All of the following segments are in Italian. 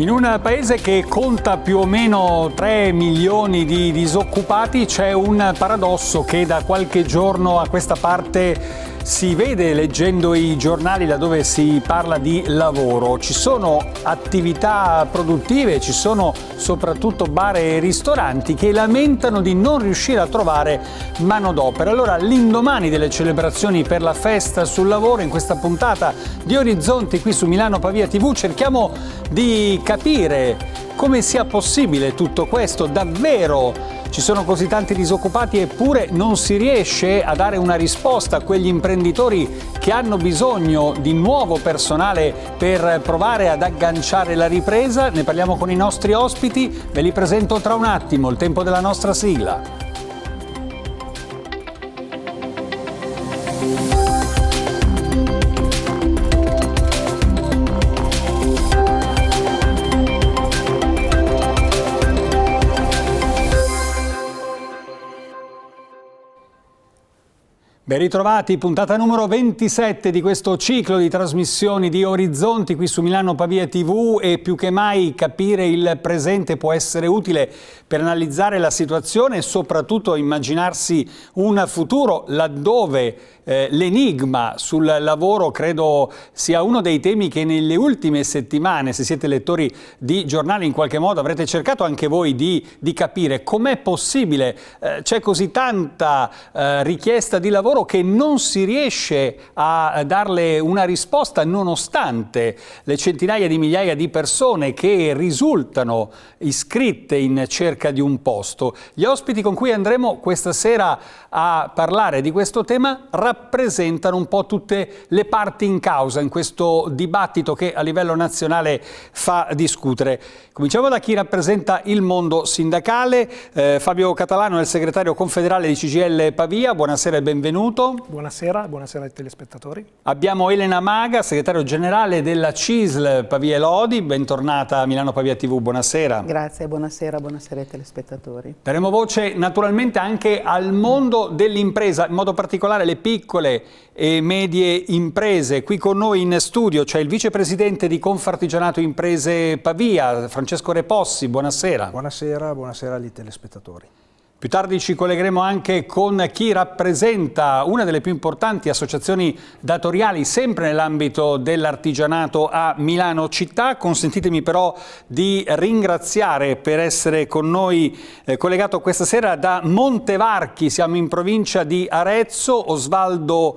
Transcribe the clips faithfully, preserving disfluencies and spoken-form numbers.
In un paese che conta più o meno tre milioni di disoccupati c'è un paradosso che da qualche giorno a questa parte si vede leggendo i giornali laddove si parla di lavoro. Ci sono attività produttive, ci sono soprattutto bar e ristoranti che lamentano di non riuscire a trovare manodopera. Allora, l'indomani delle celebrazioni per la festa sul lavoro, in questa puntata di Orizzonti qui su Milano Pavia tivù, cerchiamo di capire come sia possibile tutto questo. Davvero ci sono così tanti disoccupati eppure non si riesce a dare una risposta a quegli imprenditori che hanno bisogno di nuovo personale per provare ad agganciare la ripresa? Ne parliamo con i nostri ospiti, ve li presento tra un attimo, il tempo della nostra sigla. Ben ritrovati, puntata numero ventisette di questo ciclo di trasmissioni di Orizzonti qui su Milano Pavia tivù, e più che mai capire il presente può essere utile per analizzare la situazione e soprattutto immaginarsi un futuro laddove eh, l'enigma sul lavoro credo sia uno dei temi che nelle ultime settimane, se siete lettori di giornali, in qualche modo avrete cercato anche voi di, di capire com'è possibile. Eh, c'è così tanta eh, richiesta di lavoro che non si riesce a darle una risposta nonostante le centinaia di migliaia di persone che risultano iscritte in cerca di un posto. Gli ospiti con cui andremo questa sera a parlare di questo tema rappresentano un po' tutte le parti in causa in questo dibattito che a livello nazionale fa discutere. Cominciamo da chi rappresenta il mondo sindacale. Eh, Fabio Catalano è il segretario confederale di C G I L Pavia. Buonasera e benvenuto. Buonasera, buonasera ai telespettatori. Abbiamo Elena Maga, segretario generale della C I S L Pavia e Lodi. Bentornata a Milano Pavia tivù. Buonasera. Grazie, buonasera, buonasera ai telespettatori. Daremo voce naturalmente anche al mondo dell'impresa, in modo particolare le piccole e medie imprese. Qui con noi in studio c'è il vicepresidente di Confartigianato Imprese Pavia, Francesco Repossi. Buonasera. Buonasera, buonasera agli telespettatori. Più tardi ci collegheremo anche con chi rappresenta una delle più importanti associazioni datoriali sempre nell'ambito dell'artigianato a Milano città. Consentitemi però di ringraziare per essere con noi eh, collegato questa sera da Montevarchi, siamo in provincia di Arezzo, Osvaldo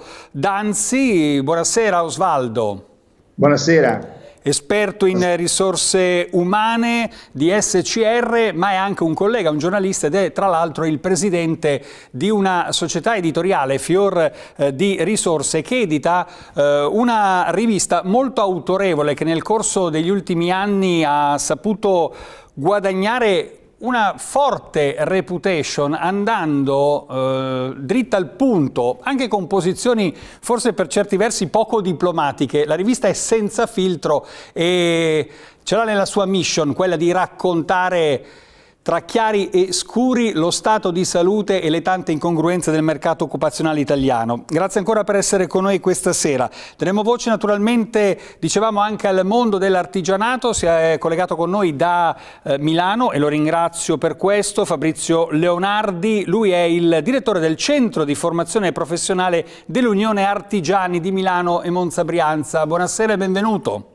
Danzi. Buonasera Osvaldo. Buonasera. Esperto in risorse umane di S C R, ma è anche un collega, un giornalista ed è tra l'altro il presidente di una società editoriale, Fior eh, di Risorse, che edita eh, una rivista molto autorevole che nel corso degli ultimi anni ha saputo guadagnare una forte reputation, andando eh, dritta al punto, anche con posizioni forse per certi versi poco diplomatiche. La rivista è senza filtro e ce l'ha nella sua mission, quella di raccontare tra chiari e scuri lo stato di salute e le tante incongruenze del mercato occupazionale italiano. Grazie ancora per essere con noi questa sera. Daremo voce naturalmente, dicevamo, anche al mondo dell'artigianato. Si è collegato con noi da eh, Milano e lo ringrazio per questo, Fabrizio Leonardi. Lui è il direttore del Centro di Formazione Professionale dell'Unione Artigiani di Milano e Monza Brianza. Buonasera e benvenuto.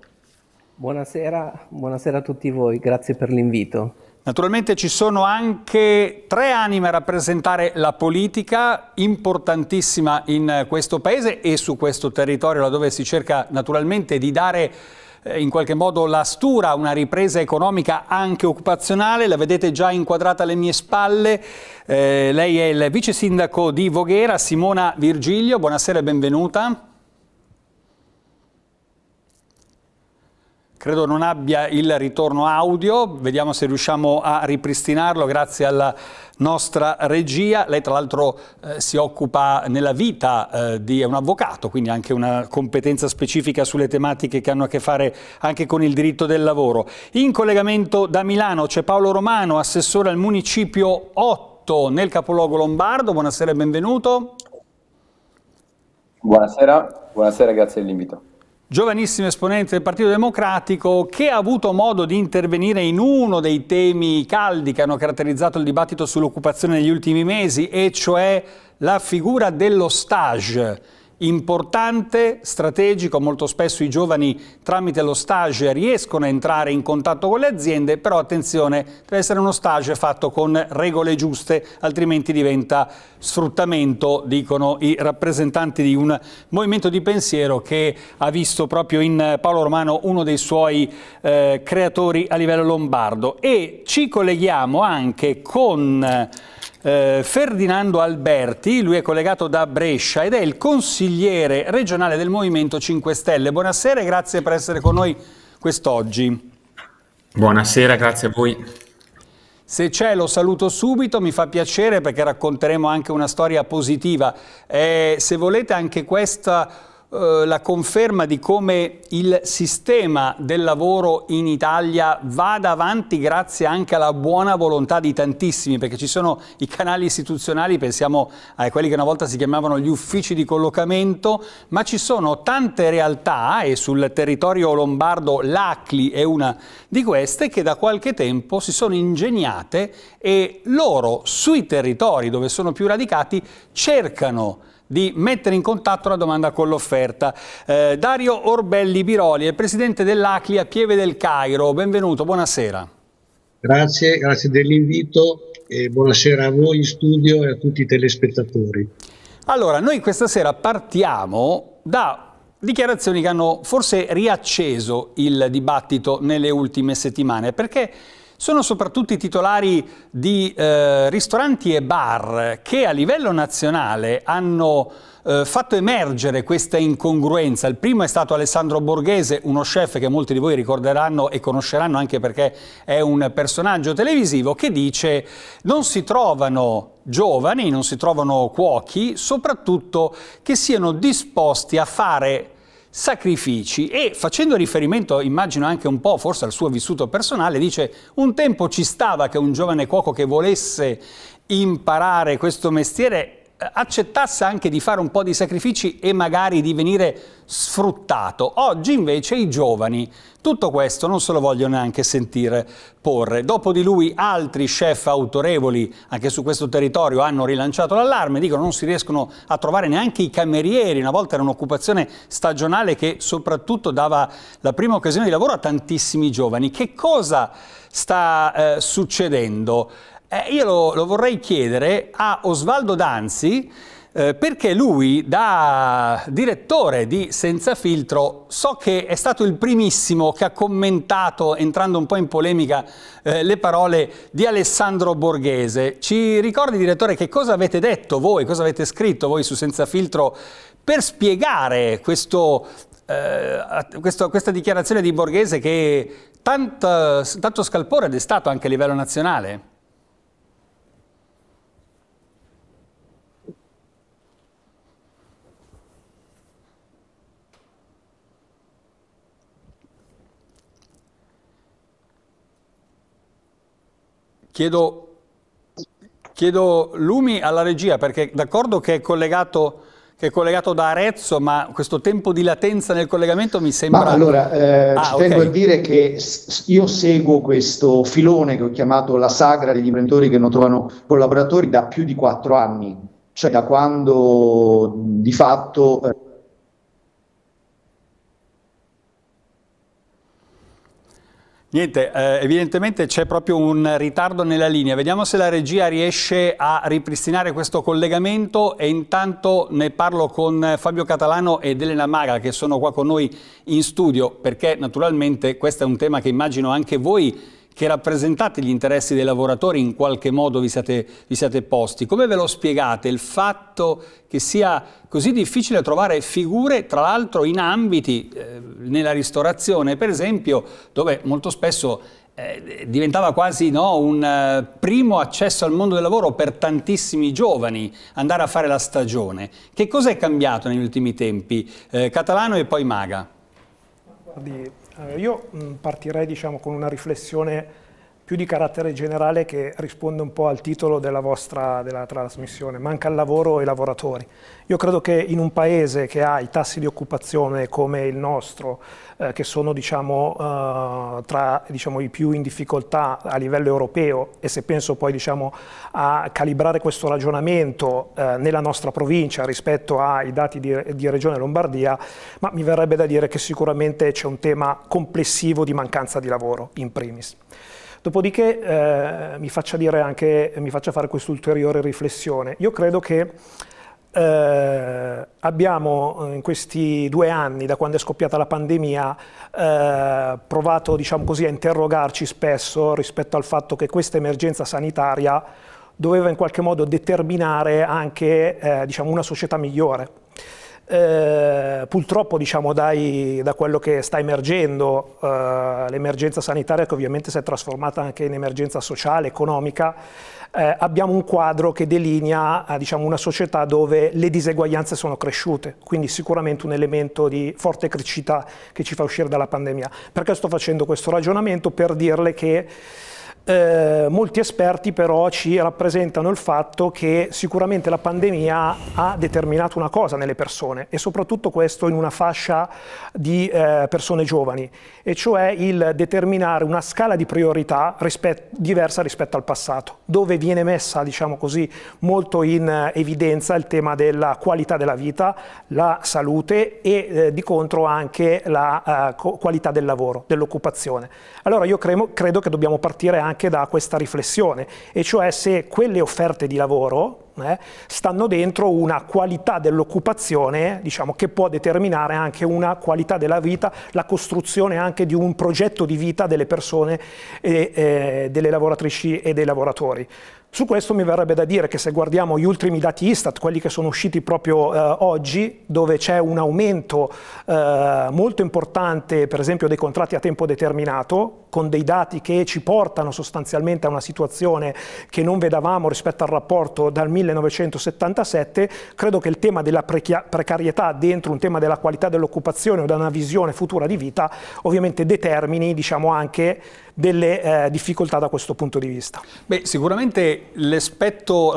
Buonasera, buonasera a tutti voi, grazie per l'invito. Naturalmente ci sono anche tre anime a rappresentare la politica, importantissima in questo paese e su questo territorio, laddove si cerca naturalmente di dare eh, in qualche modo la stura a una ripresa economica anche occupazionale. La vedete già inquadrata alle mie spalle. Eh, lei è il vice sindaco di Voghera, Simona Virgilio. Buonasera e benvenuta. Credo non abbia il ritorno audio, vediamo se riusciamo a ripristinarlo grazie alla nostra regia. Lei tra l'altro eh, si occupa nella vita eh, di è un avvocato, quindi anche una competenza specifica sulle tematiche che hanno a che fare anche con il diritto del lavoro. In collegamento da Milano c'è Paolo Romano, assessore al municipio otto nel capoluogo lombardo. Buonasera e benvenuto. Buonasera, buonasera, grazie dell'invito. giovanissimo esponente del Partito Democratico, che ha avuto modo di intervenire in uno dei temi caldi che hanno caratterizzato il dibattito sull'occupazione negli ultimi mesi, e cioè la figura dello stage. Importante, strategico, molto spesso i giovani tramite lo stage riescono a entrare in contatto con le aziende, però attenzione, deve essere uno stage fatto con regole giuste, altrimenti diventa sfruttamento, dicono i rappresentanti di un movimento di pensiero che ha visto proprio in Paolo Romano uno dei suoi eh, creatori a livello lombardo. E ci colleghiamo anche con Eh, Ferdinando Alberti, lui è collegato da Brescia ed è il consigliere regionale del Movimento cinque Stelle. Buonasera e grazie per essere con noi quest'oggi. Buonasera, grazie a voi. Se c'è lo saluto subito, mi fa piacere perché racconteremo anche una storia positiva. Eh, se volete anche questa la conferma di come il sistema del lavoro in Italia vada avanti grazie anche alla buona volontà di tantissimi, perché ci sono i canali istituzionali, pensiamo a quelli che una volta si chiamavano gli uffici di collocamento, ma ci sono tante realtà, e sul territorio lombardo l'A C L I è una di queste, che da qualche tempo si sono ingegnate e loro sui territori dove sono più radicati cercano di mettere in contatto la domanda con l'offerta. Eh, Dario Orbelli Biroli è presidente dell'A C L I a Pieve del Cairo. Benvenuto, buonasera. Grazie, grazie dell'invito e buonasera a voi in studio e a tutti i telespettatori. Allora, noi questa sera partiamo da dichiarazioni che hanno forse riacceso il dibattito nelle ultime settimane, perché sono soprattutto i titolari di eh, ristoranti e bar che a livello nazionale hanno eh, fatto emergere questa incongruenza. Il primo è stato Alessandro Borghese, uno chef che molti di voi ricorderanno e conosceranno anche perché è un personaggio televisivo, che dice: non si trovano giovani, non si trovano cuochi, soprattutto che siano disposti a fare sacrifici, e facendo riferimento, immagino anche un po' forse al suo vissuto personale, dice: un tempo ci stava che un giovane cuoco che volesse imparare questo mestiere accettasse anche di fare un po' di sacrifici e magari di venire sfruttato. Oggi invece i giovani tutto questo non se lo vogliono neanche sentire porre. Dopo di lui altri chef autorevoli anche su questo territorio hanno rilanciato l'allarme, dicono non si riescono a trovare neanche i camerieri. Una volta era un'occupazione stagionale che soprattutto dava la prima occasione di lavoro a tantissimi giovani. Che cosa sta eh, succedendo? Eh, io lo, lo vorrei chiedere a Osvaldo Danzi, eh, perché lui, da direttore di Senza Filtro, so che è stato il primissimo che ha commentato, entrando un po' in polemica, eh, le parole di Alessandro Borghese. Ci ricordi, direttore, che cosa avete detto voi, cosa avete scritto voi su Senza Filtro per spiegare questo, eh, questo, questa dichiarazione di Borghese che tanto, tanto scalpore ha destato anche a livello nazionale? Chiedo, chiedo lumi alla regia, perché d'accordo che è collegato, che è collegato da Arezzo, ma questo tempo di latenza nel collegamento mi sembra... Ma allora, eh, ah, ci okay. tengo a dire che io seguo questo filone che ho chiamato la sagra degli imprenditori che non trovano collaboratori da più di quattro anni, cioè da quando di fatto... Eh, Niente, eh, evidentemente c'è proprio un ritardo nella linea. Vediamo se la regia riesce a ripristinare questo collegamento, e intanto ne parlo con Fabio Catalano ed Elena Maga, che sono qua con noi in studio, perché naturalmente questo è un tema che immagino anche voi, che rappresentate gli interessi dei lavoratori, in qualche modo vi siate, vi siate posti. Come ve lo spiegate il fatto che sia così difficile trovare figure, tra l'altro in ambiti, eh, nella ristorazione per esempio, dove molto spesso eh, diventava quasi no, un eh, primo accesso al mondo del lavoro per tantissimi giovani, andare a fare la stagione? Che cosa è cambiato negli ultimi tempi? Eh, Catalano e poi Maga. Guardi, io partirei diciamo, con una riflessione più di carattere generale che risponde un po' al titolo della vostra della trasmissione. Manca il lavoro e i lavoratori. Io credo che in un paese che ha i tassi di occupazione come il nostro, eh, che sono diciamo, eh, tra diciamo, i più in difficoltà a livello europeo, e se penso poi diciamo, a calibrare questo ragionamento eh, nella nostra provincia rispetto ai dati di, di Regione Lombardia, ma mi verrebbe da dire che sicuramente c'è un tema complessivo di mancanza di lavoro in primis. Dopodiché eh, mi faccia dire anche, mi faccia fare questa ulteriore riflessione. Io credo che eh, abbiamo in questi due anni, da quando è scoppiata la pandemia, eh, provato diciamo così, a interrogarci spesso rispetto al fatto che questa emergenza sanitaria doveva in qualche modo determinare anche eh, diciamo, una società migliore. Eh, purtroppo diciamo, dai, da quello che sta emergendo, eh, l'emergenza sanitaria che ovviamente si è trasformata anche in emergenza sociale, economica, eh, abbiamo un quadro che delinea eh, diciamo, una società dove le diseguaglianze sono cresciute, quindi sicuramente un elemento di forte criticità che ci fa uscire dalla pandemia. Perché sto facendo questo ragionamento? Per dirle che Eh, molti esperti però ci rappresentano il fatto che sicuramente la pandemia ha determinato una cosa nelle persone, e soprattutto questo in una fascia di eh, persone giovani, e cioè il determinare una scala di priorità rispet- diversa rispetto al passato, dove viene messa diciamo così, molto in evidenza il tema della qualità della vita, la salute e eh, di contro anche la eh, qualità del lavoro, dell'occupazione. Allora io credo, credo che dobbiamo partire anche anche da questa riflessione, e cioè se quelle offerte di lavoro eh, stanno dentro una qualità dell'occupazione, diciamo, che può determinare anche una qualità della vita, la costruzione anche di un progetto di vita delle persone, e, eh, delle lavoratrici e dei lavoratori. Su questo mi verrebbe da dire che se guardiamo gli ultimi dati Istat, quelli che sono usciti proprio eh, oggi, dove c'è un aumento eh, molto importante per esempio dei contratti a tempo determinato, con dei dati che ci portano sostanzialmente a una situazione che non vedavamo rispetto al rapporto dal millenovecentosettantasette, credo che il tema della precarietà dentro un tema della qualità dell'occupazione o da una visione futura di vita ovviamente determini diciamo anche delle eh, difficoltà da questo punto di vista. Beh, sicuramente l'aspetto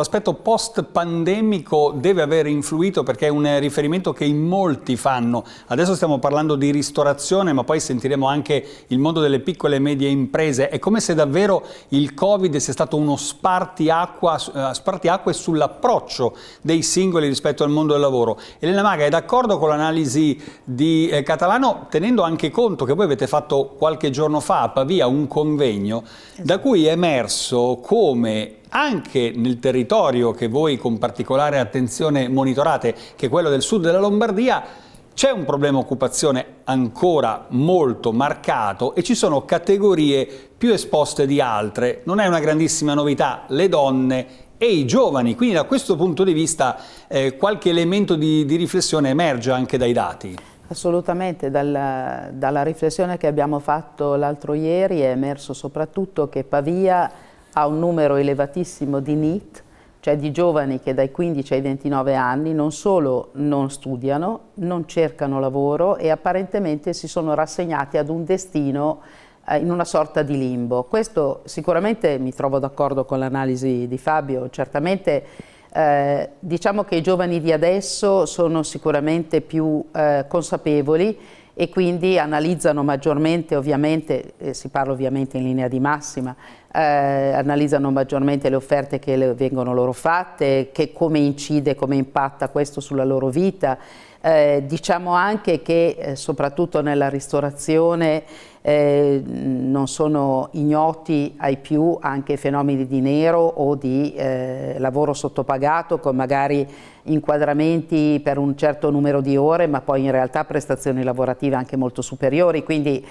post-pandemico deve aver influito, perché è un riferimento che in molti fanno. Adesso stiamo parlando di ristorazione, ma poi sentiremo anche il mondo delle piccole e medie imprese. È come se davvero il Covid sia stato uno spartiacqua, uh, spartiacque sull'approccio dei singoli rispetto al mondo del lavoro. Elena Maga è d'accordo con l'analisi di eh, Catalano, tenendo anche conto che voi avete fatto qualche giorno fa a Pavia un convegno da cui è emerso come anche nel territorio che voi con particolare attenzione monitorate, che è quello del sud della Lombardia, c'è un problema occupazione ancora molto marcato e ci sono categorie più esposte di altre. Non è una grandissima novità, le donne e i giovani, quindi da questo punto di vista eh, qualche elemento di, di riflessione emerge anche dai dati. Assolutamente, dalla, dalla riflessione che abbiamo fatto l'altro ieri è emerso soprattutto che Pavia ha un numero elevatissimo di N E E T, cioè di giovani che dai quindici ai ventinove anni non solo non studiano, non cercano lavoro e apparentemente si sono rassegnati ad un destino eh, in una sorta di limbo. Questo sicuramente mi trovo d'accordo con l'analisi di Fabio, certamente eh, diciamo che i giovani di adesso sono sicuramente più eh, consapevoli e quindi analizzano maggiormente, ovviamente, eh, si parla ovviamente in linea di massima, eh, analizzano maggiormente le offerte che le vengono loro fatte, che come incide, come impatta questo sulla loro vita. Eh, diciamo anche che eh, soprattutto nella ristorazione eh, non sono ignoti ai più anche fenomeni di nero o di eh, lavoro sottopagato con magari inquadramenti per un certo numero di ore ma poi in realtà prestazioni lavorative anche molto superiori, quindi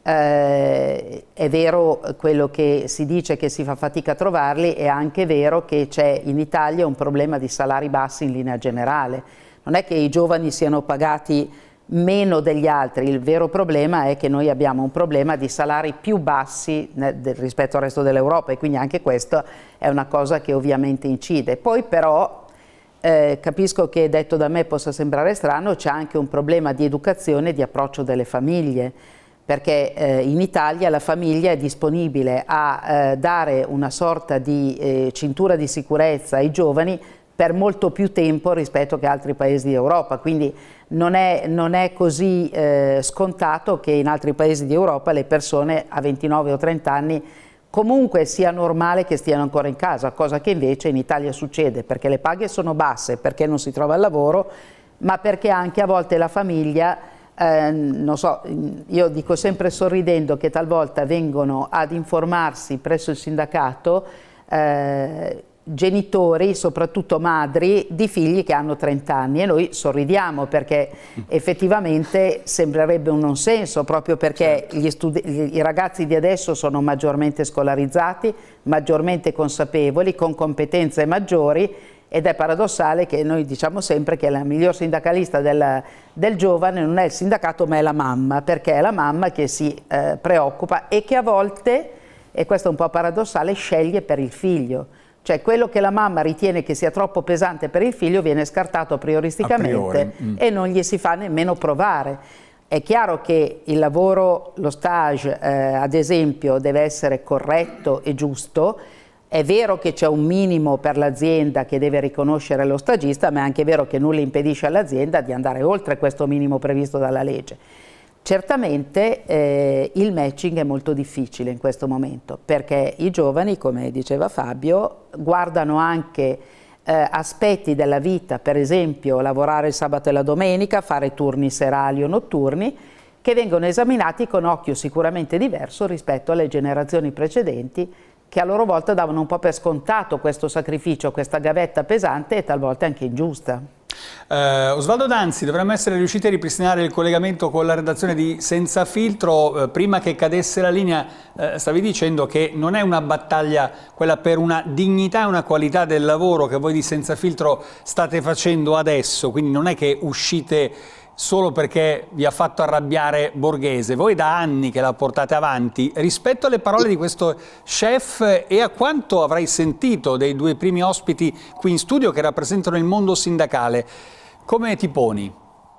eh, è vero quello che si dice che si fa fatica a trovarli, è anche vero che c'è in Italia un problema di salari bassi in linea generale. Non è che i giovani siano pagati meno degli altri, il vero problema è che noi abbiamo un problema di salari più bassi rispetto al resto dell'Europa e quindi anche questo è una cosa che ovviamente incide. Poi però eh, capisco che detto da me possa sembrare strano, c'è anche un problema di educazione e di approccio delle famiglie, perché eh, in Italia la famiglia è disponibile a eh, dare una sorta di eh, cintura di sicurezza ai giovani per molto più tempo rispetto che altri paesi d'Europa, quindi non è, non è così eh, scontato che in altri paesi d'Europa le persone a ventinove o trenta anni comunque sia normale che stiano ancora in casa, cosa che invece in Italia succede, perché le paghe sono basse, perché non si trova il lavoro, ma perché anche a volte la famiglia, eh, non so, io dico sempre sorridendo che talvolta vengono ad informarsi presso il sindacato eh, genitori, soprattutto madri, di figli che hanno trenta anni, e noi sorridiamo perché effettivamente sembrerebbe un non senso, proprio perché gli i ragazzi di adesso sono maggiormente scolarizzati, maggiormente consapevoli, con competenze maggiori, ed è paradossale che noi diciamo sempre che la miglior sindacalista del, del giovane non è il sindacato ma è la mamma, perché è la mamma che si eh, preoccupa e che a volte, e questo è un po' paradossale, sceglie per il figlio. Cioè quello che la mamma ritiene che sia troppo pesante per il figlio viene scartato prioristicamente a mm. e non gli si fa nemmeno provare. È chiaro che il lavoro, lo stage eh, ad esempio deve essere corretto e giusto, è vero che c'è un minimo per l'azienda che deve riconoscere lo stagista, ma è anche vero che nulla impedisce all'azienda di andare oltre questo minimo previsto dalla legge. Certamente eh, il matching è molto difficile in questo momento, perché i giovani, come diceva Fabio, guardano anche eh, aspetti della vita, per esempio lavorare il sabato e la domenica, fare turni serali o notturni, che vengono esaminati con occhio sicuramente diverso rispetto alle generazioni precedenti, che a loro volta davano un po' per scontato questo sacrificio, questa gavetta pesante e talvolta anche ingiusta. Uh, Osvaldo Danzi, dovremmo essere riusciti a ripristinare il collegamento con la redazione di Senza Filtro. Uh, prima che cadesse la linea uh, stavi dicendo che non è una battaglia quella per una dignità e una qualità del lavoro che voi di Senza Filtro state facendo adesso, quindi non è che uscite solo perché vi ha fatto arrabbiare Borghese, voi da anni che la portate avanti. Rispetto alle parole di questo chef e a quanto avrai sentito dei due primi ospiti qui in studio che rappresentano il mondo sindacale, come ti poni?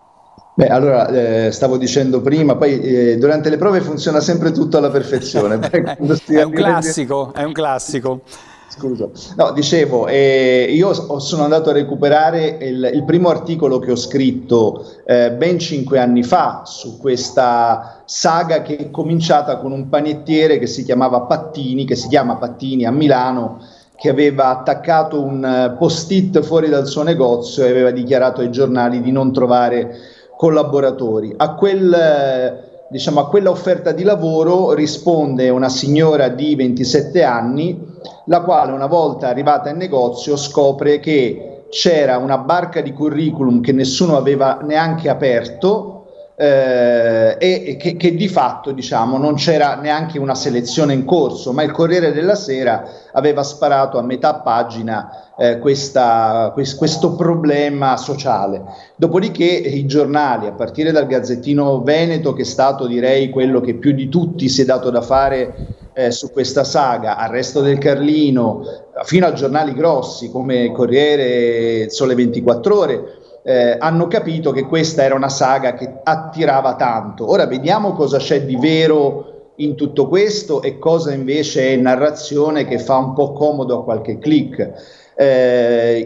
Beh, allora, eh, stavo dicendo prima, poi eh, durante le prove funziona sempre tutto alla perfezione. È un classico, è un classico. Scusa, no, dicevo, eh, io sono andato a recuperare il, il primo articolo che ho scritto eh, ben cinque anni fa su questa saga che è cominciata con un panettiere che si chiamava Pattini, che si chiama Pattini a Milano, che aveva attaccato un post-it fuori dal suo negozio e aveva dichiarato ai giornali di non trovare collaboratori. A quel... Diciamo, a quella offerta di lavoro risponde una signora di ventisette anni, la quale una volta arrivata in negozio scopre che c'era una barca di curriculum che nessuno aveva neanche aperto eh, e che, che di fatto, diciamo, non c'era neanche una selezione in corso, ma il Corriere della Sera aveva sparato a metà pagina Eh, questa, quest, questo problema sociale. Dopodiché i giornali, a partire dal Gazzettino Veneto, che è stato, direi, quello che più di tutti si è dato da fare eh, su questa saga, al Resto del Carlino, fino a giornali grossi come Corriere, Sole ventiquattro Ore, eh, hanno capito che questa era una saga che attirava tanto. Ora vediamo cosa c'è di vero in tutto questo e cosa invece è narrazione che fa un po' comodo a qualche click. Eh,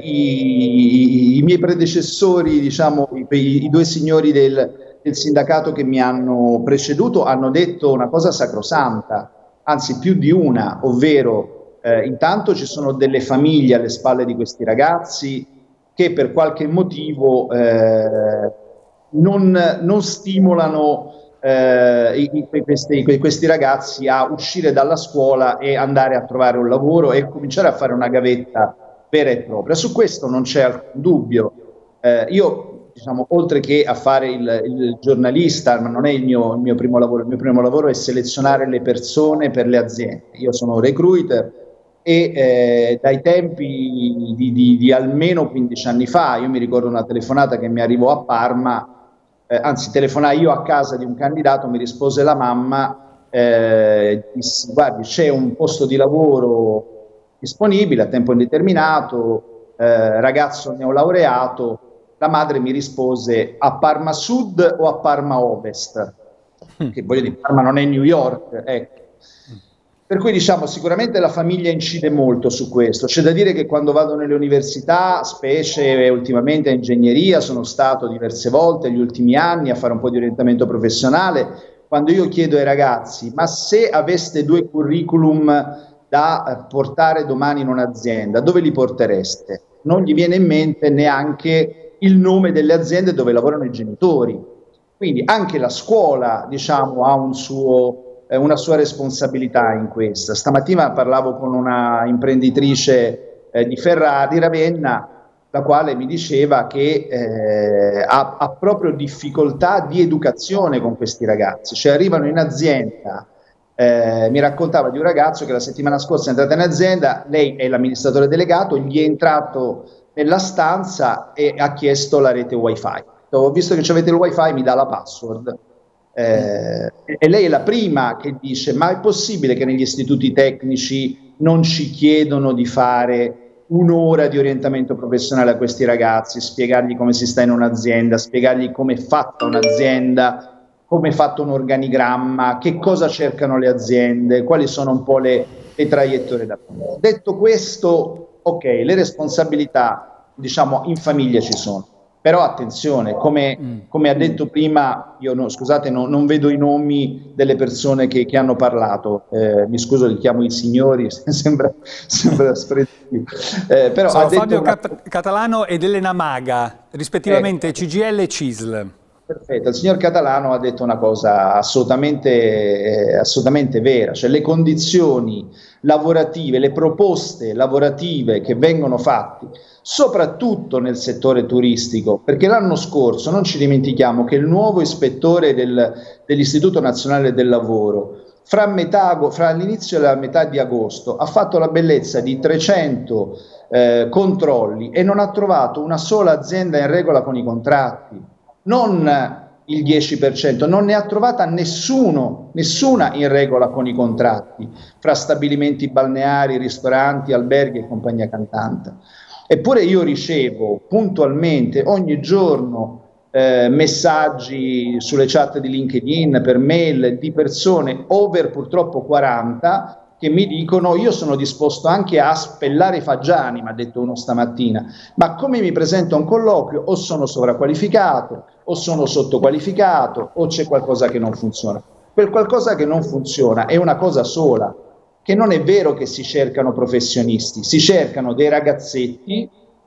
i, i miei predecessori, diciamo, i, i due signori del, del sindacato che mi hanno preceduto hanno detto una cosa sacrosanta, anzi più di una, ovvero eh, intanto ci sono delle famiglie alle spalle di questi ragazzi che per qualche motivo eh, non, non stimolano eh, i, questi, questi ragazzi a uscire dalla scuola e andare a trovare un lavoro e cominciare a fare una gavetta vera e propria. Su questo non c'è alcun dubbio. Eh, io, diciamo, oltre che a fare il, il giornalista, ma non è il mio, il mio primo lavoro, il mio primo lavoro è selezionare le persone per le aziende. Io sono recruiter e eh, dai tempi di, di, di almeno quindici anni fa, io mi ricordo una telefonata che mi arrivò a Parma, eh, anzi telefonai io a casa di un candidato, mi rispose la mamma, eh, disse: guardi, c'è un posto di lavoro disponibile a tempo indeterminato, eh, ragazzo neolaureato. La madre mi rispose: a Parma Sud o a Parma Ovest? che voglio dire, Parma non è New York, ecco. Per cui diciamo sicuramente la famiglia incide molto su questo. C'è da dire che quando vado nelle università, specie ultimamente a ingegneria, sono stato diverse volte negli ultimi anni a fare un po' di orientamento professionale, quando io chiedo ai ragazzi ma se aveste due curriculum da portare domani in un'azienda, dove li portereste? Non gli viene in mente neanche il nome delle aziende dove lavorano i genitori. Quindi anche la scuola, diciamo, ha un suo... una sua responsabilità in questa. Stamattina parlavo con una imprenditrice eh, di Ferrari, Ravenna, la quale mi diceva che eh, ha, ha proprio difficoltà di educazione con questi ragazzi, cioè arrivano in azienda, eh, mi raccontava di un ragazzo che la settimana scorsa è entrato in azienda, lei è l'amministratore delegato, gli è entrato nella stanza e ha chiesto la rete wifi. Ho visto che avete il wifi, mi dà la password. Eh, e lei è la prima che dice ma è possibile che negli istituti tecnici non ci chiedono di fare un'ora di orientamento professionale a questi ragazzi, spiegargli come si sta in un'azienda, spiegargli come è fatta un'azienda, come è fatto un organigramma, che cosa cercano le aziende, quali sono un po' le, le traiettorie da fare. Detto questo, ok, le responsabilità diciamo in famiglia ci sono. Però attenzione, come, mm. come ha detto prima, io no, scusate, no, non vedo i nomi delle persone che, che hanno parlato, eh, mi scuso, li chiamo i signori, sembra, sembra spregiativo. Eh, però Sono ha detto Fabio una... Cat Catalano ed Elena Maga, rispettivamente eh, C G I L e C I S L. Perfetto, il signor Catalano ha detto una cosa assolutamente, eh, assolutamente vera, cioè le condizioni lavorative, le proposte lavorative che vengono fatte, soprattutto nel settore turistico, perché l'anno scorso non ci dimentichiamo che il nuovo ispettore del, dell'Istituto Nazionale del Lavoro fra, metà, fra l'inizio e la metà di agosto ha fatto la bellezza di trecento eh, controlli e non ha trovato una sola azienda in regola con i contratti, non il dieci per cento, non ne ha trovata nessuno, nessuna in regola con i contratti fra stabilimenti balneari, ristoranti, alberghi e compagnia cantante. Eppure io ricevo puntualmente ogni giorno eh, messaggi sulle chat di LinkedIn, per mail, di persone over purtroppo quaranta che mi dicono io sono disposto anche a spellare i fagiani, mi ha detto uno stamattina, ma come mi presento a un colloquio o sono sovraqqualificato o sono sottoqualificato o c'è qualcosa che non funziona. Quel qualcosa che non funziona è una cosa sola, che non è vero che si cercano professionisti, si cercano dei ragazzetti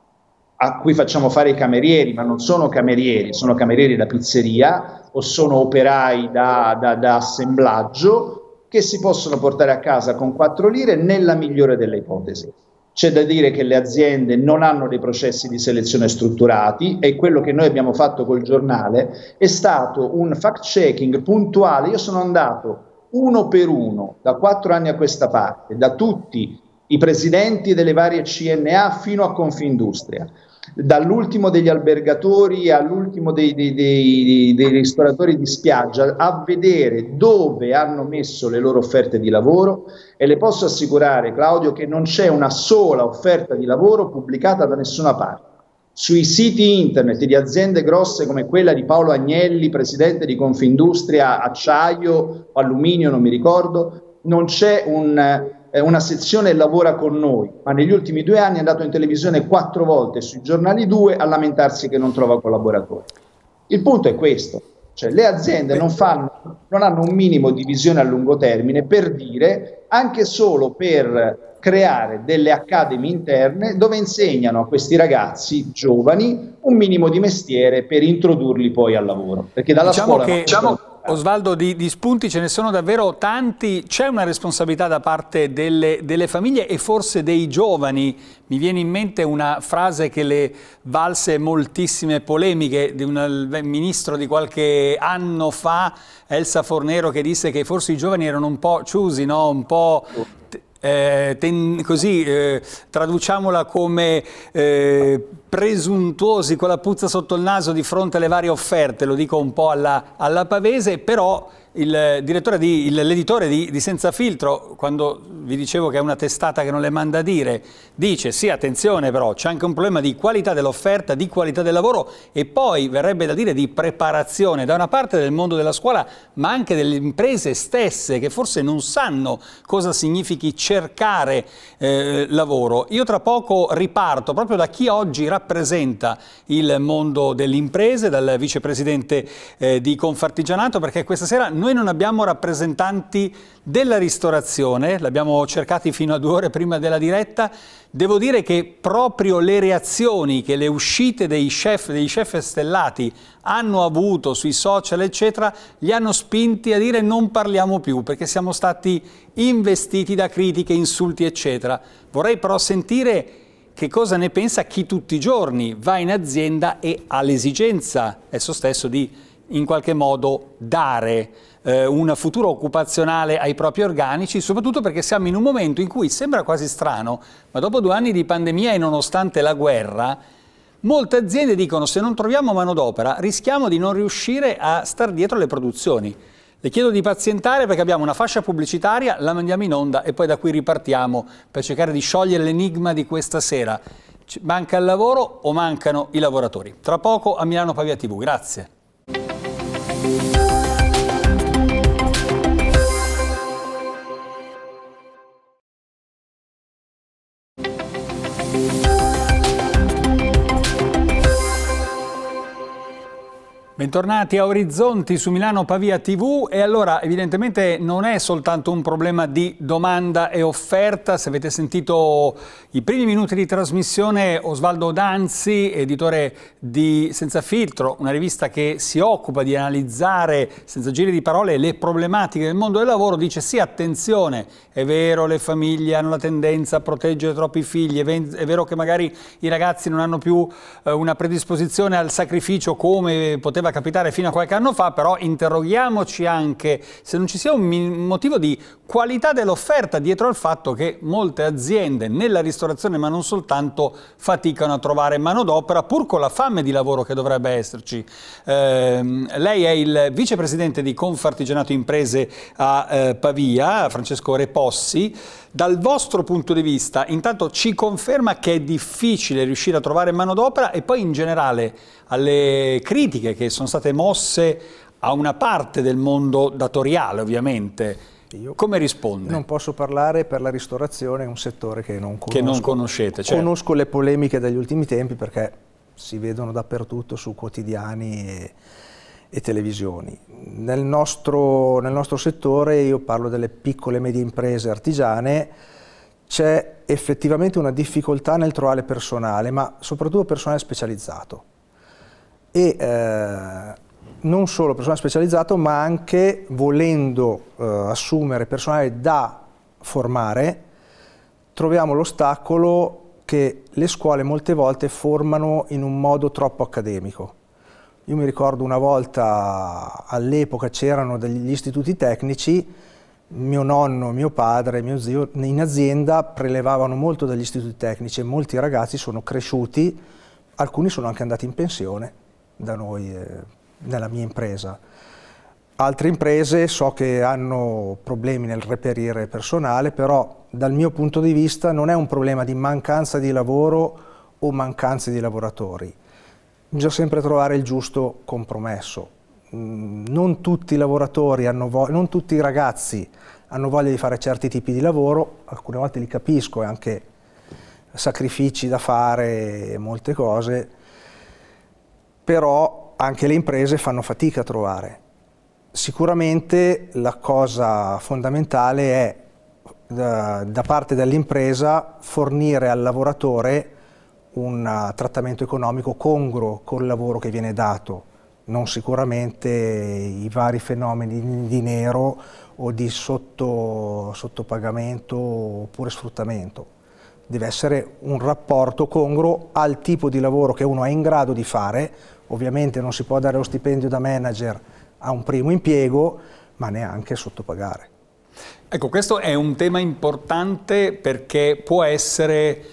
a cui facciamo fare i camerieri, ma non sono camerieri, sono camerieri da pizzeria o sono operai da, da, da assemblaggio che si possono portare a casa con quattro lire nella migliore delle ipotesi. C'è da dire che le aziende non hanno dei processi di selezione strutturati e quello che noi abbiamo fatto col giornale è stato un fact-checking puntuale. Io sono andato uno per uno, da quattro anni a questa parte, da tutti i presidenti delle varie C N A fino a Confindustria, dall'ultimo degli albergatori all'ultimo dei, dei, dei, dei ristoratori di spiaggia, a vedere dove hanno messo le loro offerte di lavoro, e le posso assicurare, Claudio, che non c'è una sola offerta di lavoro pubblicata da nessuna parte. Sui siti internet di aziende grosse come quella di Paolo Agnelli, presidente di Confindustria, acciaio, alluminio, non mi ricordo, non c'è un, eh, una sezione lavora con noi, ma negli ultimi due anni è andato in televisione quattro volte sui giornali due a lamentarsi che non trova collaboratori. Il punto è questo, cioè le aziende non, fanno, non hanno un minimo di visione a lungo termine per dire, anche solo per creare delle academy interne dove insegnano a questi ragazzi giovani un minimo di mestiere per introdurli poi al lavoro. Perché dalla diciamo scuola... Che, diciamo, Osvaldo, di, di spunti ce ne sono davvero tanti, c'è una responsabilità da parte delle, delle famiglie e forse dei giovani. Mi viene in mente una frase che le valse moltissime polemiche di un ministro di qualche anno fa, Elsa Fornero, che disse che forse i giovani erano un po' choosy, no? Un po'... Eh, ten, così eh, traduciamola come eh, presuntuosi con la puzza sotto il naso di fronte alle varie offerte, lo dico un po' alla, alla pavese, però il direttore di, l'editore di, di Senza Filtro, quando vi dicevo che è una testata che non le manda a dire, dice sì, attenzione però, c'è anche un problema di qualità dell'offerta, di qualità del lavoro e poi verrebbe da dire di preparazione da una parte del mondo della scuola ma anche delle imprese stesse che forse non sanno cosa significhi cercare eh, lavoro. Io tra poco riparto proprio da chi oggi rappresenta il mondo delle imprese, dal vicepresidente eh, di Confartigianato, perché questa sera noi non abbiamo rappresentanti della ristorazione, l'abbiamo cercati fino a due ore prima della diretta. Devo dire che proprio le reazioni che le uscite dei chef, dei chef stellati hanno avuto sui social, eccetera, li hanno spinti a dire non parliamo più, perché siamo stati investiti da critiche, insulti, eccetera. Vorrei però sentire che cosa ne pensa chi tutti i giorni va in azienda e ha l'esigenza, esso stesso, di in qualche modo dare eh, un futuro occupazionale ai propri organici, soprattutto perché siamo in un momento in cui sembra quasi strano, ma dopo due anni di pandemia e nonostante la guerra, molte aziende dicono se non troviamo manodopera rischiamo di non riuscire a star dietro le produzioni. Le chiedo di pazientare perché abbiamo una fascia pubblicitaria, la mandiamo in onda e poi da qui ripartiamo per cercare di sciogliere l'enigma di questa sera. Manca il lavoro o mancano i lavoratori? Tra poco a Milano Pavia tivù. Grazie. Bentornati a Orizzonti su Milano Pavia tivù e allora evidentemente non è soltanto un problema di domanda e offerta. Se avete sentito i primi minuti di trasmissione, Osvaldo Danzi, editore di Senza Filtro, una rivista che si occupa di analizzare senza giri di parole le problematiche del mondo del lavoro, dice sì, attenzione, è vero, le famiglie hanno la tendenza a proteggere troppi figli, è vero che magari i ragazzi non hanno più eh, una predisposizione al sacrificio come poteva capitare fino a qualche anno fa, però interroghiamoci anche se non ci sia un motivo di qualità dell'offerta dietro al fatto che molte aziende nella ristorazione, ma non soltanto, faticano a trovare manodopera pur con la fame di lavoro che dovrebbe esserci. Eh, lei è il vicepresidente di Confartigianato Imprese a eh, Pavia, Francesco Repossi. Dal vostro punto di vista, intanto ci conferma che è difficile riuscire a trovare manodopera e poi in generale alle critiche che sono state mosse a una parte del mondo datoriale, ovviamente. Io come risponde? Non posso parlare per la ristorazione, è un settore che non conosco. Che non conoscete, certo. Conosco le polemiche degli ultimi tempi perché si vedono dappertutto su quotidiani e, e televisioni. Nel nostro, nel nostro settore, io parlo delle piccole e medie imprese artigiane, c'è effettivamente una difficoltà nel trovare personale, ma soprattutto personale specializzato. E eh, non solo personale specializzato, ma anche volendo eh, assumere personale da formare, troviamo l'ostacolo che le scuole molte volte formano in un modo troppo accademico. Io mi ricordo una volta, all'epoca c'erano degli istituti tecnici, mio nonno, mio padre, mio zio in azienda prelevavano molto dagli istituti tecnici e molti ragazzi sono cresciuti, alcuni sono anche andati in pensione da noi, eh, nella mia impresa. Altre imprese so che hanno problemi nel reperire personale, però dal mio punto di vista non è un problema di mancanza di lavoro o mancanza di lavoratori. Bisogna sempre trovare il giusto compromesso. Non tutti i lavoratori hanno voglia, non tutti i ragazzi hanno voglia di fare certi tipi di lavoro, alcune volte li capisco, e anche sacrifici da fare, molte cose, però anche le imprese fanno fatica a trovare. Sicuramente la cosa fondamentale è da, da parte dell'impresa fornire al lavoratore un trattamento economico congruo col lavoro che viene dato, non sicuramente i vari fenomeni di nero o di sotto, sottopagamento oppure sfruttamento. Deve essere un rapporto congruo al tipo di lavoro che uno è in grado di fare. Ovviamente non si può dare lo stipendio da manager a un primo impiego, ma neanche sottopagare. Ecco, questo è un tema importante perché può essere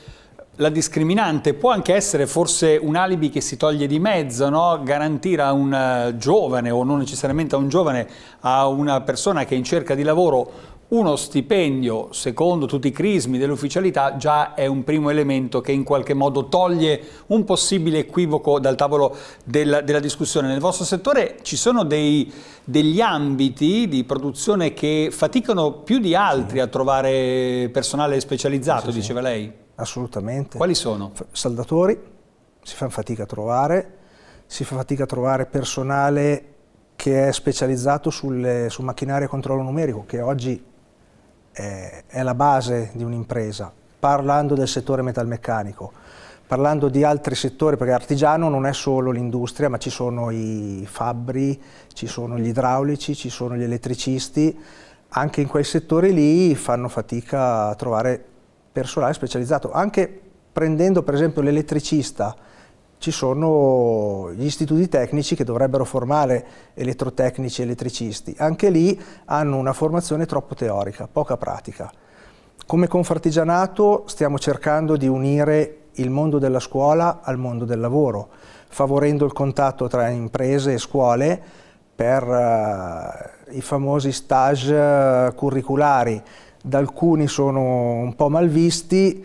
la discriminante può anche essere forse un alibi che si toglie di mezzo, no? Garantire a un giovane, o non necessariamente a un giovane, a una persona che è in cerca di lavoro uno stipendio secondo tutti i crismi dell'ufficialità già è un primo elemento che in qualche modo toglie un possibile equivoco dal tavolo del, della discussione. Nel vostro settore ci sono dei, degli ambiti di produzione che faticano più di altri a trovare personale specializzato, sì, sì, diceva lei? Assolutamente. Quali sono? Saldatori, si fa fatica a trovare, si fa fatica a trovare personale che è specializzato sulle, sul macchinario a controllo numerico, che oggi è, è la base di un'impresa. Parlando del settore metalmeccanico, parlando di altri settori, perché artigiano non è solo l'industria, ma ci sono i fabbri, ci sono gli idraulici, ci sono gli elettricisti, anche in quei settori lì fanno fatica a trovare personale specializzato. Anche prendendo per esempio l'elettricista, ci sono gli istituti tecnici che dovrebbero formare elettrotecnici e elettricisti, anche lì hanno una formazione troppo teorica, poca pratica. Come Confartigianato stiamo cercando di unire il mondo della scuola al mondo del lavoro, favorendo il contatto tra imprese e scuole per uh, i famosi stage uh, curriculari. Da alcuni sono un po' malvisti,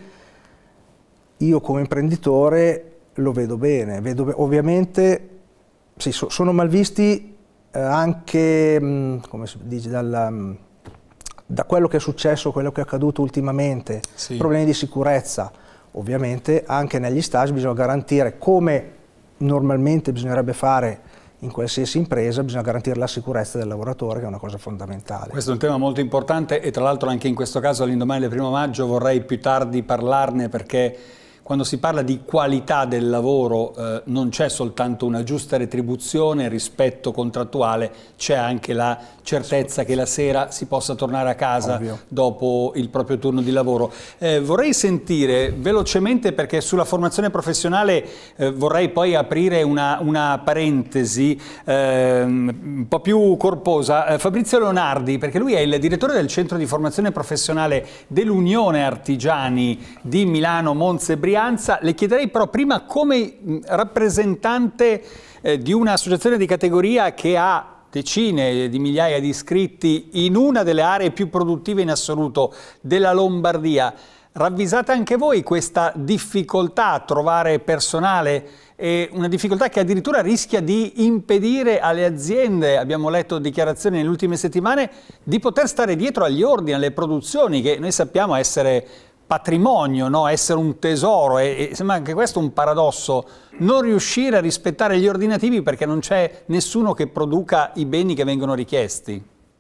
io come imprenditore lo vedo bene, vedo, ovviamente sì, so, sono malvisti eh, anche mh, come si dice, dalla, mh, da quello che è successo, quello che è accaduto ultimamente, sì. Problemi di sicurezza. Ovviamente anche negli stage bisogna garantire, come normalmente bisognerebbe fare in qualsiasi impresa, bisogna garantire la sicurezza del lavoratore, che è una cosa fondamentale. Questo è un tema molto importante e tra l'altro anche in questo caso all'indomani del primo maggio vorrei più tardi parlarne, perché quando si parla di qualità del lavoro eh, non c'è soltanto una giusta retribuzione, rispetto contrattuale, c'è anche la certezza che la sera si possa tornare a casa Ovvio. dopo il proprio turno di lavoro. Eh, vorrei sentire velocemente, perché sulla formazione professionale eh, vorrei poi aprire una, una parentesi eh, un po' più corposa. Eh, Fabrizio Leonardi, perché lui è il direttore del centro di formazione professionale dell'Unione Artigiani di Milano Monza e Brianza. Le chiederei però prima, come rappresentante eh, di un'associazione di categoria che ha decine di migliaia di iscritti in una delle aree più produttive in assoluto della Lombardia, ravvisate anche voi questa difficoltà a trovare personale? E una difficoltà che addirittura rischia di impedire alle aziende, abbiamo letto dichiarazioni nelle ultime settimane, di poter stare dietro agli ordini, alle produzioni che noi sappiamo essere patrimonio, no? Essere un tesoro, e, e sembra anche questo un paradosso, non riuscire a rispettare gli ordinativi perché non c'è nessuno che produca i beni che vengono richiesti.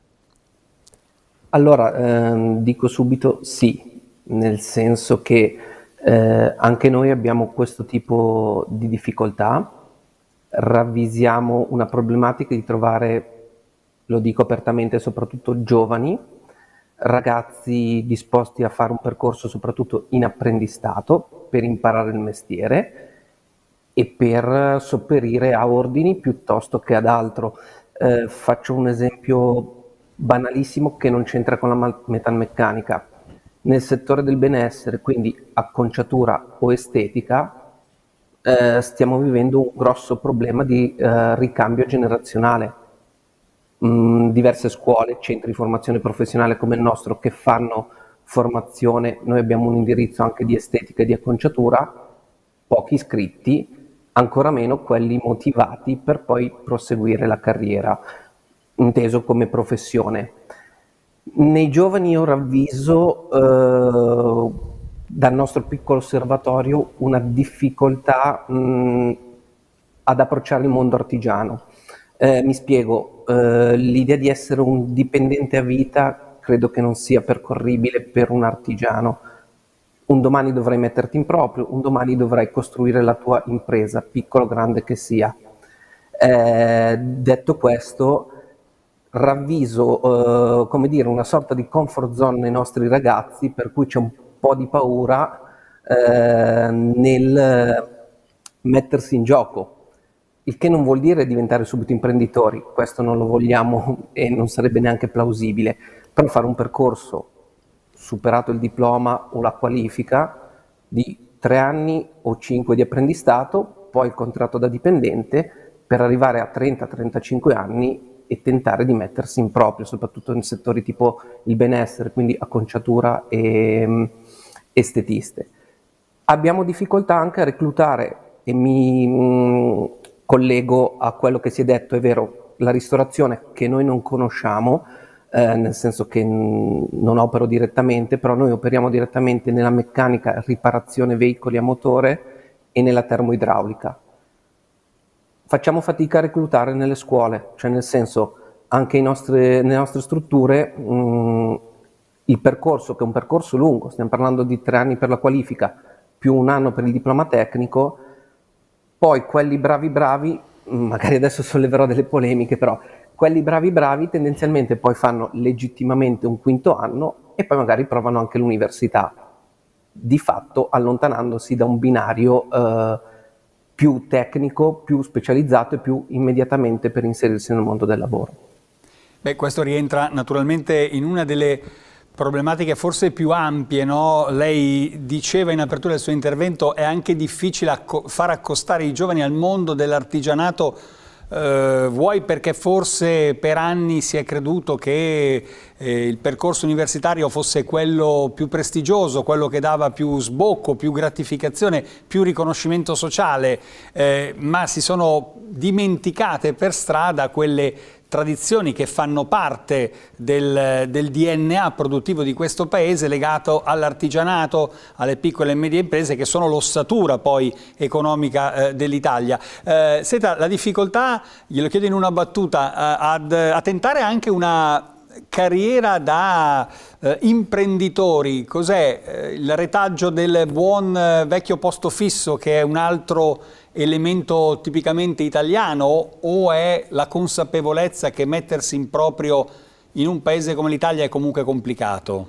Allora, ehm, dico subito sì, nel senso che eh, anche noi abbiamo questo tipo di difficoltà, ravvisiamo una problematica di trovare, lo dico apertamente, soprattutto giovani, ragazzi disposti a fare un percorso soprattutto in apprendistato per imparare il mestiere e per sopperire a ordini piuttosto che ad altro. Eh, faccio un esempio banalissimo che non c'entra con la metalmeccanica. Nel settore del benessere, quindi acconciatura o estetica, eh, stiamo vivendo un grosso problema di eh, ricambio generazionale. Mm, diverse scuole, centri di formazione professionale come il nostro che fanno formazione, noi abbiamo un indirizzo anche di estetica e di acconciatura, pochi iscritti, ancora meno quelli motivati per poi proseguire la carriera, inteso come professione. Nei giovani io ravviso eh, dal nostro piccolo osservatorio una difficoltà mh, ad approcciare il mondo artigiano. Eh, mi spiego, eh, l'idea di essere un dipendente a vita credo che non sia percorribile per un artigiano. Un domani dovrai metterti in proprio, un domani dovrai costruire la tua impresa, piccola o grande che sia. Eh, detto questo, ravviso eh, come dire, una sorta di comfort zone nei nostri ragazzi, per cui c'è un po' di paura eh, nel mettersi in gioco. Il che non vuol dire diventare subito imprenditori, questo non lo vogliamo e non sarebbe neanche plausibile, però fare un percorso, superato il diploma o la qualifica, di tre anni o cinque di apprendistato, poi il contratto da dipendente, per arrivare a trenta trentacinque anni e tentare di mettersi in proprio, soprattutto in settori tipo il benessere, quindi acconciatura e um, estetiste. Abbiamo difficoltà anche a reclutare, e mi mh, collego a quello che si è detto, è vero, la ristorazione che noi non conosciamo, eh, nel senso che mh, non opero direttamente, però noi operiamo direttamente nella meccanica, riparazione veicoli a motore e nella termoidraulica. Facciamo fatica a reclutare nelle scuole, cioè nel senso anche in nostre, nelle nostre strutture mh, il percorso, che è un percorso lungo, stiamo parlando di tre anni per la qualifica più un anno per il diploma tecnico, poi quelli bravi bravi, magari adesso solleverò delle polemiche, però quelli bravi bravi tendenzialmente poi fanno legittimamente un quinto anno e poi magari provano anche l'università, di fatto allontanandosi da un binario eh, più tecnico, più specializzato e più immediatamente per inserirsi nel mondo del lavoro. Beh, questo rientra naturalmente in una delle problematiche forse più ampie, no? Lei diceva in apertura del suo intervento è anche difficile acco- far accostare i giovani al mondo dell'artigianato, eh, vuoi perché forse per anni si è creduto che eh, il percorso universitario fosse quello più prestigioso, quello che dava più sbocco, più gratificazione, più riconoscimento sociale, eh, ma si sono dimenticate per strada quelle tradizioni che fanno parte del, del D N A produttivo di questo paese, legato all'artigianato, alle piccole e medie imprese che sono l'ossatura poi economica eh, dell'Italia. Eh, senta, la difficoltà, glielo chiedo in una battuta, eh, ad, a tentare anche una carriera da eh, imprenditori, cos'è eh, il retaggio del buon eh, vecchio posto fisso, che è un altro elemento tipicamente italiano, o è la consapevolezza che mettersi in proprio in un paese come l'Italia è comunque complicato?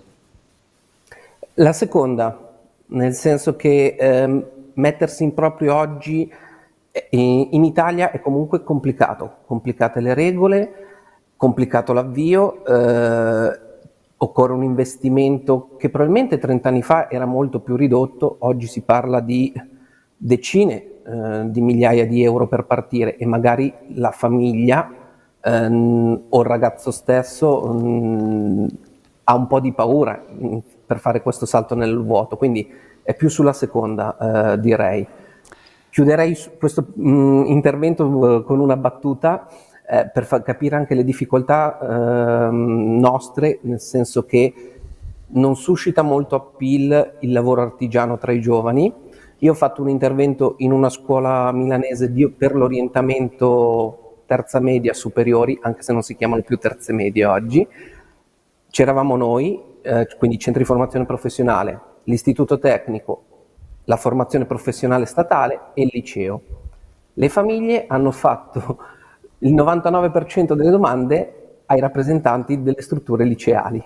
La seconda, nel senso che ehm, mettersi in proprio oggi in, in Italia è comunque complicato, complicate le regole, complicato l'avvio, eh, occorre un investimento che probabilmente trenta anni fa era molto più ridotto, oggi si parla di decine eh, di migliaia di euro per partire e magari la famiglia ehm, o il ragazzo stesso mh, ha un po' di paura mh, per fare questo salto nel vuoto, quindi è più sulla seconda eh, direi. Chiuderei questo mh, intervento eh, con una battuta eh, per far capire anche le difficoltà eh, nostre, nel senso che non suscita molto appeal il lavoro artigiano tra i giovani. Io ho fatto un intervento in una scuola milanese di, per l'orientamento terza media superiori, anche se non si chiamano più terze medie oggi. C'eravamo noi, eh, quindi centri di formazione professionale, l'istituto tecnico, la formazione professionale statale e il liceo. Le famiglie hanno fatto il novantanove per cento delle domande ai rappresentanti delle strutture liceali.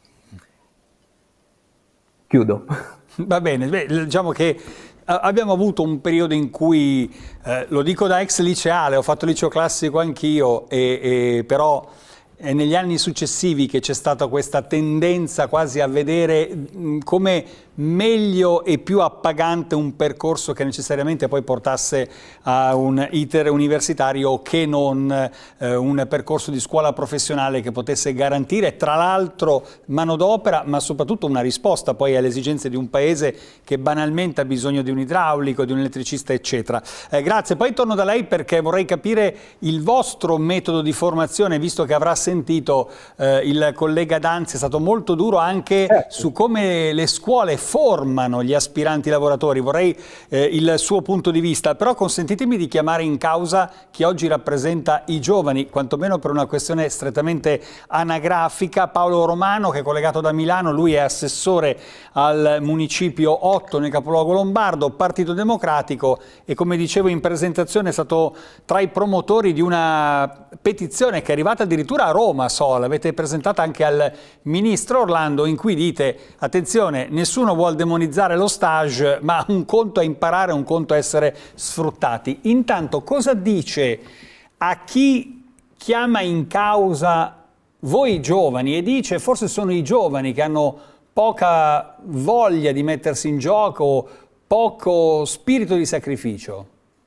Chiudo. Va bene, beh, diciamo che abbiamo avuto un periodo in cui, eh, lo dico da ex liceale, ho fatto liceo classico anch'io, e, e però è negli anni successivi che c'è stata questa tendenza quasi a vedere mh, come meglio e più appagante un percorso che necessariamente poi portasse a un iter universitario che non eh, un percorso di scuola professionale che potesse garantire tra l'altro manodopera, ma soprattutto una risposta poi alle esigenze di un paese che banalmente ha bisogno di un idraulico, di un elettricista, eccetera. Eh, grazie, poi torno da lei perché vorrei capire il vostro metodo di formazione, visto che avrà sentito eh, il collega Danzi, è stato molto duro anche certo. su come le scuole formano gli aspiranti lavoratori. Vorrei eh, il suo punto di vista, però consentitemi di chiamare in causa chi oggi rappresenta i giovani, quantomeno per una questione strettamente anagrafica. Paolo Romano, che è collegato da Milano, lui è assessore al municipio otto nel capoluogo lombardo, Partito Democratico, e come dicevo in presentazione è stato tra i promotori di una petizione che è arrivata addirittura a Roma, so, l'avete presentata anche al ministro Orlando, in cui dite attenzione, nessuno vuole demonizzare lo stage, ma un conto è imparare, un conto è essere sfruttati. Intanto cosa dice a chi chiama in causa voi giovani e dice forse sono i giovani che hanno poca voglia di mettersi in gioco, poco spirito di sacrificio?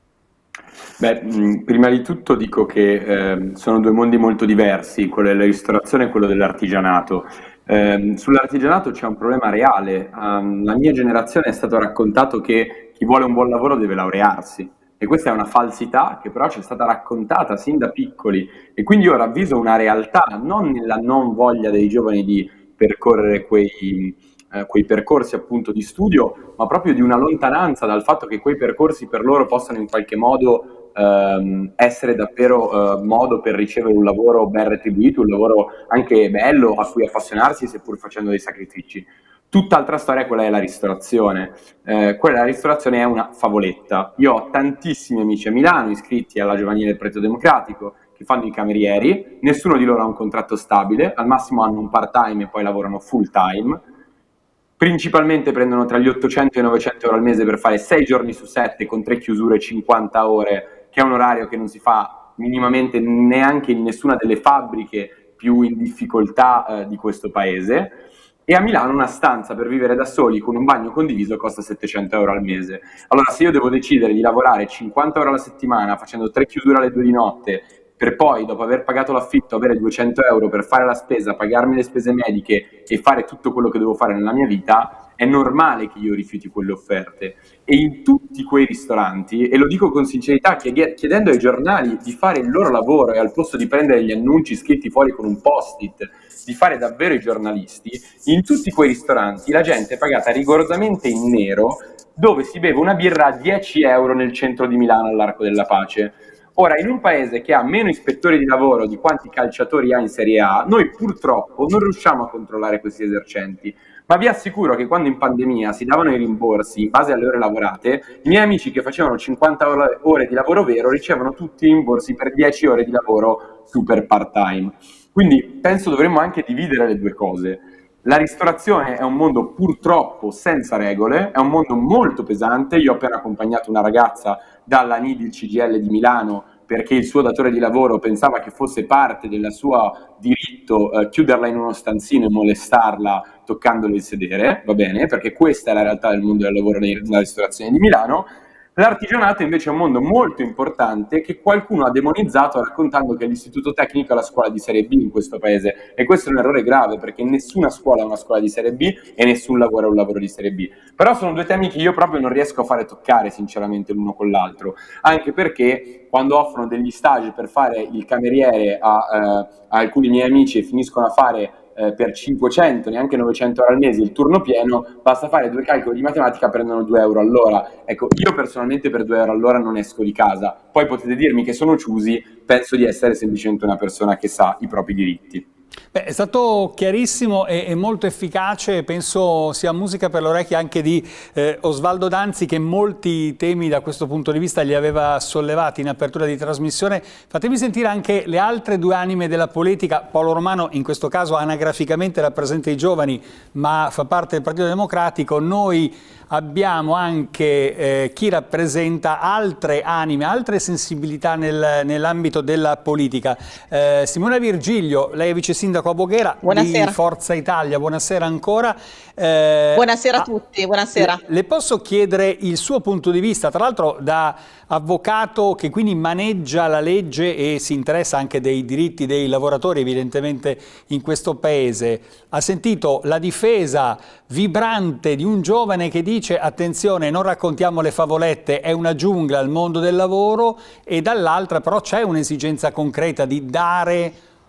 Beh, mh, prima di tutto dico che eh, sono due mondi molto diversi, quello della ristorazione e quello dell'artigianato. Eh, sull'artigianato c'è un problema reale. Um, la mia generazione è stato raccontato che chi vuole un buon lavoro deve laurearsi, e questa è una falsità che però ci è stata raccontata sin da piccoli, e quindi io ravviso una realtà non nella non voglia dei giovani di percorrere quei, eh, quei percorsi appunto di studio, ma proprio di una lontananza dal fatto che quei percorsi per loro possano in qualche modo ehm, essere davvero eh, modo per ricevere un lavoro ben retribuito, un lavoro anche bello a cui appassionarsi, seppur facendo dei sacrifici. Tutt'altra storia è quella della ristorazione. Eh, quella della ristorazione è una favoletta. Io ho tantissimi amici a Milano iscritti alla Giovanile del Partito Democratico che fanno i camerieri, nessuno di loro ha un contratto stabile, al massimo hanno un part-time e poi lavorano full-time. Principalmente prendono tra gli ottocento e i novecento euro al mese per fare sei giorni su sette con tre chiusure, cinquanta ore, che è un orario che non si fa minimamente neanche in nessuna delle fabbriche più in difficoltà eh, di questo paese. E a Milano una stanza per vivere da soli con un bagno condiviso costa settecento euro al mese. Allora, se io devo decidere di lavorare cinquanta ore alla settimana facendo tre chiusure alle due di notte, per poi, dopo aver pagato l'affitto, avere duecento euro per fare la spesa, pagarmi le spese mediche e fare tutto quello che devo fare nella mia vita, è normale che io rifiuti quelle offerte. E in tutti quei ristoranti, e lo dico con sincerità, chiedendo ai giornali di fare il loro lavoro e al posto di prendere gli annunci scritti fuori con un post-it, di fare davvero i giornalisti, in tutti quei ristoranti la gente è pagata rigorosamente in nero, dove si beve una birra a dieci euro nel centro di Milano all'Arco della Pace. Ora, in un paese che ha meno ispettori di lavoro di quanti calciatori ha in Serie A, noi purtroppo non riusciamo a controllare questi esercenti. Ma vi assicuro che quando in pandemia si davano i rimborsi in base alle ore lavorate, i miei amici che facevano cinquanta ore di lavoro vero ricevono tutti i rimborsi per dieci ore di lavoro super part-time. Quindi penso dovremmo anche dividere le due cose. La ristorazione è un mondo purtroppo senza regole, è un mondo molto pesante. Io ho appena accompagnato una ragazza dalla N I D il C G I L di Milano perché il suo datore di lavoro pensava che fosse parte del suo diritto eh, chiuderla in uno stanzino e molestarla toccandole il sedere, va bene, perché questa è la realtà del mondo del lavoro nella ristorazione di Milano. L'artigianato invece è un mondo molto importante che qualcuno ha demonizzato raccontando che l'istituto tecnico è la scuola di serie B in questo paese, e questo è un errore grave perché nessuna scuola è una scuola di serie B e nessun lavoro è un lavoro di serie B. Però sono due temi che io proprio non riesco a fare toccare sinceramente l'uno con l'altro, anche perché quando offrono degli stage per fare il cameriere a, eh, a alcuni miei amici e finiscono a fare Eh, per cinquecento, neanche novecento euro al mese il turno pieno, basta fare due calcoli di matematica, prendono due euro all'ora. Ecco, io personalmente per due euro all'ora non esco di casa. Poi potete dirmi che sono ciusi, penso di essere semplicemente una persona che sa i propri diritti. Beh, è stato chiarissimo e, e molto efficace, penso sia musica per le orecchie anche di eh, Osvaldo Danzi, che molti temi da questo punto di vista li aveva sollevati in apertura di trasmissione. Fatemi sentire anche le altre due anime della politica. Paolo Romano in questo caso anagraficamente rappresenta i giovani, ma fa parte del Partito Democratico. Noi abbiamo anche eh, chi rappresenta altre anime, altre sensibilità nel, nell'ambito della politica. Eh, Simona Virgilio, lei è vice sindaco a Voghera buonasera. Di Forza Italia, buonasera ancora. Eh, buonasera a tutti, buonasera. Le, le posso chiedere il suo punto di vista, tra l'altro da avvocato che quindi maneggia la legge e si interessa anche dei diritti dei lavoratori evidentemente in questo paese. Ha sentito la difesa vibrante di un giovane che dice attenzione, non raccontiamo le favolette, è una giungla il mondo del lavoro, e dall'altra però c'è un'esigenza concreta di dare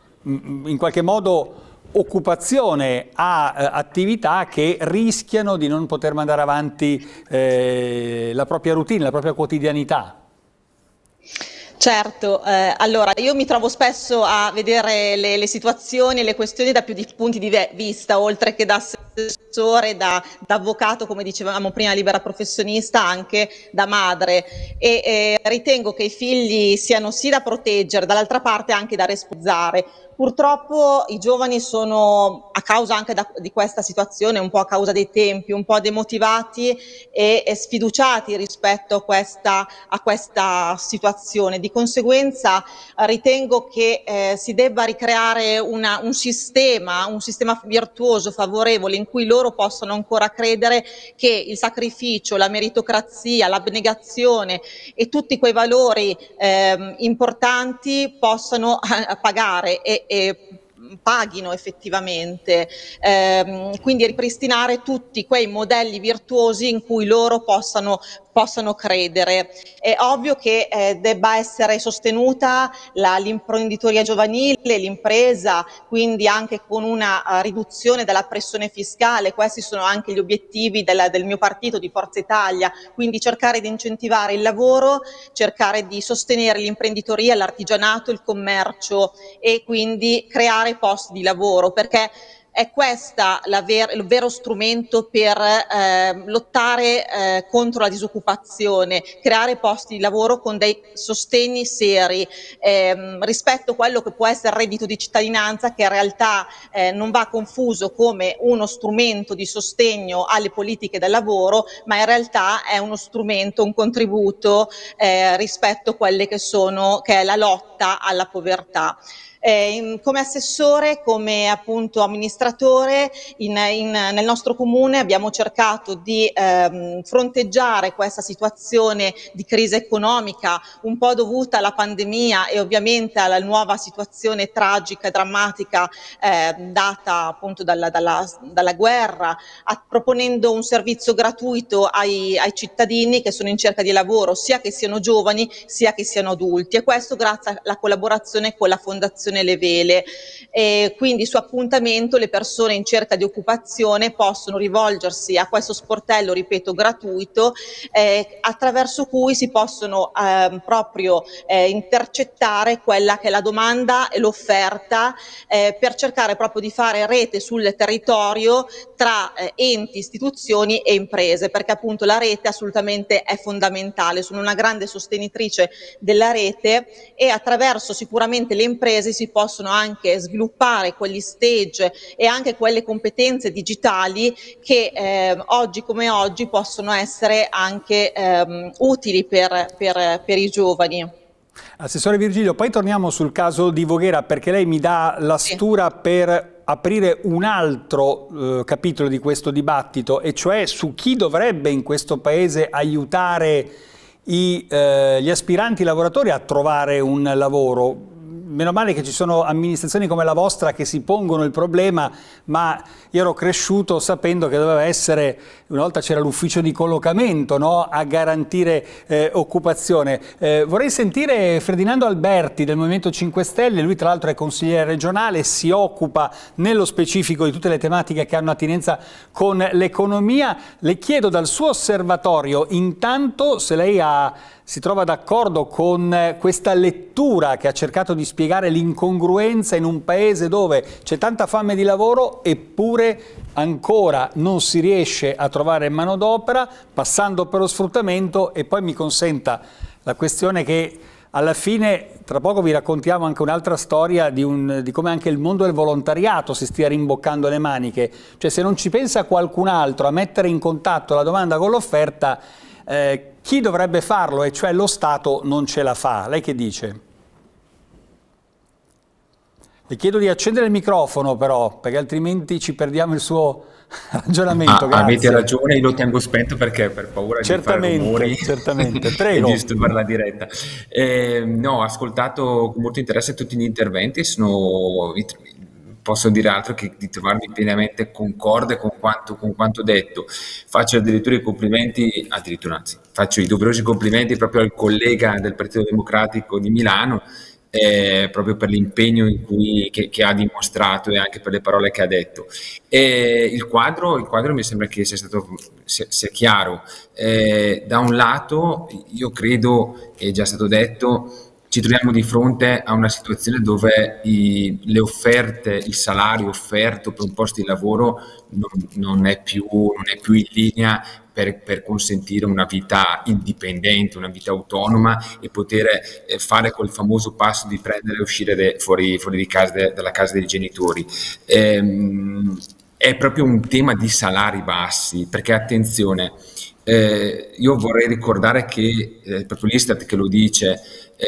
in qualche modo occupazione a eh, attività che rischiano di non poter mandare avanti eh, la propria routine, la propria quotidianità. Certo, eh, allora io mi trovo spesso a vedere le, le situazioni e le questioni da più di punti di vista, oltre che da assessore, da, da avvocato, come dicevamo prima, libera professionista, anche da madre, e eh, ritengo che i figli siano sì da proteggere, dall'altra parte anche da responsabilizzare. Purtroppo i giovani sono, a causa anche da, di questa situazione, un po' a causa dei tempi, un po' demotivati e, e sfiduciati rispetto a questa, a questa situazione. Di conseguenza eh, ritengo che eh, si debba ricreare una, un sistema, un sistema virtuoso, favorevole, in cui loro possano ancora credere che il sacrificio, la meritocrazia, l'abnegazione e tutti quei valori eh, importanti possano eh, pagare e, e paghino effettivamente, ehm, quindi ripristinare tutti quei modelli virtuosi in cui loro possano, possano credere. È ovvio che eh, debba essere sostenuta l'imprenditoria giovanile, l'impresa, quindi anche con una uh, riduzione della pressione fiscale. Questi sono anche gli obiettivi della, del mio partito, di Forza Italia, quindi cercare di incentivare il lavoro, cercare di sostenere l'imprenditoria, l'artigianato, il commercio e quindi creare posti di lavoro, perché è questa la ver- il vero strumento per eh, lottare eh, contro la disoccupazione, creare posti di lavoro con dei sostegni seri ehm, rispetto a quello che può essere il reddito di cittadinanza, che in realtà eh, non va confuso come uno strumento di sostegno alle politiche del lavoro, ma in realtà è uno strumento, un contributo eh, rispetto a quelle che sono, che è la lotta alla povertà. Eh, in, come assessore, come appunto amministratore in, in, nel nostro comune abbiamo cercato di ehm, fronteggiare questa situazione di crisi economica un po' dovuta alla pandemia e ovviamente alla nuova situazione tragica e drammatica eh, data appunto dalla, dalla, dalla guerra, a, proponendo un servizio gratuito ai, ai cittadini che sono in cerca di lavoro, sia che siano giovani sia che siano adulti, e questo grazie alla collaborazione con la Fondazione Le Vele. E quindi su appuntamento le persone in cerca di occupazione possono rivolgersi a questo sportello, ripeto, gratuito, eh, attraverso cui si possono eh, proprio eh, intercettare quella che è la domanda e l'offerta eh, per cercare proprio di fare rete sul territorio tra eh, enti, istituzioni e imprese, perché appunto la rete assolutamente è fondamentale. Sono una grande sostenitrice della rete e attraverso sicuramente le imprese si possono anche sviluppare quegli stage e anche quelle competenze digitali che eh, oggi come oggi possono essere anche ehm, utili per, per, per i giovani. Assessore Virgilio, poi torniamo sul caso di Voghera, perché lei mi dà la stura sì. per aprire un altro eh, capitolo di questo dibattito, e cioè su chi dovrebbe in questo Paese aiutare i, eh, gli aspiranti lavoratori a trovare un lavoro. Meno male che ci sono amministrazioni come la vostra che si pongono il problema, ma io ero cresciuto sapendo che doveva essere, una volta c'era l'ufficio di collocamento, no? A garantire eh, occupazione. Eh, vorrei sentire Ferdinando Alberti del Movimento cinque Stelle, lui tra l'altro è consigliere regionale, si occupa nello specifico di tutte le tematiche che hanno attinenza con l'economia. Le chiedo dal suo osservatorio intanto se lei ha... si trova d'accordo con questa lettura che ha cercato di spiegare l'incongruenza in un paese dove c'è tanta fame di lavoro eppure ancora non si riesce a trovare manodopera, passando per lo sfruttamento. E poi mi consenta la questione che alla fine, tra poco vi raccontiamo anche un'altra storia di, un, di come anche il mondo del volontariato si stia rimboccando le maniche. Cioè, se non ci pensa qualcun altro a mettere in contatto la domanda con l'offerta, eh, chi dovrebbe farlo? E cioè lo Stato non ce la fa. Lei che dice? Le chiedo di accendere il microfono però, perché altrimenti ci perdiamo il suo ragionamento. Ah, avete ragione, io lo tengo spento perché per paura certamente, di fare rumori. Certamente, prego. È giusto per la diretta. Eh, no, ho ascoltato con molto interesse tutti gli interventi, sono... posso dire altro che di trovarmi pienamente concorde con quanto, con quanto detto. Faccio addirittura i complimenti, addirittura anzi, faccio i doverosi complimenti proprio al collega del Partito Democratico di Milano, eh, proprio per l'impegno in cui, che, che ha dimostrato e anche per le parole che ha detto. E il quadro, il quadro mi sembra che sia stato sia, sia chiaro. Eh, da un lato, io credo, è già stato detto, ci troviamo di fronte a una situazione dove i, le offerte, il salario offerto per un posto di lavoro non, non, è, più, non è più in linea per, per consentire una vita indipendente, una vita autonoma e poter eh, fare quel famoso passo di prendere e uscire de, fuori, fuori di casa de, dalla casa dei genitori. Ehm, è proprio un tema di salari bassi, perché attenzione, eh, io vorrei ricordare che, eh, proprio l'Istat che lo dice,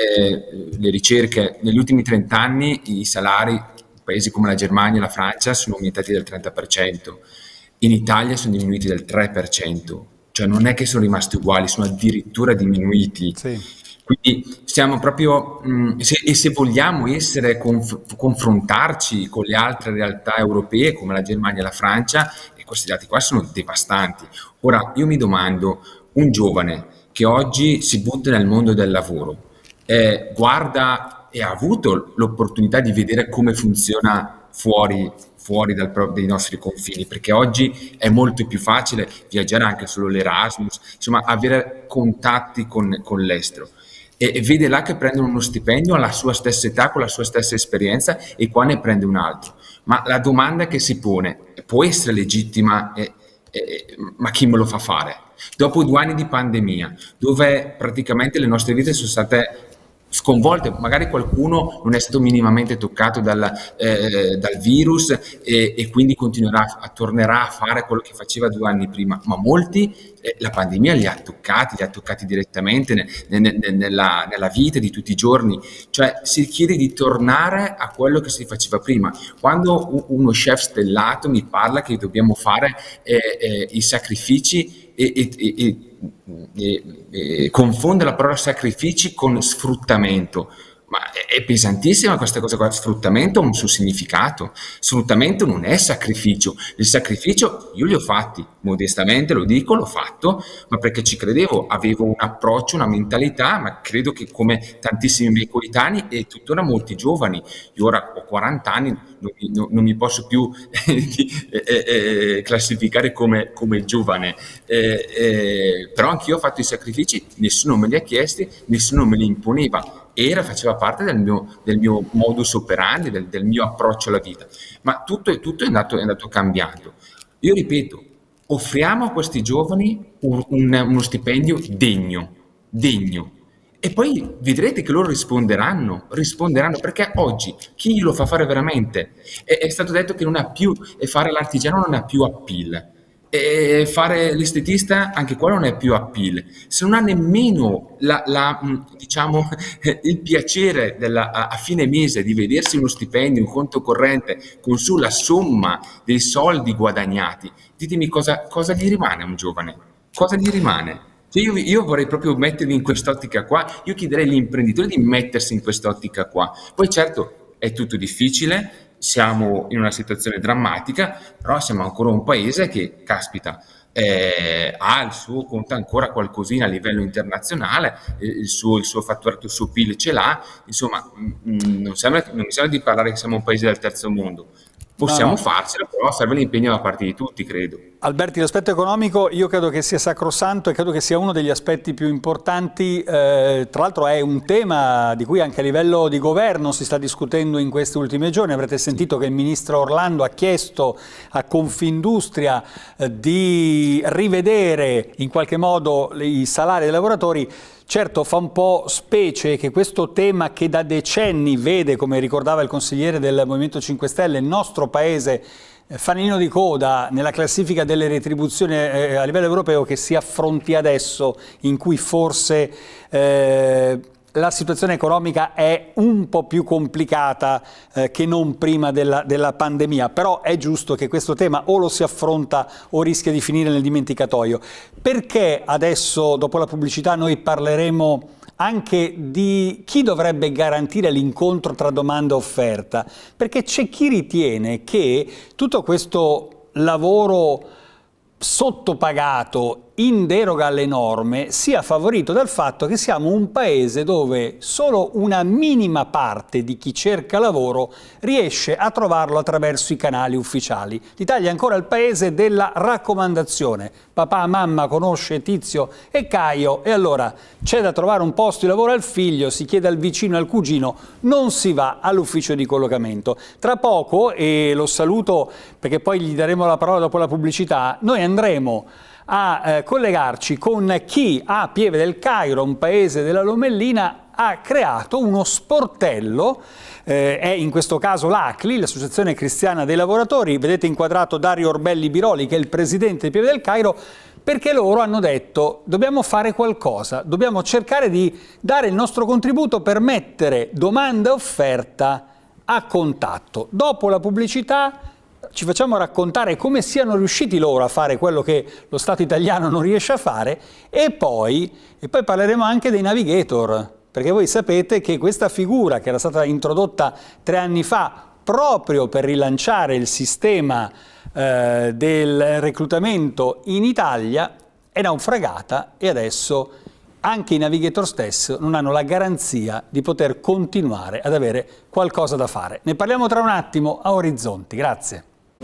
eh, le ricerche, negli ultimi trenta anni i salari in paesi come la Germania e la Francia sono aumentati del trenta per cento, in Italia sono diminuiti del tre per cento, cioè non è che sono rimasti uguali, sono addirittura diminuiti. Sì. Quindi siamo proprio, mh, se, e se vogliamo essere, conf, confrontarci con le altre realtà europee come la Germania e la Francia, e questi dati qua sono devastanti. Ora, io mi domando, un giovane che oggi si butta nel mondo del lavoro, eh, guarda e ha avuto l'opportunità di vedere come funziona fuori, fuori dal, dai nostri confini, perché oggi è molto più facile viaggiare anche solo l'Erasmus, insomma avere contatti con, con l'estero. E vede là che prendono uno stipendio alla sua stessa età, con la sua stessa esperienza, e qua ne prende un altro. Ma la domanda che si pone può essere legittima, eh, eh, ma chi me lo fa fare? Dopo due anni di pandemia, dove praticamente le nostre vite sono state sconvolte, magari qualcuno non è stato minimamente toccato dal, eh, dal virus e, e quindi continuerà a, tornerà a fare quello che faceva due anni prima, ma molti eh, la pandemia li ha toccati, li ha toccati direttamente ne, ne, ne, nella, nella vita di tutti i giorni, cioè si chiede di tornare a quello che si faceva prima. Quando uno chef stellato mi parla che dobbiamo fare eh, eh, i sacrifici e, e, e E, e confonde la parola sacrifici con sfruttamento, ma è, è pesantissima questa cosa qua. Sfruttamento ha un suo significato, sfruttamento non è sacrificio. Il sacrificio io li ho fatti, modestamente lo dico, l'ho fatto, ma perché ci credevo, avevo un approccio, una mentalità, ma credo che come tantissimi miei coetanei e tuttora molti giovani, io ora ho quaranta anni, non, non, non mi posso più eh, eh, classificare come, come giovane, eh, eh, però anch'io ho fatto i sacrifici, nessuno me li ha chiesti, nessuno me li imponeva, era, faceva parte del mio, del mio modus operandi, del, del mio approccio alla vita, ma tutto, tutto è, andato, è andato cambiando. Io ripeto, offriamo a questi giovani un, un, uno stipendio degno, degno, e poi vedrete che loro risponderanno, risponderanno, perché oggi chi lo fa fare veramente? È, è stato detto che non ha più, e fare l'artigiano non ha più appeal, e fare l'estetista anche quello non è più appeal, se non ha nemmeno la, la, diciamo, il piacere della, a, a fine mese di vedersi uno stipendio, un conto corrente con su la somma dei soldi guadagnati, ditemi cosa, cosa gli rimane a un giovane, cosa gli rimane? Cioè io, io vorrei proprio mettermi in quest'ottica qua, io chiederei agli imprenditori di mettersi in quest'ottica qua. Poi certo è tutto difficile, siamo in una situazione drammatica, però siamo ancora un paese che, caspita, eh, ha il suo, conta ancora qualcosina a livello internazionale, eh, il, suo, il suo fatturato, il suo P I L ce l'ha, insomma mh, non, sembra, non mi sembra di parlare che siamo un paese del terzo mondo. Possiamo no. farcela, però serve l'impegno da parte di tutti, credo. Alberti, l'aspetto economico io credo che sia sacrosanto e credo che sia uno degli aspetti più importanti, eh, tra l'altro è un tema di cui anche a livello di governo si sta discutendo in questi ultimi giorni. Avrete sentito che il ministro Orlando ha chiesto a Confindustria eh, di rivedere in qualche modo i salari dei lavoratori. Certo, fa un po' specie che questo tema che da decenni vede, come ricordava il consigliere del Movimento cinque Stelle, il nostro paese fanalino di coda nella classifica delle retribuzioni eh, a livello europeo, che si affronti adesso in cui forse eh, la situazione economica è un po' più complicata eh, che non prima della, della pandemia, però è giusto che questo tema o lo si affronta o rischia di finire nel dimenticatoio. Perché adesso, dopo la pubblicità, noi parleremo anche di chi dovrebbe garantire l'incontro tra domanda e offerta? Perché c'è chi ritiene che tutto questo lavoro sottopagato in deroga alle norme sia favorito dal fatto che siamo un paese dove solo una minima parte di chi cerca lavoro riesce a trovarlo attraverso i canali ufficiali. L'Italia è ancora il paese della raccomandazione. Papà, mamma conosce Tizio e Caio e allora c'è da trovare un posto di lavoro al figlio, si chiede al vicino e al cugino, non si va all'ufficio di collocamento. Tra poco, e lo saluto perché poi gli daremo la parola dopo la pubblicità, noi andremo a eh, collegarci con chi a Pieve del Cairo, un paese della Lomellina, ha creato uno sportello, eh, è in questo caso l'A C L I, l'Associazione Cristiana dei Lavoratori, vedete inquadrato Dario Orbelli Biroli che è il presidente di Pieve del Cairo, perché loro hanno detto dobbiamo fare qualcosa, dobbiamo cercare di dare il nostro contributo per mettere domanda e offerta a contatto. Dopo la pubblicità ci facciamo raccontare come siano riusciti loro a fare quello che lo Stato italiano non riesce a fare e poi, e poi parleremo anche dei navigator, perché voi sapete che questa figura che era stata introdotta tre anni fa proprio per rilanciare il sistema eh, del reclutamento in Italia è naufragata e adesso anche i navigator stessi non hanno la garanzia di poter continuare ad avere qualcosa da fare. Ne parliamo tra un attimo a Orizzonti. Grazie.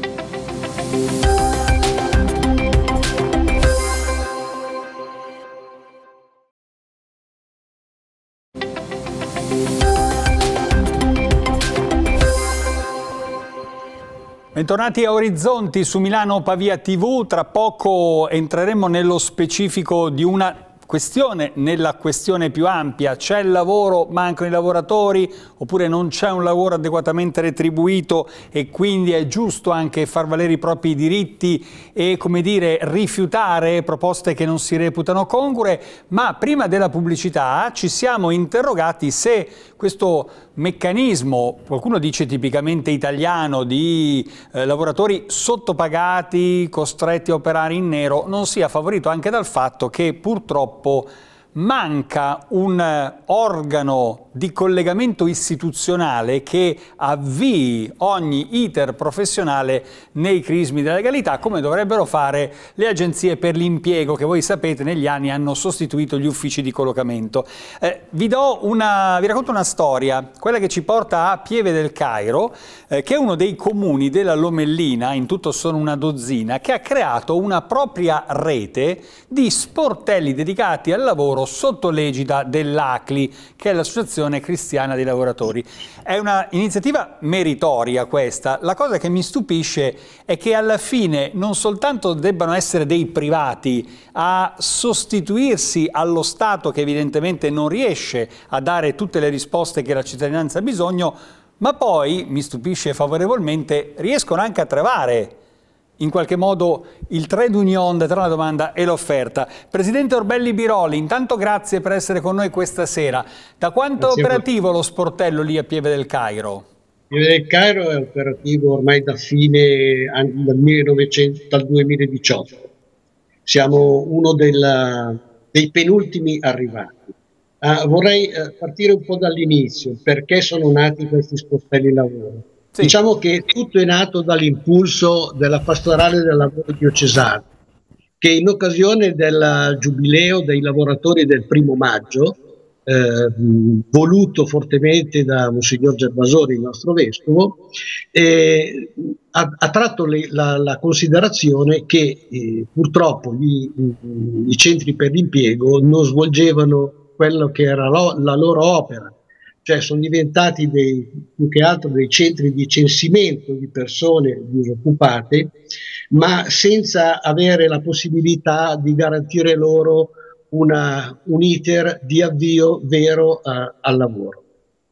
Bentornati a Orizzonti su Milano Pavia tivù, tra poco entreremo nello specifico di una questione, nella questione più ampia, c'è il lavoro, mancano i lavoratori oppure non c'è un lavoro adeguatamente retribuito e quindi è giusto anche far valere i propri diritti e, come dire, rifiutare proposte che non si reputano congrue, ma prima della pubblicità ci siamo interrogati se questo meccanismo, qualcuno dice tipicamente italiano, di eh, lavoratori sottopagati, costretti a operare in nero, non sia favorito anche dal fatto che purtroppo manca un organo di collegamento istituzionale che avvii ogni iter professionale nei crismi della legalità, come dovrebbero fare le agenzie per l'impiego che voi sapete negli anni hanno sostituito gli uffici di collocamento. Eh, vi, do una, vi racconto una storia, quella che ci porta a Pieve del Cairo, eh, che è uno dei comuni della Lomellina, in tutto sono una dozzina, che ha creato una propria rete di sportelli dedicati al lavoro sotto l'egida dell'A C L I, che è l'Associazione Cristiana dei Lavoratori. È una iniziativa meritoria questa. La cosa che mi stupisce è che alla fine non soltanto debbano essere dei privati a sostituirsi allo Stato che evidentemente non riesce a dare tutte le risposte che la cittadinanza ha bisogno, ma poi, mi stupisce favorevolmente, riescono anche a trovare in qualche modo il trade union tra la domanda e l'offerta. Presidente Orbelli Biroli, intanto grazie per essere con noi questa sera. Da quanto è operativo lo sportello lì a Pieve del Cairo? Pieve del Cairo è operativo ormai da fine dal millenovecento, dal duemiladiciotto. Siamo uno della, dei penultimi arrivati. Uh, vorrei uh, partire un po' dall'inizio, perché sono nati questi sportelli lavoro. Sì. Diciamo che tutto è nato dall'impulso della pastorale del lavoro diocesano, che in occasione del giubileo dei lavoratori del primo maggio, eh, voluto fortemente da Monsignor Gervasoni, il nostro vescovo, eh, ha, ha tratto le, la, la considerazione che eh, purtroppo gli, i centri per l'impiego non svolgevano quello che era lo, la loro opera. Cioè sono diventati dei, più che altro dei centri di censimento di persone disoccupate, ma senza avere la possibilità di garantire loro una, un iter di avvio vero uh, al lavoro.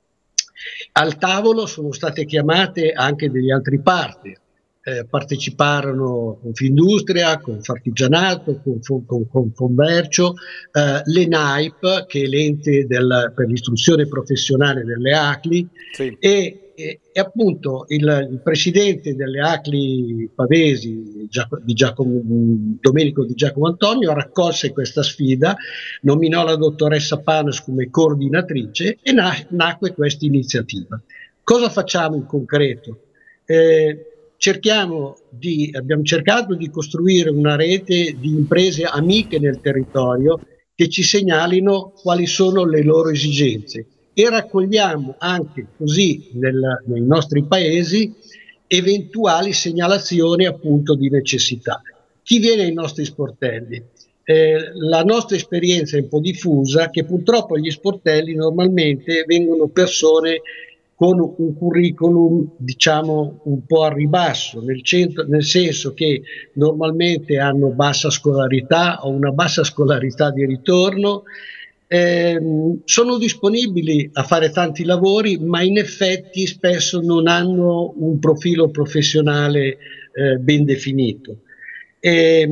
Al tavolo sono state chiamate anche degli altri partner. Eh, parteciparono Confindustria, Confartigianato, con, con, con Convercio, eh, l'E N A I P, che è l'ente del, per l'istruzione professionale delle A C L I, sì. e, e, e appunto il, il presidente delle A C L I pavesi, Giac di Giacomo, Domenico Di Giacomo Antonio, raccolse questa sfida, nominò la dottoressa Panos come coordinatrice e na nacque questa iniziativa. Cosa facciamo in concreto? Eh, cerchiamo di, abbiamo cercato di costruire una rete di imprese amiche nel territorio che ci segnalino quali sono le loro esigenze e raccogliamo anche così nel, nei nostri paesi eventuali segnalazioni appunto di necessità. Chi viene ai nostri sportelli? Eh, la nostra esperienza è un po' diffusa che purtroppo agli sportelli normalmente vengono persone con un curriculum diciamo un po' a ribasso, nel, centro, nel senso che normalmente hanno bassa scolarità o una bassa scolarità di ritorno, eh, sono disponibili a fare tanti lavori ma in effetti spesso non hanno un profilo professionale eh, ben definito. E,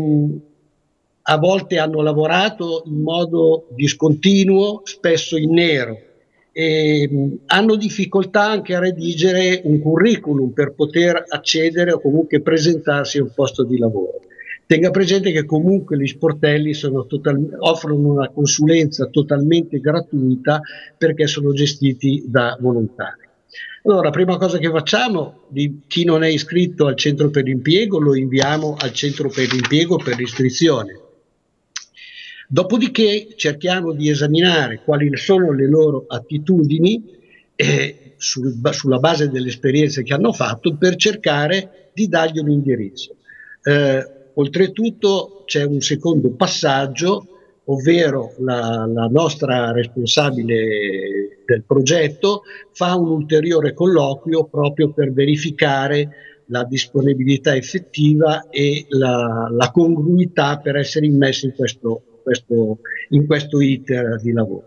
a volte hanno lavorato in modo discontinuo, spesso in nero, e hanno difficoltà anche a redigere un curriculum per poter accedere o comunque presentarsi a un posto di lavoro. Tenga presente che comunque gli sportelli sono total- offrono una consulenza totalmente gratuita perché sono gestiti da volontari. Allora, la prima cosa che facciamo, di chi non è iscritto al centro per l'impiego, lo inviamo al centro per l'impiego per l'iscrizione. Dopodiché cerchiamo di esaminare quali sono le loro attitudini eh, sul, sulla base delle esperienze che hanno fatto per cercare di dargli un indirizzo. Eh, oltretutto c'è un secondo passaggio, ovvero la, la nostra responsabile del progetto fa un ulteriore colloquio proprio per verificare la disponibilità effettiva e la, la congruità per essere immessi in questo Questo, in questo iter di lavoro.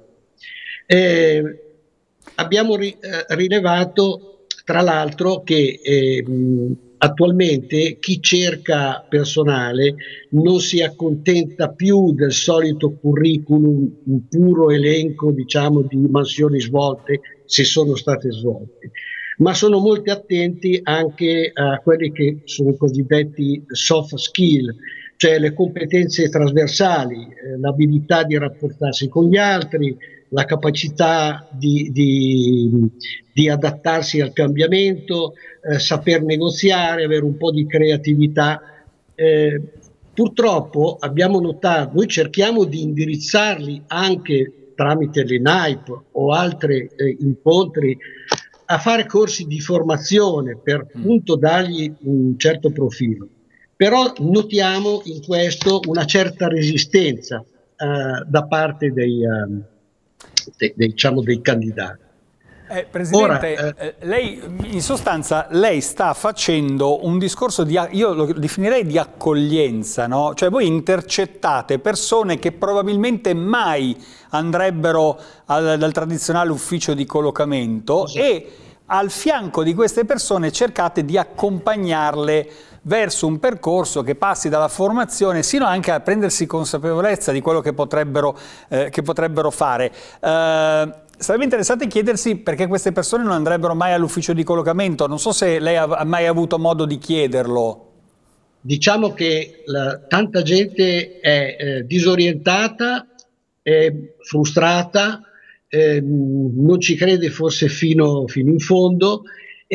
Eh, abbiamo ri, eh, rilevato tra l'altro che eh, attualmente chi cerca personale non si accontenta più del solito curriculum, un puro elenco diciamo di mansioni svolte se sono state svolte, ma sono molto attenti anche a quelli che sono i cosiddetti soft skill, cioè le competenze trasversali, eh, l'abilità di rapportarsi con gli altri, la capacità di, di, di adattarsi al cambiamento, eh, saper negoziare, avere un po' di creatività. Eh, purtroppo abbiamo notato, noi cerchiamo di indirizzarli anche tramite l'E N A I P o altri eh, incontri a fare corsi di formazione per appunto dargli un certo profilo. Però notiamo in questo una certa resistenza uh, da parte dei, uh, de, de, diciamo, dei candidati. Eh, Presidente, Ora, eh, eh, lei in sostanza lei sta facendo un discorso di, io lo definirei di accoglienza, no? Cioè voi intercettate persone che probabilmente mai andrebbero al, dal tradizionale ufficio di collocamento sì. e al fianco di queste persone cercate di accompagnarle verso un percorso che passi dalla formazione sino anche a prendersi consapevolezza di quello che potrebbero, eh, che potrebbero fare. Eh, sarebbe interessante chiedersi perché queste persone non andrebbero mai all'ufficio di collocamento. Non so se lei ha mai avuto modo di chiederlo. Diciamo che la, tanta gente è eh, disorientata, è frustrata, eh, non ci crede forse fino, fino in fondo.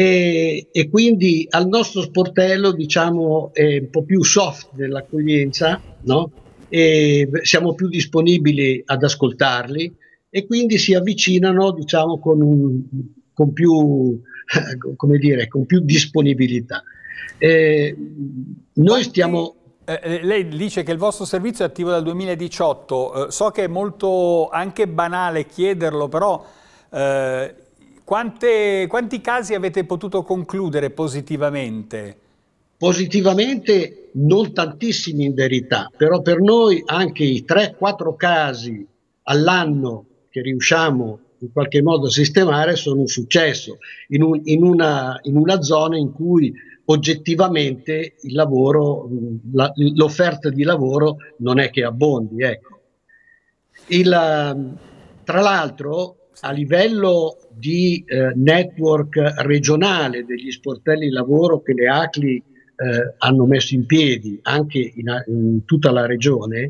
E, e quindi al nostro sportello diciamo è un po' più soft nell'accoglienza, no? E siamo più disponibili ad ascoltarli e quindi si avvicinano diciamo con, un, con, più, come dire, con più disponibilità. Eh, noi stiamo... Eh, lei dice che il vostro servizio è attivo dal duemiladiciotto, eh, so che è molto anche banale chiederlo, però... Eh, Quante, quanti casi avete potuto concludere positivamente? Positivamente non tantissimi in verità, però per noi anche i tre quattro casi all'anno che riusciamo in qualche modo a sistemare sono un successo, in, un, in, una, in una zona in cui oggettivamente il lavoro, la, l'offerta di lavoro non è che abbondi. Ecco. Il, tra l'altro, a livello di eh, network regionale degli sportelli lavoro che le A C L I eh, hanno messo in piedi anche in, in tutta la regione,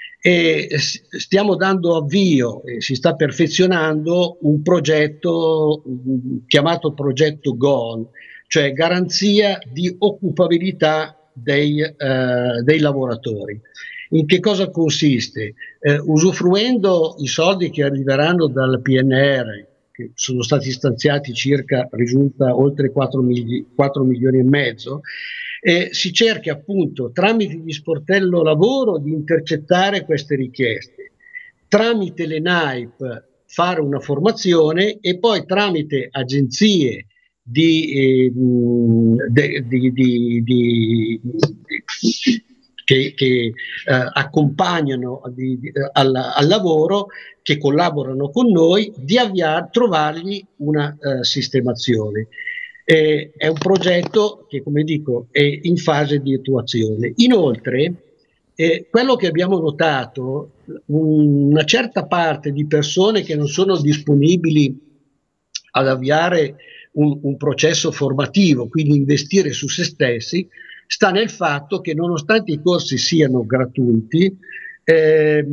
e stiamo dando avvio e si sta perfezionando un progetto chiamato progetto G O N, cioè garanzia di occupabilità dei, eh, dei lavoratori. In che cosa consiste? Eh, usufruendo i soldi che arriveranno dal P N R, che sono stati stanziati circa, risulta, oltre quattro milioni e mezzo, eh, si cerca appunto tramite gli sportello lavoro di intercettare queste richieste, tramite le N A I P fare una formazione e poi tramite agenzie di, eh, di, di, di, di, di che, che eh, accompagnano di, di, al, al lavoro, che collaborano con noi, di avviare, trovargli una uh, sistemazione. Eh, è un progetto che, come dico, è in fase di attuazione. Inoltre, eh, quello che abbiamo notato, una certa parte di persone che non sono disponibili ad avviare un, un processo formativo, quindi investire su se stessi, sta nel fatto che nonostante i corsi siano gratuiti, eh,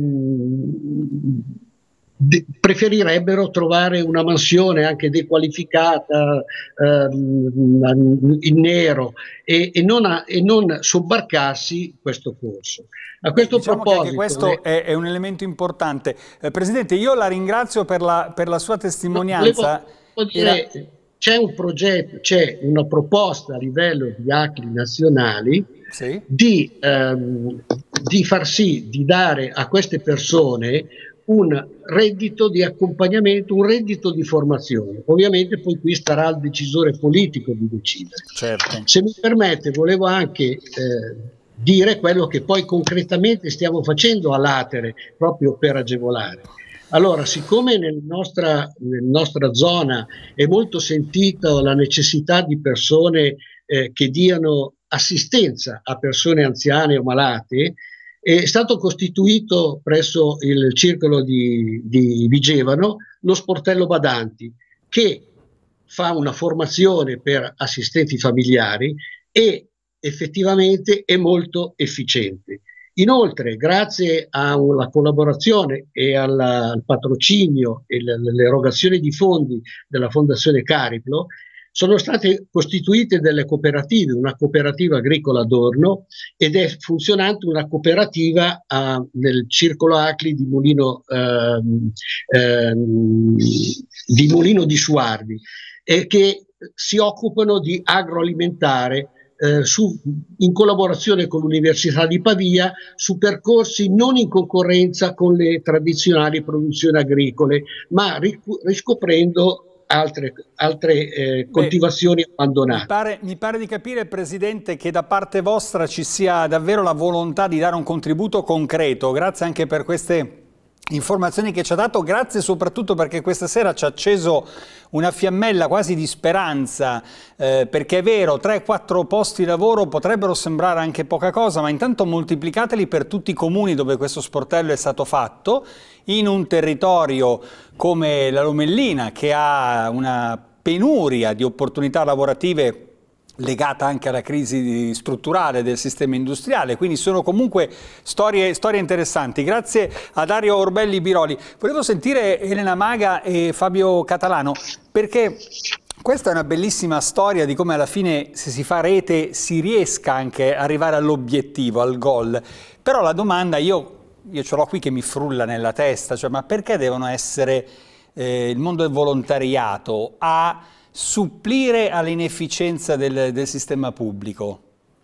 preferirebbero trovare una mansione anche dequalificata eh, in nero e, e, non a, e non sobbarcarsi questo corso. A questo diciamo proposito, che anche questo è, è un elemento importante. Eh, Presidente, io la ringrazio per la, per la sua testimonianza. Volevo dire, Era... C'è un progetto, c'è una proposta a livello di A C L I nazionali sì. di, ehm, di far sì di dare a queste persone un reddito di accompagnamento, un reddito di formazione. Ovviamente poi qui starà al decisore politico di decidere. Certo. Se mi permette, volevo anche eh, dire quello che poi concretamente stiamo facendo all'Atere proprio per agevolare. Allora, siccome nel nostra, nella nostra zona è molto sentita la necessità di persone eh, che diano assistenza a persone anziane o malate, è stato costituito presso il circolo di, di Vigevano lo sportello badanti, che fa una formazione per assistenti familiari e effettivamente è molto efficiente. Inoltre, grazie alla collaborazione e alla, al patrocinio e l'erogazione di fondi della Fondazione Cariplo, sono state costituite delle cooperative, una cooperativa agricola Adorno ed è funzionante una cooperativa uh, nel circolo A C L I di Mulino, uh, uh, di, Mulino di Suardi, e che si occupano di agroalimentare eh, su, in collaborazione con l'Università di Pavia su percorsi non in concorrenza con le tradizionali produzioni agricole, ma riscoprendo altre, altre eh, coltivazioni Beh, abbandonate. Mi pare, mi pare di capire, Presidente, che da parte vostra ci sia davvero la volontà di dare un contributo concreto. Grazie anche per queste informazioni che ci ha dato, grazie soprattutto perché questa sera ci ha acceso una fiammella quasi di speranza, eh, perché è vero, tre quattro posti di lavoro potrebbero sembrare anche poca cosa, ma intanto moltiplicateli per tutti i comuni dove questo sportello è stato fatto, in un territorio come la Lomellina, che ha una penuria di opportunità lavorative legata anche alla crisi strutturale del sistema industriale, quindi sono comunque storie, storie interessanti. Grazie a Dario Orbelli Biroli. Volevo sentire Elena Maga e Fabio Catalano, perché questa è una bellissima storia di come alla fine, se si fa rete, si riesca anche ad arrivare all'obiettivo, al goal. Però la domanda, io, io ce l'ho qui che mi frulla nella testa, cioè ma perché devono essere eh, il mondo del volontariato a supplire all'inefficienza del, del sistema pubblico?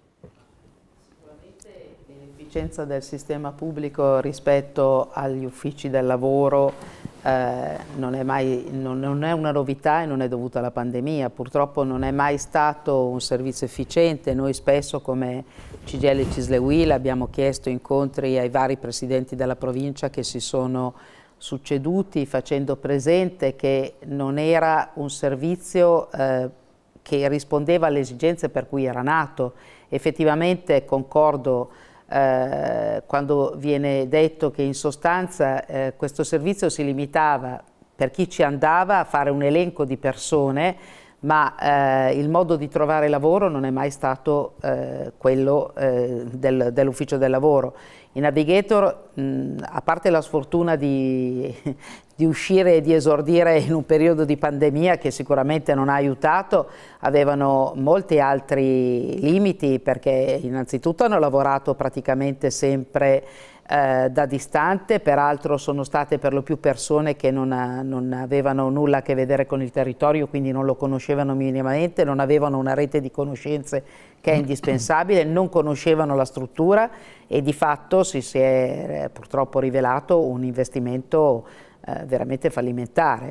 Sicuramente l'inefficienza del sistema pubblico rispetto agli uffici del lavoro eh, non, è mai, non, non è una novità e non è dovuta alla pandemia. Purtroppo non è mai stato un servizio efficiente. Noi spesso come C G I L e Cisle Will abbiamo chiesto incontri ai vari presidenti della provincia che si sono succeduti, facendo presente che non era un servizio eh, che rispondeva alle esigenze per cui era nato. Effettivamente concordo eh, quando viene detto che in sostanza eh, questo servizio si limitava, per chi ci andava, a fare un elenco di persone, ma eh, il modo di trovare lavoro non è mai stato eh, quello eh, del, dell'ufficio del lavoro. I Navigator, mh, a parte la sfortuna di, di uscire e di esordire in un periodo di pandemia che sicuramente non ha aiutato, avevano molti altri limiti, perché innanzitutto hanno lavorato praticamente sempre eh, da distante, peraltro sono state per lo più persone che non, ha, non avevano nulla a che vedere con il territorio, quindi non lo conoscevano minimamente, non avevano una rete di conoscenze che è indispensabile, non conoscevano la struttura e di fatto si, si è eh, purtroppo rivelato un investimento eh, veramente fallimentare.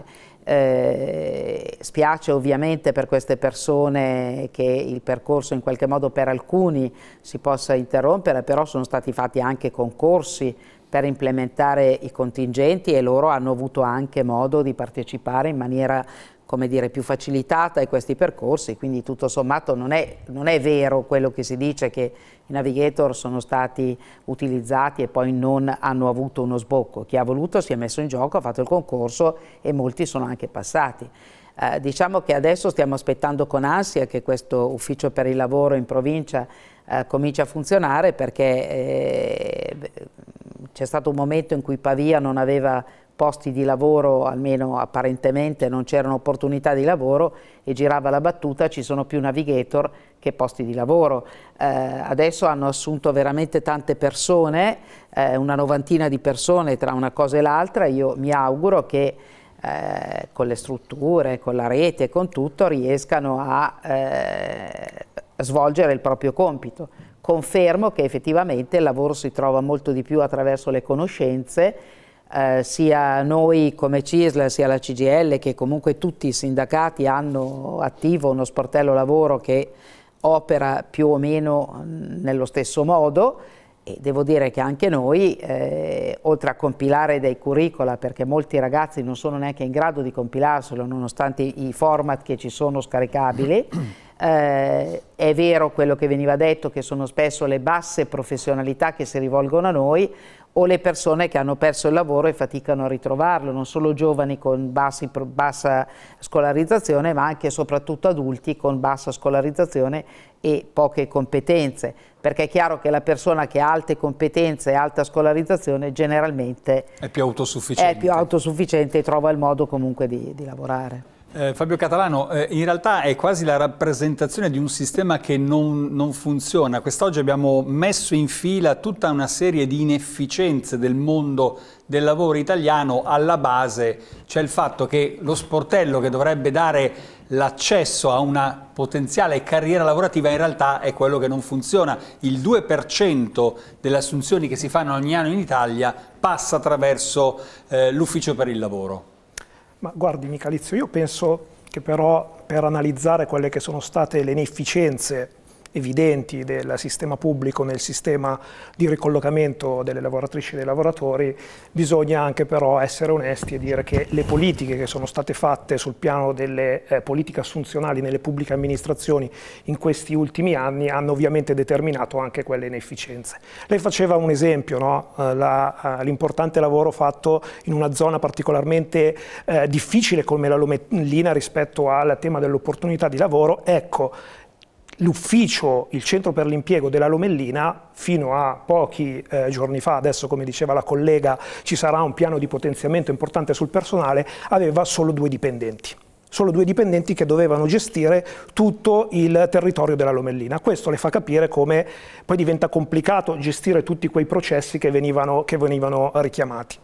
Eh, spiace ovviamente per queste persone che il percorso in qualche modo per alcuni si possa interrompere, però sono stati fatti anche concorsi per implementare i contingenti e loro hanno avuto anche modo di partecipare in maniera, come dire, più facilitata a questi percorsi, quindi tutto sommato non è, non è vero quello che si dice che i Navigator sono stati utilizzati e poi non hanno avuto uno sbocco. Chi ha voluto si è messo in gioco, ha fatto il concorso e molti sono anche passati. Eh, diciamo che adesso stiamo aspettando con ansia che questo ufficio per il lavoro in provincia eh, cominci a funzionare, perché eh, c'è stato un momento in cui Pavia non aveva posti di lavoro, almeno apparentemente non c'erano opportunità di lavoro, e girava la battuta: ci sono più Navigator che posti di lavoro. Eh, adesso hanno assunto veramente tante persone, eh, una novantina di persone tra una cosa e l'altra. Io mi auguro che eh, con le strutture, con la rete, con tutto, riescano a eh, svolgere il proprio compito. Confermo che effettivamente il lavoro si trova molto di più attraverso le conoscenze. Eh, sia noi come C I S L, sia la C G I L, che comunque tutti i sindacati hanno attivo uno sportello lavoro che opera più o meno nello stesso modo, e devo dire che anche noi, eh, oltre a compilare dei curricula, perché molti ragazzi non sono neanche in grado di compilarselo nonostante i format che ci sono scaricabili, eh, è vero quello che veniva detto, che sono spesso le basse professionalità che si rivolgono a noi, o le persone che hanno perso il lavoro e faticano a ritrovarlo, non solo giovani con bassi, bassa scolarizzazione, ma anche e soprattutto adulti con bassa scolarizzazione e poche competenze, perché è chiaro che la persona che ha alte competenze e alta scolarizzazione generalmente è più autosufficiente, è più autosufficiente e trova il modo comunque di, di lavorare. Eh, Fabio Catalano, eh, in realtà è quasi la rappresentazione di un sistema che non, non funziona. Quest'oggi abbiamo messo in fila tutta una serie di inefficienze del mondo del lavoro italiano. Alla base c'è il fatto che lo sportello, che dovrebbe dare l'accesso a una potenziale carriera lavorativa, in realtà è quello che non funziona. Il due per cento delle assunzioni che si fanno ogni anno in Italia passa attraverso eh, l'ufficio per il lavoro. Ma guardi Michalizio, io penso che però per analizzare quelle che sono state le inefficienze evidenti del sistema pubblico nel sistema di ricollocamento delle lavoratrici e dei lavoratori, bisogna anche però essere onesti e dire che le politiche che sono state fatte sul piano delle eh, politiche assunzionali nelle pubbliche amministrazioni in questi ultimi anni hanno ovviamente determinato anche quelle inefficienze. Lei faceva un esempio, no? uh, l'importante lavoro fatto in una zona particolarmente uh, difficile come la Lomellina rispetto al tema dell'opportunità di lavoro. Ecco, l'ufficio, il centro per l'impiego della Lomellina, fino a pochi eh, giorni fa, adesso come diceva la collega ci sarà un piano di potenziamento importante sul personale, aveva solo due dipendenti. Solo due dipendenti che dovevano gestire tutto il territorio della Lomellina. Questo le fa capire come poi diventa complicato gestire tutti quei processi che venivano, che venivano richiamati.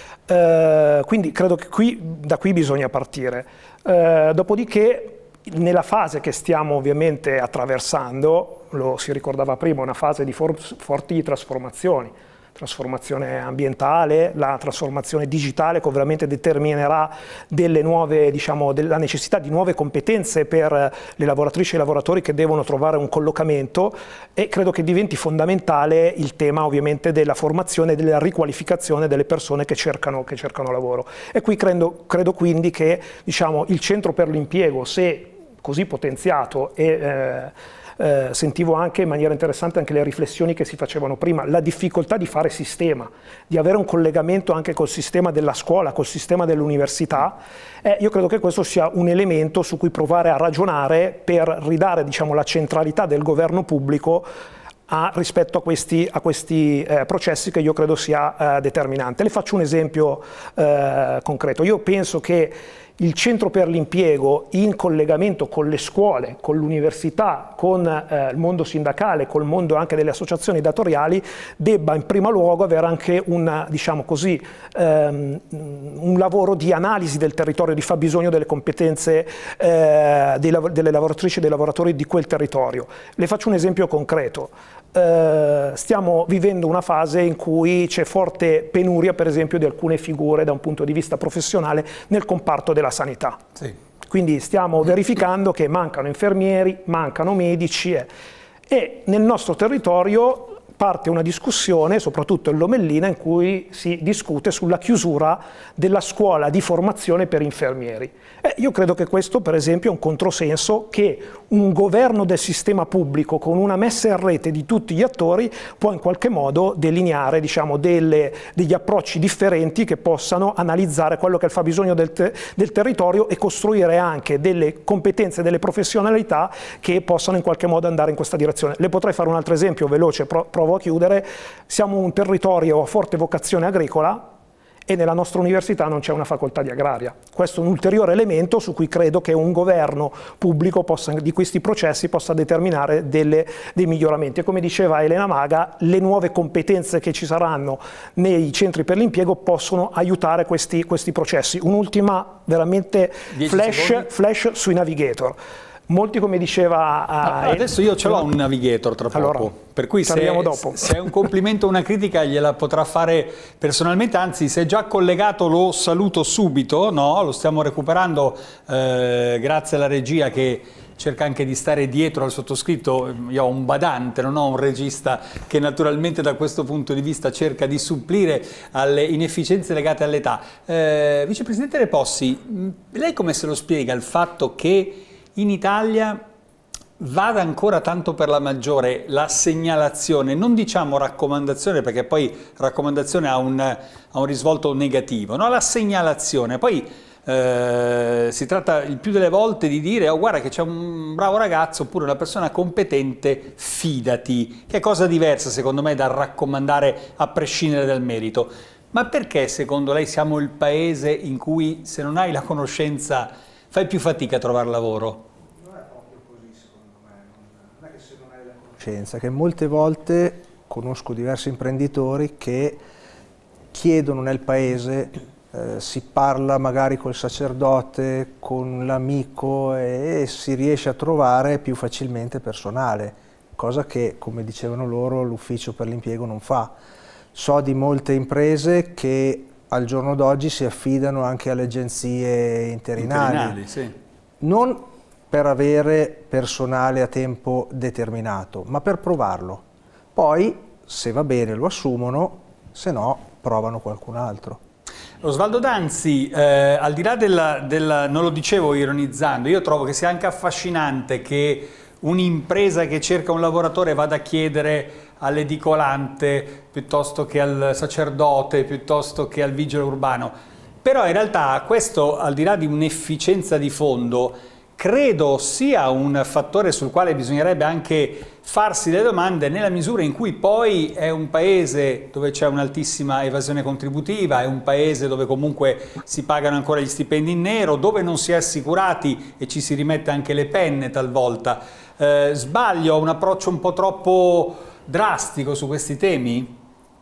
Eh, quindi credo che qui, da qui bisogna partire. Eh, dopodiché, nella fase che stiamo ovviamente attraversando, lo si ricordava prima, una fase di for forti trasformazioni, trasformazione ambientale, la trasformazione digitale che ovviamente determinerà delle nuove, diciamo, della necessità di nuove competenze per le lavoratrici e i lavoratori che devono trovare un collocamento, e credo che diventi fondamentale il tema ovviamente della formazione e della riqualificazione delle persone che cercano, che cercano lavoro. E qui credo, credo quindi che, diciamo, il centro per l'impiego, se così potenziato e eh, eh, sentivo anche in maniera interessante anche le riflessioni che si facevano prima, la difficoltà di fare sistema, di avere un collegamento anche col sistema della scuola, col sistema dell'università. Eh, io credo che questo sia un elemento su cui provare a ragionare per ridare, diciamo, la centralità del governo pubblico A, rispetto a questi, a questi eh, processi, che io credo sia eh, determinante. Le faccio un esempio eh, concreto. Io penso che il Centro per l'Impiego, in collegamento con le scuole, con l'università, con eh, il mondo sindacale, col mondo anche delle associazioni datoriali, debba in primo luogo avere anche una, diciamo così, ehm, un lavoro di analisi del territorio, di fabbisogno delle competenze eh, dei, delle lavoratrici e dei lavoratori di quel territorio. Le faccio un esempio concreto. Uh, stiamo vivendo una fase in cui c'è forte penuria, per esempio, di alcune figure da un punto di vista professionale nel comparto della sanità. Sì. Quindi stiamo verificando che mancano infermieri, mancano medici eh. e nel nostro territorio parte una discussione, soprattutto in Lomellina, in cui si discute sulla chiusura della scuola di formazione per infermieri. Eh, io credo che questo, per esempio, è un controsenso che un governo del sistema pubblico, con una messa in rete di tutti gli attori, può in qualche modo delineare, diciamo, delle, degli approcci differenti che possano analizzare quello che è il fabbisogno del, te del territorio e costruire anche delle competenze, delle professionalità che possano in qualche modo andare in questa direzione. Le potrei fare un altro esempio veloce, pro provo a chiudere. Siamo un territorio a forte vocazione agricola e nella nostra università non c'è una facoltà di agraria. Questo è un ulteriore elemento su cui credo che un governo pubblico possa, di questi processi possa determinare delle, dei miglioramenti. E come diceva Elena Maga, le nuove competenze che ci saranno nei centri per l'impiego possono aiutare questi, questi processi. Un'ultima veramente flash, flash sui navigator. Molti, come diceva... Uh, adesso io ce l'ho un navigator tra poco, allora, per cui se, dopo. se è un complimento o una critica gliela potrà fare personalmente, anzi se è già collegato lo saluto subito, no? Lo stiamo recuperando eh, grazie alla regia che cerca anche di stare dietro al sottoscritto. Io ho un badante, non ho un regista che naturalmente da questo punto di vista cerca di supplire alle inefficienze legate all'età. Eh, Vicepresidente De Possi, lei come se lo spiega il fatto che in Italia vada ancora tanto per la maggiore la segnalazione, non diciamo raccomandazione perché poi raccomandazione ha un, ha un risvolto negativo, no? La segnalazione, poi eh, si tratta il più delle volte di dire oh guarda che c'è un bravo ragazzo oppure una persona competente, fidati, che è cosa diversa secondo me dal raccomandare a prescindere dal merito. Ma perché secondo lei siamo il paese in cui se non hai la conoscenza fai più fatica a trovare lavoro? Non è proprio così secondo me, non è che se non hai la conoscenza, che molte volte conosco diversi imprenditori che chiedono nel paese, eh, si parla magari col sacerdote, con l'amico e, e si riesce a trovare più facilmente personale, cosa che, come dicevano loro, l'ufficio per l'impiego non fa. So di molte imprese che al giorno d'oggi si affidano anche alle agenzie interinali, interinali sì. Non per avere personale a tempo determinato, ma per provarlo. Poi, se va bene, lo assumono, se no, provano qualcun altro. Osvaldo Danzi, eh, al di là della, della, non lo dicevo ironizzando, io trovo che sia anche affascinante che un'impresa che cerca un lavoratore vada a chiedere all'edicolante piuttosto che al sacerdote, piuttosto che al vigile urbano. Però in realtà questo, al di là di un'efficienza di fondo, credo sia un fattore sul quale bisognerebbe anche farsi delle domande nella misura in cui poi è un paese dove c'è un'altissima evasione contributiva, è un paese dove comunque si pagano ancora gli stipendi in nero, dove non si è assicurati e ci si rimette anche le penne talvolta. Eh, sbaglio, un approccio un po' troppo drastico su questi temi?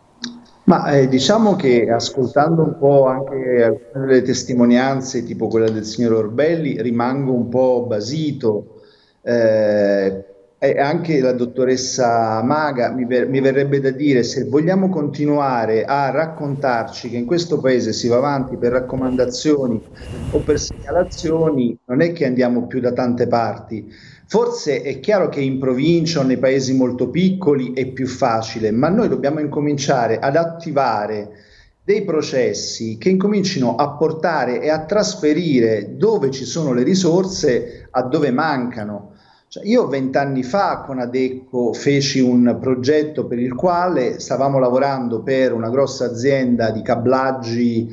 Ma eh, diciamo che ascoltando un po' anche alcune delle testimonianze, tipo quella del signor Orbelli, rimango un po' basito. Eh, e anche la dottoressa Maga mi, ver mi verrebbe da dire, se vogliamo continuare a raccontarci che in questo paese si va avanti per raccomandazioni o per segnalazioni, non è che andiamo più da tante parti. Forse è chiaro che in provincia o nei paesi molto piccoli è più facile, ma noi dobbiamo incominciare ad attivare dei processi che incomincino a portare e a trasferire dove ci sono le risorse a dove mancano. Cioè, io vent'anni fa con Adecco feci un progetto per il quale stavamo lavorando per una grossa azienda di cablaggi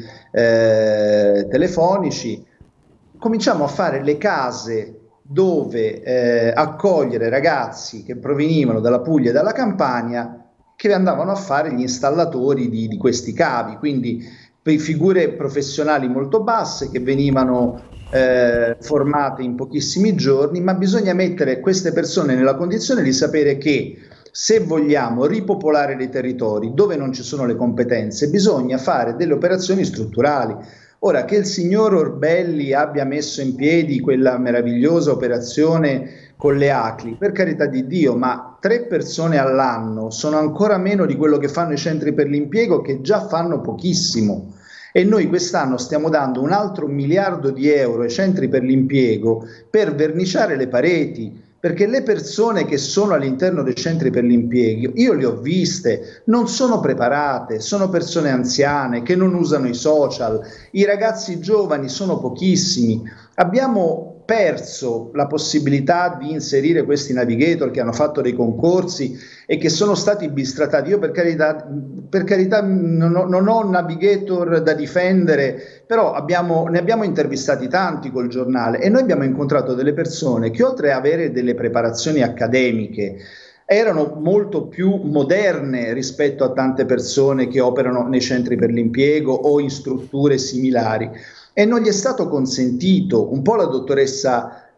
eh, telefonici. Cominciamo a fare le case dove eh, accogliere ragazzi che provenivano dalla Puglia e dalla Campania, che andavano a fare gli installatori di, di questi cavi, quindi figure professionali molto basse che venivano eh, formate in pochissimi giorni, ma bisogna mettere queste persone nella condizione di sapere che se vogliamo ripopolare dei territori dove non ci sono le competenze, bisogna fare delle operazioni strutturali. Ora, che il signor Orbelli abbia messo in piedi quella meravigliosa operazione con le A C L I, per carità di Dio, ma tre persone all'anno sono ancora meno di quello che fanno i centri per l'impiego, che già fanno pochissimo. E noi quest'anno stiamo dando un altro miliardo di euro ai centri per l'impiego per verniciare le pareti, perché le persone che sono all'interno dei centri per l'impiego, io le ho viste, non sono preparate, sono persone anziane che non usano i social, i ragazzi giovani sono pochissimi. Abbiamo perso la possibilità di inserire questi navigator che hanno fatto dei concorsi e che sono stati bistratati. Io per carità, per carità non, ho, non ho navigator da difendere, però abbiamo, ne abbiamo intervistati tanti col giornale e noi abbiamo incontrato delle persone che, oltre ad avere delle preparazioni accademiche, erano molto più moderne rispetto a tante persone che operano nei centri per l'impiego o in strutture similari. E non gli è stato consentito. Un po' la dottoressa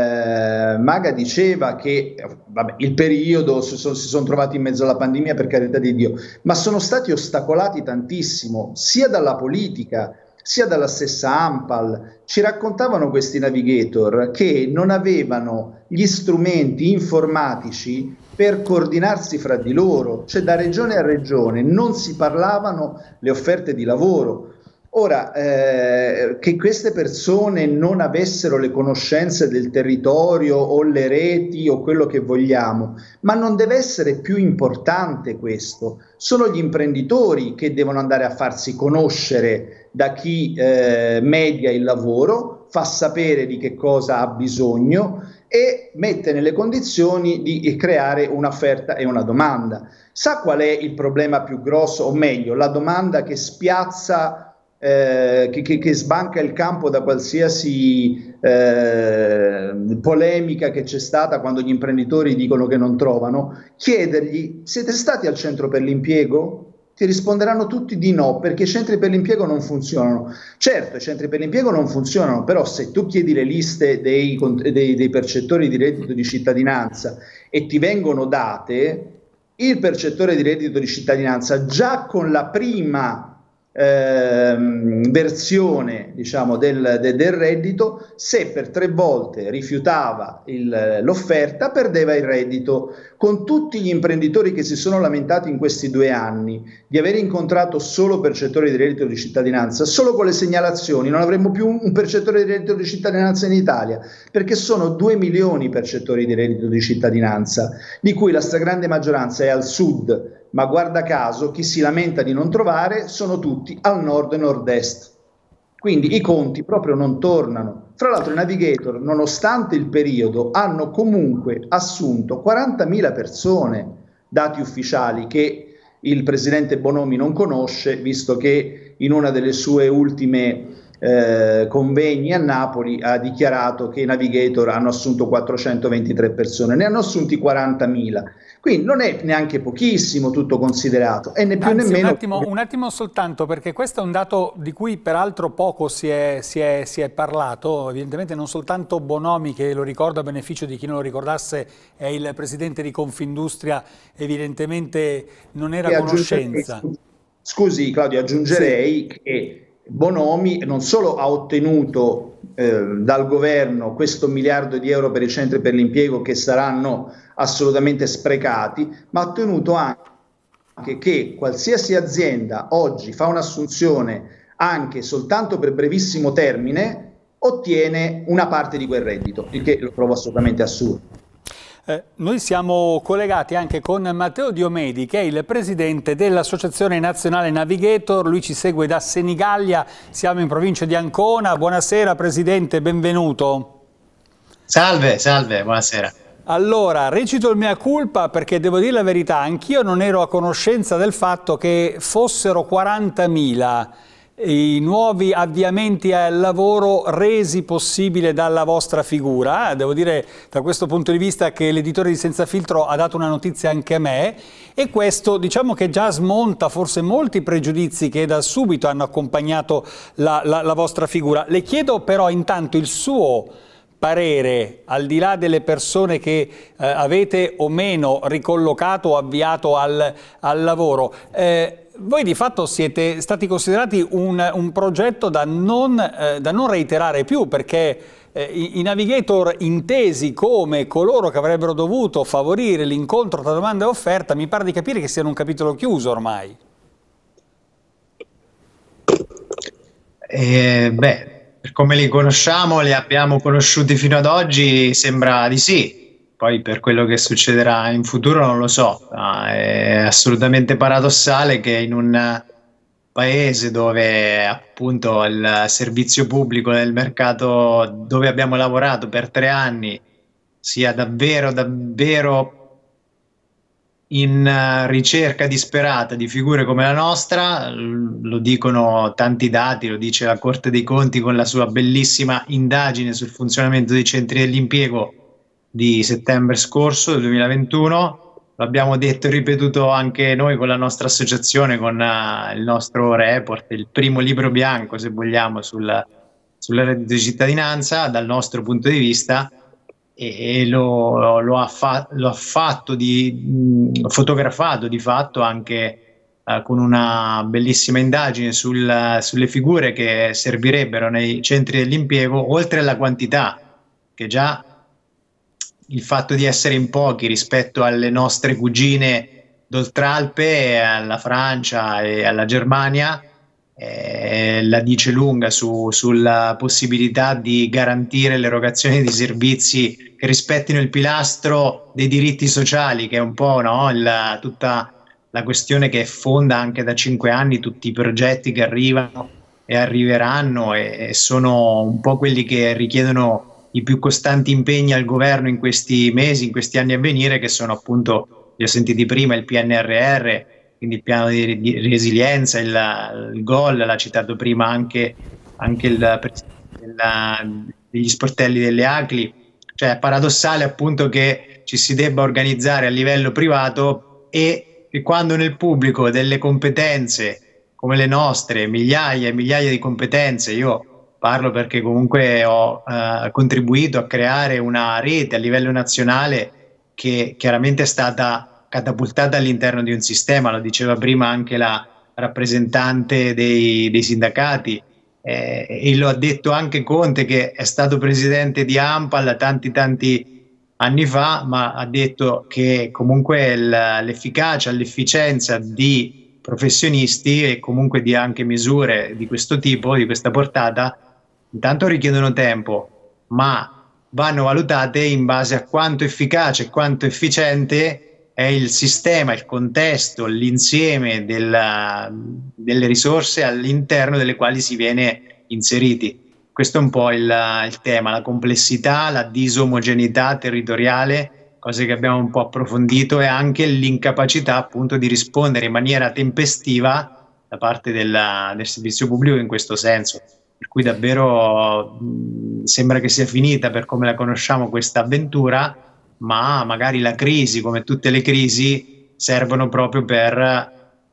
eh, Maga diceva che vabbè, il periodo si sono, si sono trovati in mezzo alla pandemia, per carità di Dio, ma sono stati ostacolati tantissimo sia dalla politica sia dalla stessa ANPAL. Ci raccontavano questi navigator che non avevano gli strumenti informatici per coordinarsi fra di loro, cioè da regione a regione non si parlavano le offerte di lavoro. Ora, eh, che queste persone non avessero le conoscenze del territorio o le reti o quello che vogliamo, ma non deve essere più importante questo. Sono gli imprenditori che devono andare a farsi conoscere da chi eh, media il lavoro, fa sapere di che cosa ha bisogno e mette nelle condizioni di creare un'offerta e una domanda. Sa qual è il problema più grosso, o meglio, la domanda che spiazza Eh, che, che, che sbanca il campo da qualsiasi eh, polemica che c'è stata quando gli imprenditori dicono che non trovano? Chiedergli: siete stati al centro per l'impiego? Ti risponderanno tutti di no, perché i centri per l'impiego non funzionano. Certo, i centri per l'impiego non funzionano, però se tu chiedi le liste dei, dei, dei percettori di reddito di cittadinanza e ti vengono date, il percettore di reddito di cittadinanza già con la prima Eh, versione, diciamo, del, de, del reddito, se per tre volte rifiutava l'offerta perdeva il reddito. Con tutti gli imprenditori che si sono lamentati in questi due anni di aver incontrato solo percettori di reddito di cittadinanza, solo con le segnalazioni non avremmo più un percettore di reddito di cittadinanza in Italia, perché sono due milioni i percettori di reddito di cittadinanza, di cui la stragrande maggioranza è al sud, ma guarda caso chi si lamenta di non trovare sono tutti al nord e nord-est. Quindi i conti proprio non tornano. Fra l'altro i navigator, nonostante il periodo, hanno comunque assunto quarantamila persone, dati ufficiali che il presidente Bonomi non conosce, visto che in una delle sue ultime eh, convegni a Napoli ha dichiarato che i navigator hanno assunto quattrocentoventitré persone, ne hanno assunti quarantamila. Quindi non è neanche pochissimo tutto considerato, e né più Anzi, nemmeno... Un attimo, un attimo soltanto, perché questo è un dato di cui peraltro poco si è, si è, si è parlato. Evidentemente non soltanto Bonomi, che lo ricordo a beneficio di chi non lo ricordasse, è il presidente di Confindustria, evidentemente non era a conoscenza. Scusi Claudio, aggiungerei sì. che Bonomi non solo ha ottenuto eh, dal governo questo miliardo di euro per i centri per l'impiego che saranno assolutamente sprecati, ma ha ottenuto anche che qualsiasi azienda oggi fa un'assunzione anche soltanto per brevissimo termine ottiene una parte di quel reddito, il che lo trovo assolutamente assurdo. Eh, noi siamo collegati anche con Matteo Diomedi, che è il presidente dell'Associazione Nazionale Navigator. Lui ci segue da Senigallia, siamo in provincia di Ancona. Buonasera presidente, benvenuto. Salve, salve, buonasera. Allora, recito il mea culpa perché devo dire la verità, anch'io non ero a conoscenza del fatto che fossero quarantamila i nuovi avviamenti al lavoro resi possibile dalla vostra figura. Devo dire da questo punto di vista che l'editore di Senza Filtro ha dato una notizia anche a me, e questo diciamo che già smonta forse molti pregiudizi che da subito hanno accompagnato la, la, la vostra figura. Le chiedo però intanto il suo parere, al di là delle persone che eh, avete o meno ricollocato o avviato al, al lavoro. Eh, Voi di fatto siete stati considerati un, un progetto da non, eh, da non reiterare più, perché eh, i, i navigator intesi come coloro che avrebbero dovuto favorire l'incontro tra domanda e offerta, mi pare di capire che siano un capitolo chiuso ormai. Eh, beh, per come li conosciamo, li abbiamo conosciuti fino ad oggi, sembra di sì. Poi per quello che succederà in futuro non lo so. È assolutamente paradossale che in un paese dove appunto il servizio pubblico nel mercato dove abbiamo lavorato per tre anni sia davvero davvero in ricerca disperata di figure come la nostra. Lo dicono tanti dati, lo dice la Corte dei Conti con la sua bellissima indagine sul funzionamento dei centri dell'impiego di settembre scorso, del duemilaventuno. L'abbiamo detto e ripetuto anche noi con la nostra associazione, con uh, il nostro report, il primo libro bianco, se vogliamo, sul, sulla reddito di cittadinanza, dal nostro punto di vista, e, e lo, lo, ha fa, lo ha fatto, di, mh, fotografato di fatto anche uh, con una bellissima indagine sul, sulle figure che servirebbero nei centri dell'impiego, oltre alla quantità, che già il fatto di essere in pochi rispetto alle nostre cugine d'Oltralpe, alla Francia e alla Germania, eh, la dice lunga su, sulla possibilità di garantire l'erogazione di servizi che rispettino il pilastro dei diritti sociali, che è un po', no, il, tutta la questione che fonda anche da cinque anni tutti i progetti che arrivano e arriveranno, e, e sono un po' quelli che richiedono i più costanti impegni al governo in questi mesi, in questi anni a venire, che sono appunto, li ho sentiti prima, il P N R R, quindi il piano di, di resilienza, il, il GOL, l'ha citato prima anche, anche il presidente degli sportelli delle A C L I. Cioè è paradossale appunto che ci si debba organizzare a livello privato e che quando nel pubblico delle competenze come le nostre, migliaia e migliaia di competenze, io parlo perché comunque ho eh, contribuito a creare una rete a livello nazionale che chiaramente è stata catapultata all'interno di un sistema, lo diceva prima anche la rappresentante dei, dei sindacati, eh, e lo ha detto anche Conte, che è stato presidente di ANPAL tanti tanti anni fa, ma ha detto che comunque l'efficacia, l'efficienza di professionisti e comunque di anche misure di questo tipo, di questa portata, intanto richiedono tempo, ma vanno valutate in base a quanto efficace e quanto efficiente è il sistema, il contesto, l'insieme della, delle risorse all'interno delle quali si viene inseriti. Questo è un po' il, il tema, la complessità, la disomogeneità territoriale, cose che abbiamo un po' approfondito, e anche l'incapacità appunto di rispondere in maniera tempestiva da parte della, del servizio pubblico in questo senso. Per cui davvero mh, sembra che sia finita per come la conosciamo questa avventura, ma magari la crisi, come tutte le crisi, servono proprio per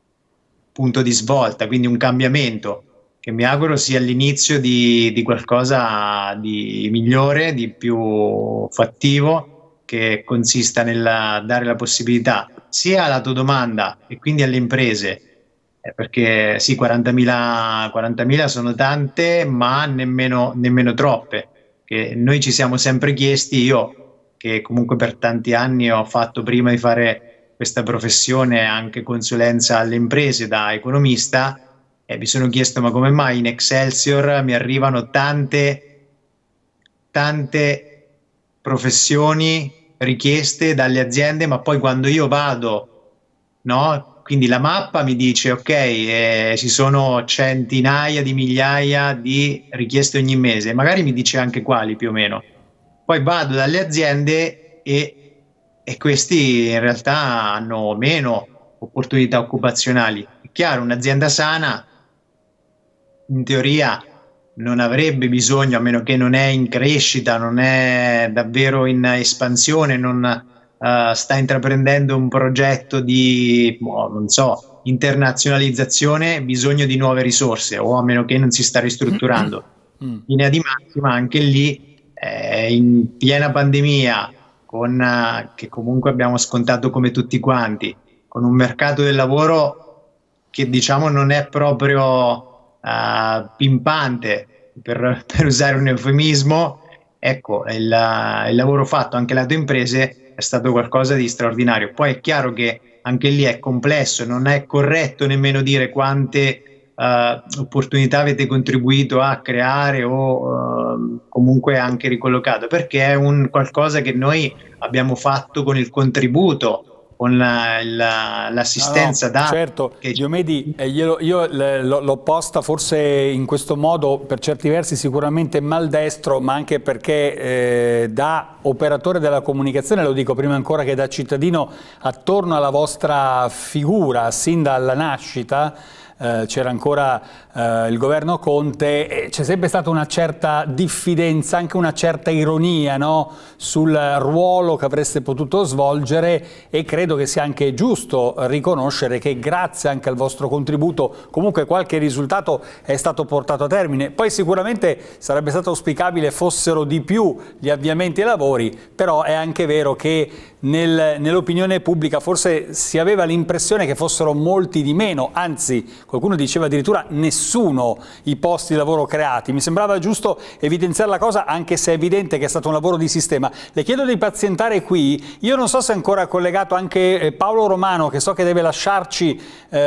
punto di svolta, quindi un cambiamento che mi auguro sia l'inizio di, di qualcosa di migliore, di più fattivo, che consista nel dare la possibilità sia alla lato domanda e quindi alle imprese, eh, perché sì, quarantamila sono tante, ma nemmeno, nemmeno troppe. Che noi ci siamo sempre chiesti, io che comunque per tanti anni ho fatto, prima di fare questa professione, anche consulenza alle imprese da economista, e mi sono chiesto ma come mai in Excelsior mi arrivano tante, tante professioni richieste dalle aziende, ma poi quando io vado, no? Quindi la mappa mi dice ok, eh, ci sono centinaia di migliaia di richieste ogni mese, magari mi dice anche quali più o meno. Poi vado dalle aziende e e questi in realtà hanno meno opportunità occupazionali. È chiaro, un'azienda sana in teoria non avrebbe bisogno, a meno che non è in crescita, non è davvero in espansione, non uh, sta intraprendendo un progetto di, oh, non so, internazionalizzazione, bisogno di nuove risorse, o a meno che non si sta ristrutturando. In linea di massima, anche lì, eh, in piena pandemia, con, uh, che comunque abbiamo scontato come tutti quanti, con un mercato del lavoro che diciamo non è proprio Uh, pimpante, per, per usare un eufemismo, ecco, il, il lavoro fatto anche lato imprese è stato qualcosa di straordinario. Poi è chiaro che anche lì è complesso, non è corretto nemmeno dire quante uh, opportunità avete contribuito a creare o uh, comunque anche ricollocato, perché è un qualcosa che noi abbiamo fatto con il contributo, con l'assistenza la, la, no, no, certo, che... Diomedi, eh, io, io l'ho posta forse in questo modo per certi versi sicuramente maldestro, ma anche perché eh, da operatore della comunicazione, lo dico prima ancora che da cittadino, attorno alla vostra figura sin dalla nascita, Uh, c'era ancora uh, il governo Conte, e c'è sempre stata una certa diffidenza, anche una certa ironia, no? Sul ruolo che avreste potuto svolgere, e credo che sia anche giusto riconoscere che grazie anche al vostro contributo comunque qualche risultato è stato portato a termine. Poi sicuramente sarebbe stato auspicabile fossero di più gli avviamenti ai lavori, però è anche vero che nel, nell'opinione pubblica forse si aveva l'impressione che fossero molti di meno, anzi qualcuno diceva addirittura nessuno i posti di lavoro creati. Mi sembrava giusto evidenziare la cosa, anche se è evidente che è stato un lavoro di sistema. Le chiedo di pazientare qui, io non so se è ancora collegato anche Paolo Romano, che so che deve lasciarci,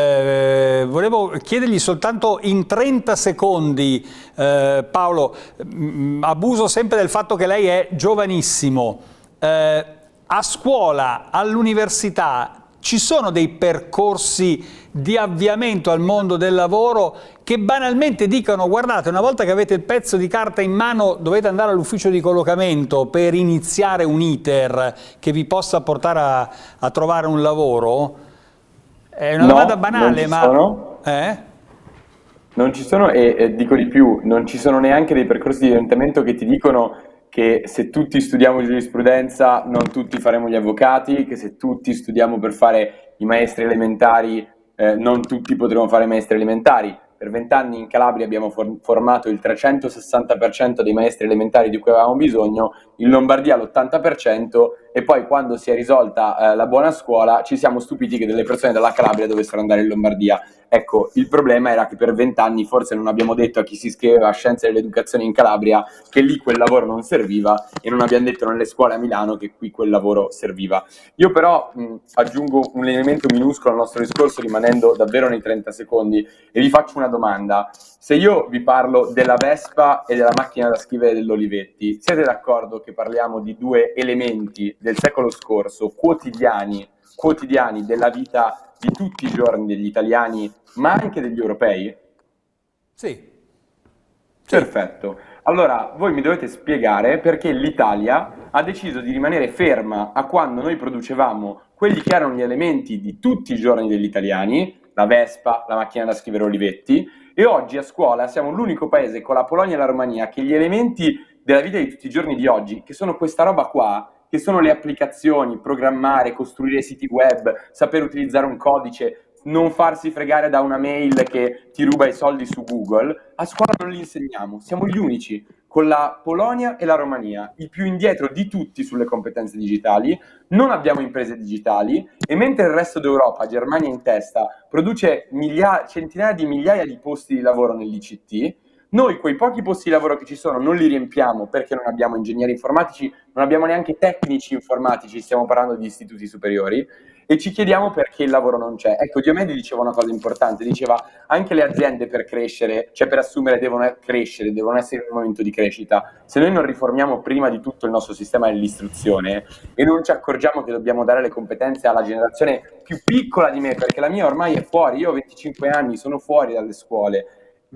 eh, volevo chiedergli soltanto in trenta secondi, eh, Paolo, mh, abuso sempre del fatto che lei è giovanissimo, eh, a scuola, all'università, ci sono dei percorsi di avviamento al mondo del lavoro che banalmente dicono: guardate, una volta che avete il pezzo di carta in mano dovete andare all'ufficio di collocamento per iniziare un iter che vi possa portare a, a trovare un lavoro? È una no, domanda banale, non ma... Sono. Eh? Non ci sono, e, e dico di più, non ci sono neanche dei percorsi di orientamento che ti dicono che se tutti studiamo giurisprudenza non tutti faremo gli avvocati, che se tutti studiamo per fare i maestri elementari eh, non tutti potremo fare i maestri elementari. Per vent'anni in Calabria abbiamo for formato il trecentosessanta per cento dei maestri elementari di cui avevamo bisogno, in Lombardia l'ottanta per cento, e poi quando si è risolta eh, la buona scuola ci siamo stupiti che delle persone dalla Calabria dovessero andare in Lombardia. Ecco, il problema era che per vent'anni forse non abbiamo detto a chi si iscriveva a Scienze dell'Educazione in Calabria che lì quel lavoro non serviva, e non abbiamo detto nelle scuole a Milano che qui quel lavoro serviva. Io però mh, aggiungo un elemento minuscolo al nostro discorso, rimanendo davvero nei trenta secondi, e vi faccio una domanda. Se io vi parlo della Vespa e della macchina da scrivere dell'Olivetti, siete d'accordo che parliamo di due elementi del secolo scorso, quotidiani, quotidiani della vita di tutti i giorni degli italiani, ma anche degli europei? Sì. Perfetto. Allora, voi mi dovete spiegare perché l'Italia ha deciso di rimanere ferma a quando noi producevamo quelli che erano gli elementi di tutti i giorni degli italiani, la Vespa, la macchina da scrivere Olivetti, e oggi a scuola siamo l'unico paese con la Polonia e la Romania che gli elementi della vita di tutti i giorni di oggi, che sono questa roba qua, che sono le applicazioni, programmare, costruire siti web, saper utilizzare un codice, non farsi fregare da una mail che ti ruba i soldi su Google, a scuola non li insegniamo. Siamo gli unici, con la Polonia e la Romania, i più indietro di tutti sulle competenze digitali, non abbiamo imprese digitali, e mentre il resto d'Europa, Germania in testa, produce centinaia di migliaia di posti di lavoro nell'I C T, noi quei pochi posti di lavoro che ci sono non li riempiamo perché non abbiamo ingegneri informatici, non abbiamo neanche tecnici informatici, stiamo parlando di istituti superiori, e ci chiediamo perché il lavoro non c'è. Ecco, Diomedi diceva una cosa importante, diceva anche le aziende per crescere, cioè per assumere, devono crescere, devono essere in un momento di crescita. Se noi non riformiamo prima di tutto il nostro sistema dell'istruzione e non ci accorgiamo che dobbiamo dare le competenze alla generazione più piccola di me, perché la mia ormai è fuori, io ho venticinque anni, sono fuori dalle scuole, di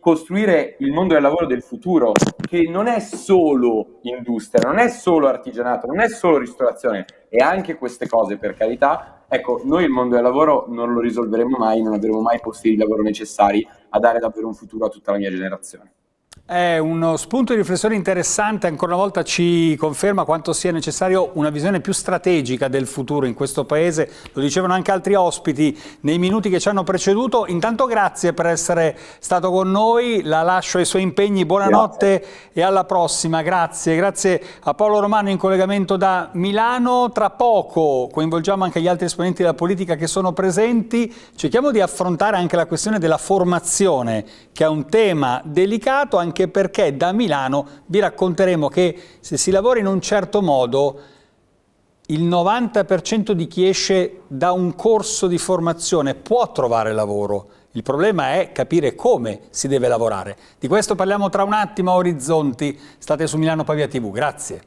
costruire il mondo del lavoro del futuro, che non è solo industria, non è solo artigianato, non è solo ristorazione, è anche queste cose, per carità. Ecco, noi il mondo del lavoro non lo risolveremo mai, non avremo mai posti di lavoro necessari a dare davvero un futuro a tutta la mia generazione. È uno spunto di riflessione interessante, ancora una volta ci conferma quanto sia necessario una visione più strategica del futuro in questo Paese, lo dicevano anche altri ospiti nei minuti che ci hanno preceduto. Intanto grazie per essere stato con noi, la lascio ai suoi impegni, buonanotte grazie. E alla prossima, grazie. Grazie a Paolo Romano in collegamento da Milano. Tra poco coinvolgiamo anche gli altri esponenti della politica che sono presenti, cerchiamo di affrontare anche la questione della formazione, che è un tema delicato, anche perché da Milano vi racconteremo che se si lavora in un certo modo il novanta per cento di chi esce da un corso di formazione può trovare lavoro. Il problema è capire come si deve lavorare. Di questo parliamo tra un attimo a Orizzonti. State su Milano Pavia tivù. Grazie.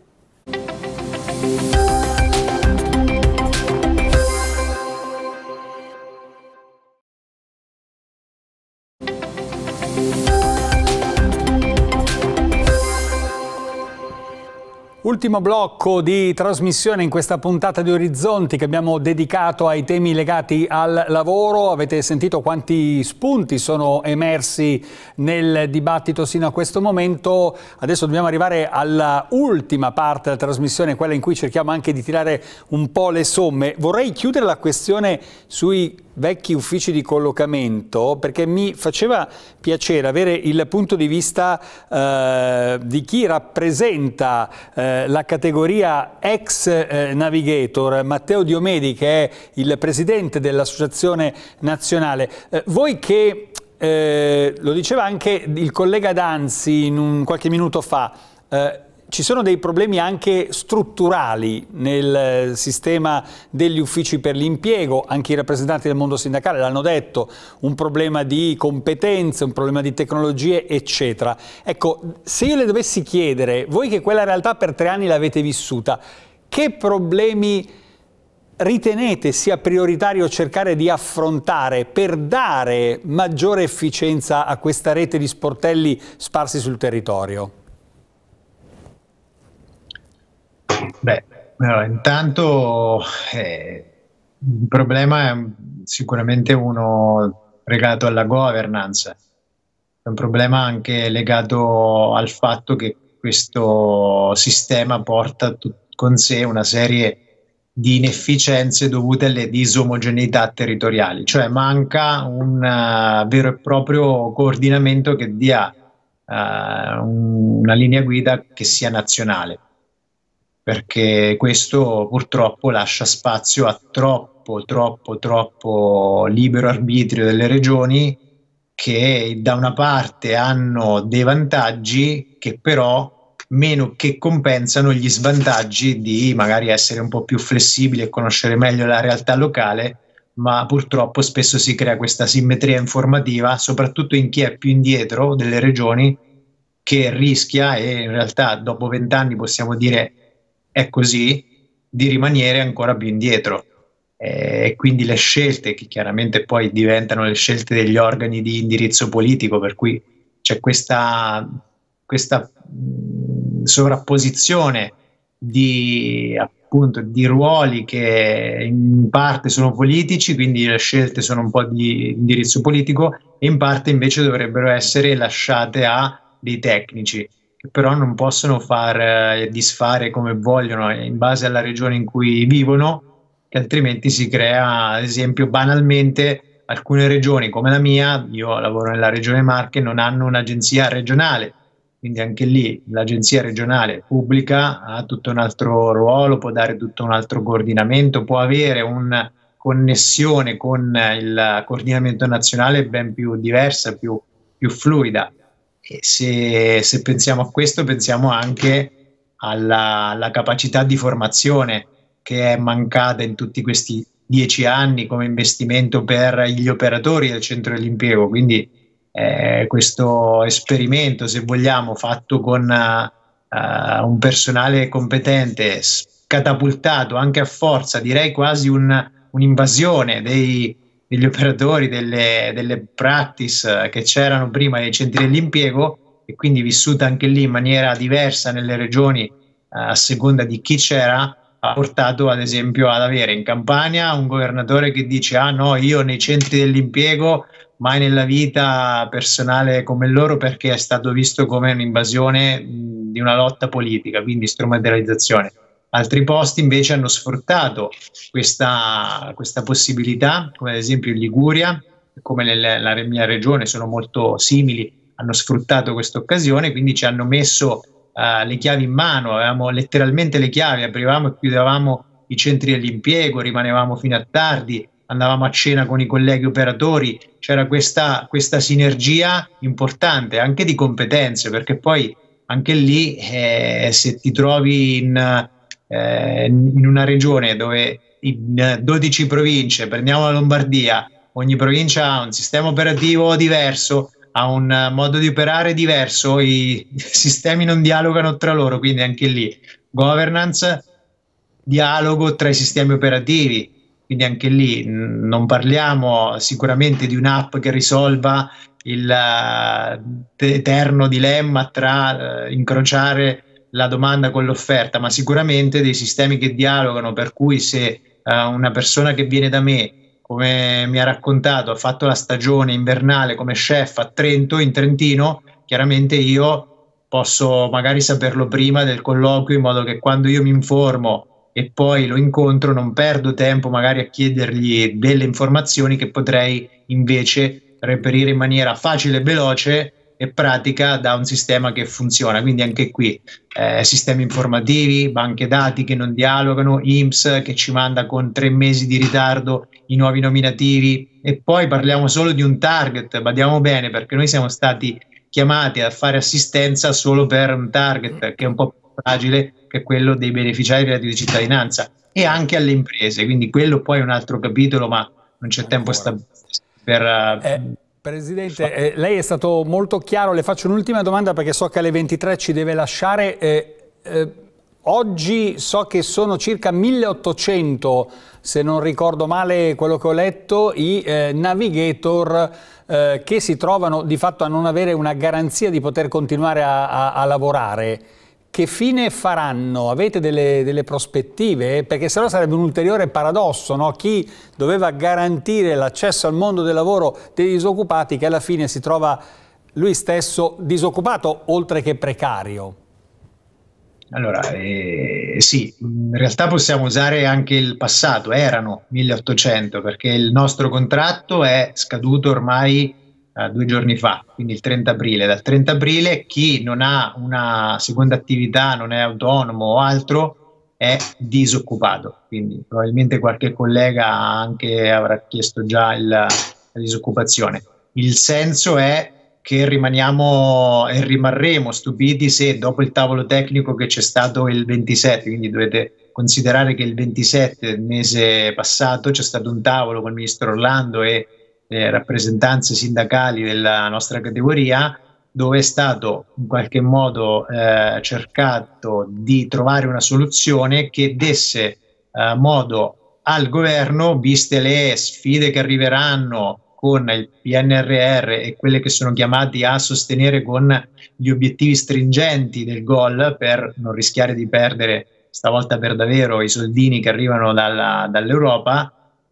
Ultimo blocco di trasmissione in questa puntata di Orizzonti che abbiamo dedicato ai temi legati al lavoro. Avete sentito quanti spunti sono emersi nel dibattito sino a questo momento. Adesso dobbiamo arrivare alla ultima parte della trasmissione, quella in cui cerchiamo anche di tirare un po' le somme. Vorrei chiudere la questione sui vecchi uffici di collocamento, perché mi faceva piacere avere il punto di vista eh, di chi rappresenta eh, la categoria ex eh, navigator, Matteo Diomedi, che è il presidente dell'associazione nazionale. Eh, voi che, eh, lo diceva anche il collega Danzi in un, qualche minuto fa, eh, ci sono dei problemi anche strutturali nel sistema degli uffici per l'impiego, anche i rappresentanti del mondo sindacale l'hanno detto, un problema di competenze, un problema di tecnologie, eccetera. Ecco, se io le dovessi chiedere, voi che quella realtà per tre anni l'avete vissuta, che problemi ritenete sia prioritario cercare di affrontare per dare maggiore efficienza a questa rete di sportelli sparsi sul territorio? Beh, allora, intanto eh, il problema è sicuramente uno legato alla governance, è un problema anche legato al fatto che questo sistema porta con sé una serie di inefficienze dovute alle disomogeneità territoriali, cioè manca un uh, vero e proprio coordinamento che dia uh, un, una linea guida che sia nazionale, perché questo purtroppo lascia spazio a troppo, troppo, troppo libero arbitrio delle regioni che da una parte hanno dei vantaggi che però meno che compensano gli svantaggi di magari essere un po' più flessibili e conoscere meglio la realtà locale, ma purtroppo spesso si crea questa simmetria informativa, soprattutto in chi è più indietro delle regioni, che rischia, e in realtà dopo vent'anni possiamo dire è così, di rimanere ancora più indietro. E quindi le scelte, che chiaramente poi diventano le scelte degli organi di indirizzo politico, per cui c'è questa, questa mh, sovrapposizione di, appunto, di ruoli che in parte sono politici, quindi le scelte sono un po' di indirizzo politico, e in parte invece dovrebbero essere lasciate a dei tecnici, però non possono far eh, disfare come vogliono in base alla regione in cui vivono, che altrimenti si crea, ad esempio, banalmente alcune regioni come la mia, io lavoro nella regione Marche, non hanno un'agenzia regionale, quindi anche lì l'agenzia regionale pubblica ha tutto un altro ruolo, può dare tutto un altro coordinamento, può avere una connessione con il coordinamento nazionale ben più diversa, più, più fluida. E se, se pensiamo a questo, pensiamo anche alla, alla capacità di formazione che è mancata in tutti questi dieci anni come investimento per gli operatori del centro dell'impiego. Quindi eh, questo esperimento, se vogliamo, fatto con uh, un personale competente, catapultato anche a forza, direi quasi un, un'invasione dei degli operatori, delle, delle practice che c'erano prima nei centri dell'impiego, e quindi vissuta anche lì in maniera diversa nelle regioni a seconda di chi c'era, ha portato ad esempio ad avere in Campania un governatore che dice: ah no, io nei centri dell'impiego mai nella vita personale come loro, perché è stato visto come un'invasione mh, di una lotta politica, quindi strumentalizzazione. Altri posti invece hanno sfruttato questa, questa possibilità, come ad esempio in Liguria, come nella mia regione sono molto simili, hanno sfruttato questa occasione, quindi ci hanno messo uh, le chiavi in mano, avevamo letteralmente le chiavi, aprivamo e chiudevamo i centri dell'impiego, rimanevamo fino a tardi, andavamo a cena con i colleghi operatori, c'era questa, questa sinergia importante anche di competenze, perché poi anche lì eh, se ti trovi in, eh, in una regione dove in dodici province, prendiamo la Lombardia, ogni provincia ha un sistema operativo diverso, ha un modo di operare diverso, i sistemi non dialogano tra loro, quindi anche lì governance, dialogo tra i sistemi operativi, quindi anche lì non parliamo sicuramente di un'app che risolva il uh, eterno dilemma tra uh, incrociare la domanda con l'offerta, ma sicuramente dei sistemi che dialogano, per cui se uh, una persona che viene da me, come mi ha raccontato, ha fatto la stagione invernale come chef a Trento, in Trentino, chiaramente io posso magari saperlo prima del colloquio, in modo che quando io mi informo e poi lo incontro non perdo tempo magari a chiedergli delle informazioni che potrei invece reperire in maniera facile, veloce e pratica da un sistema che funziona. Quindi anche qui eh, sistemi informativi, banche dati che non dialogano, I N P S che ci manda con tre mesi di ritardo i nuovi nominativi, e poi parliamo solo di un target, badiamo bene, perché noi siamo stati chiamati a fare assistenza solo per un target che è un po' più fragile, che è quello dei beneficiari del reddito di cittadinanza, e anche alle imprese, quindi quello poi è un altro capitolo, ma non c'è tempo per... Eh. Presidente, eh, lei è stato molto chiaro, le faccio un'ultima domanda perché so che alle ventitré ci deve lasciare. Eh, eh, oggi so che sono circa milleottocento, se non ricordo male quello che ho letto, i eh, navigator eh, che si trovano di fatto a non avere una garanzia di poter continuare a, a, a lavorare. Che fine faranno? Avete delle, delle prospettive? Perché sennò sarebbe un ulteriore paradosso, no? Chi doveva garantire l'accesso al mondo del lavoro dei disoccupati, che alla fine si trova lui stesso disoccupato, oltre che precario. Allora, eh, sì, in realtà possiamo usare anche il passato, erano milleottocento, perché il nostro contratto è scaduto ormai Uh, due giorni fa, quindi il trenta aprile. Dal trenta aprile chi non ha una seconda attività, non è autonomo o altro, è disoccupato, quindi probabilmente qualche collega anche avrà chiesto già il, la disoccupazione. Il senso è che rimaniamo e rimarremo stupiti se dopo il tavolo tecnico che c'è stato il ventisette, quindi dovete considerare che il ventisette del mese passato c'è stato un tavolo con il ministro Orlando e le rappresentanze sindacali della nostra categoria, dove è stato in qualche modo eh, cercato di trovare una soluzione che desse eh, modo al governo, viste le sfide che arriveranno con il P N R R e quelle che sono chiamati a sostenere con gli obiettivi stringenti del goal, per non rischiare di perdere stavolta per davvero i soldini che arrivano dalla, dall'Europa.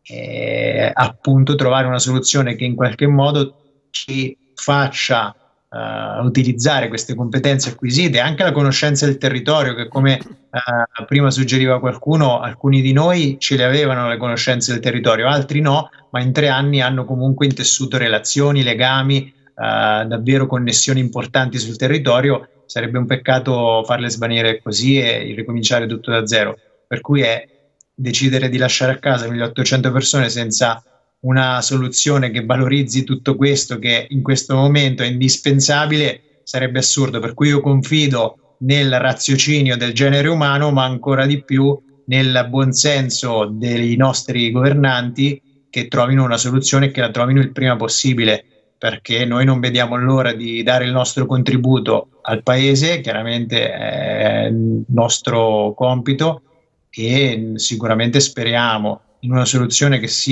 Eh, appunto trovare una soluzione che in qualche modo ci faccia uh, utilizzare queste competenze acquisite, anche la conoscenza del territorio, che come uh, prima suggeriva qualcuno, alcuni di noi ce le avevano le conoscenze del territorio, altri no, ma in tre anni hanno comunque intessuto relazioni, legami, uh, davvero connessioni importanti sul territorio. Sarebbe un peccato farle svanire così e ricominciare tutto da zero, per cui è decidere di lasciare a casa milleottocento persone senza una soluzione che valorizzi tutto questo, che in questo momento è indispensabile, sarebbe assurdo. Per cui io confido nel raziocinio del genere umano, ma ancora di più nel buonsenso dei nostri governanti, che trovino una soluzione e che la trovino il prima possibile, perché noi non vediamo l'ora di dare il nostro contributo al Paese, chiaramente è il nostro compito, e sicuramente speriamo in una soluzione che sia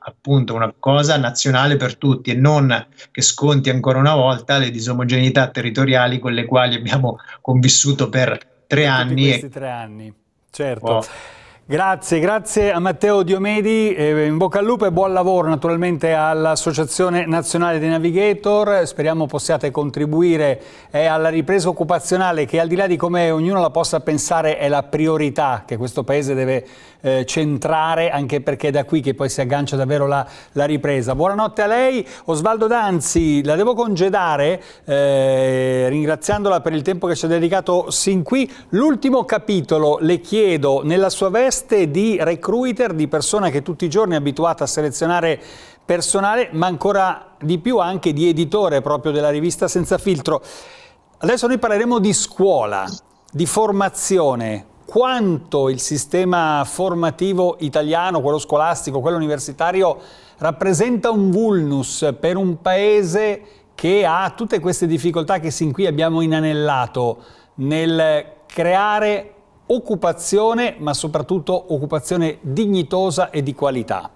appunto una cosa nazionale per tutti e non che sconti ancora una volta le disomogeneità territoriali con le quali abbiamo convissuto per tre per anni. Tutti questi tre anni, certo. Oh. Grazie, grazie a Matteo Diomedi, eh, in bocca al lupo e buon lavoro naturalmente all'Associazione Nazionale dei Navigator, speriamo possiate contribuire eh, alla ripresa occupazionale che al di là di come ognuno la possa pensare è la priorità che questo Paese deve eh, centrare, anche perché è da qui che poi si aggancia davvero la, la ripresa. Buonanotte a lei, Osvaldo Danzi, la devo congedare eh, ringraziandola per il tempo che ci ha dedicato sin qui. L'ultimo capitolo le chiedo nella sua veste di recruiter, di persona che tutti i giorni è abituata a selezionare personale, ma ancora di più anche di editore proprio della rivista Senza Filtro. Adesso noi parleremo di scuola, di formazione, quanto il sistema formativo italiano, quello scolastico, quello universitario, rappresenta un vulnus per un paese che ha tutte queste difficoltà che sin qui abbiamo inanellato nel creare occupazione, ma soprattutto occupazione dignitosa e di qualità.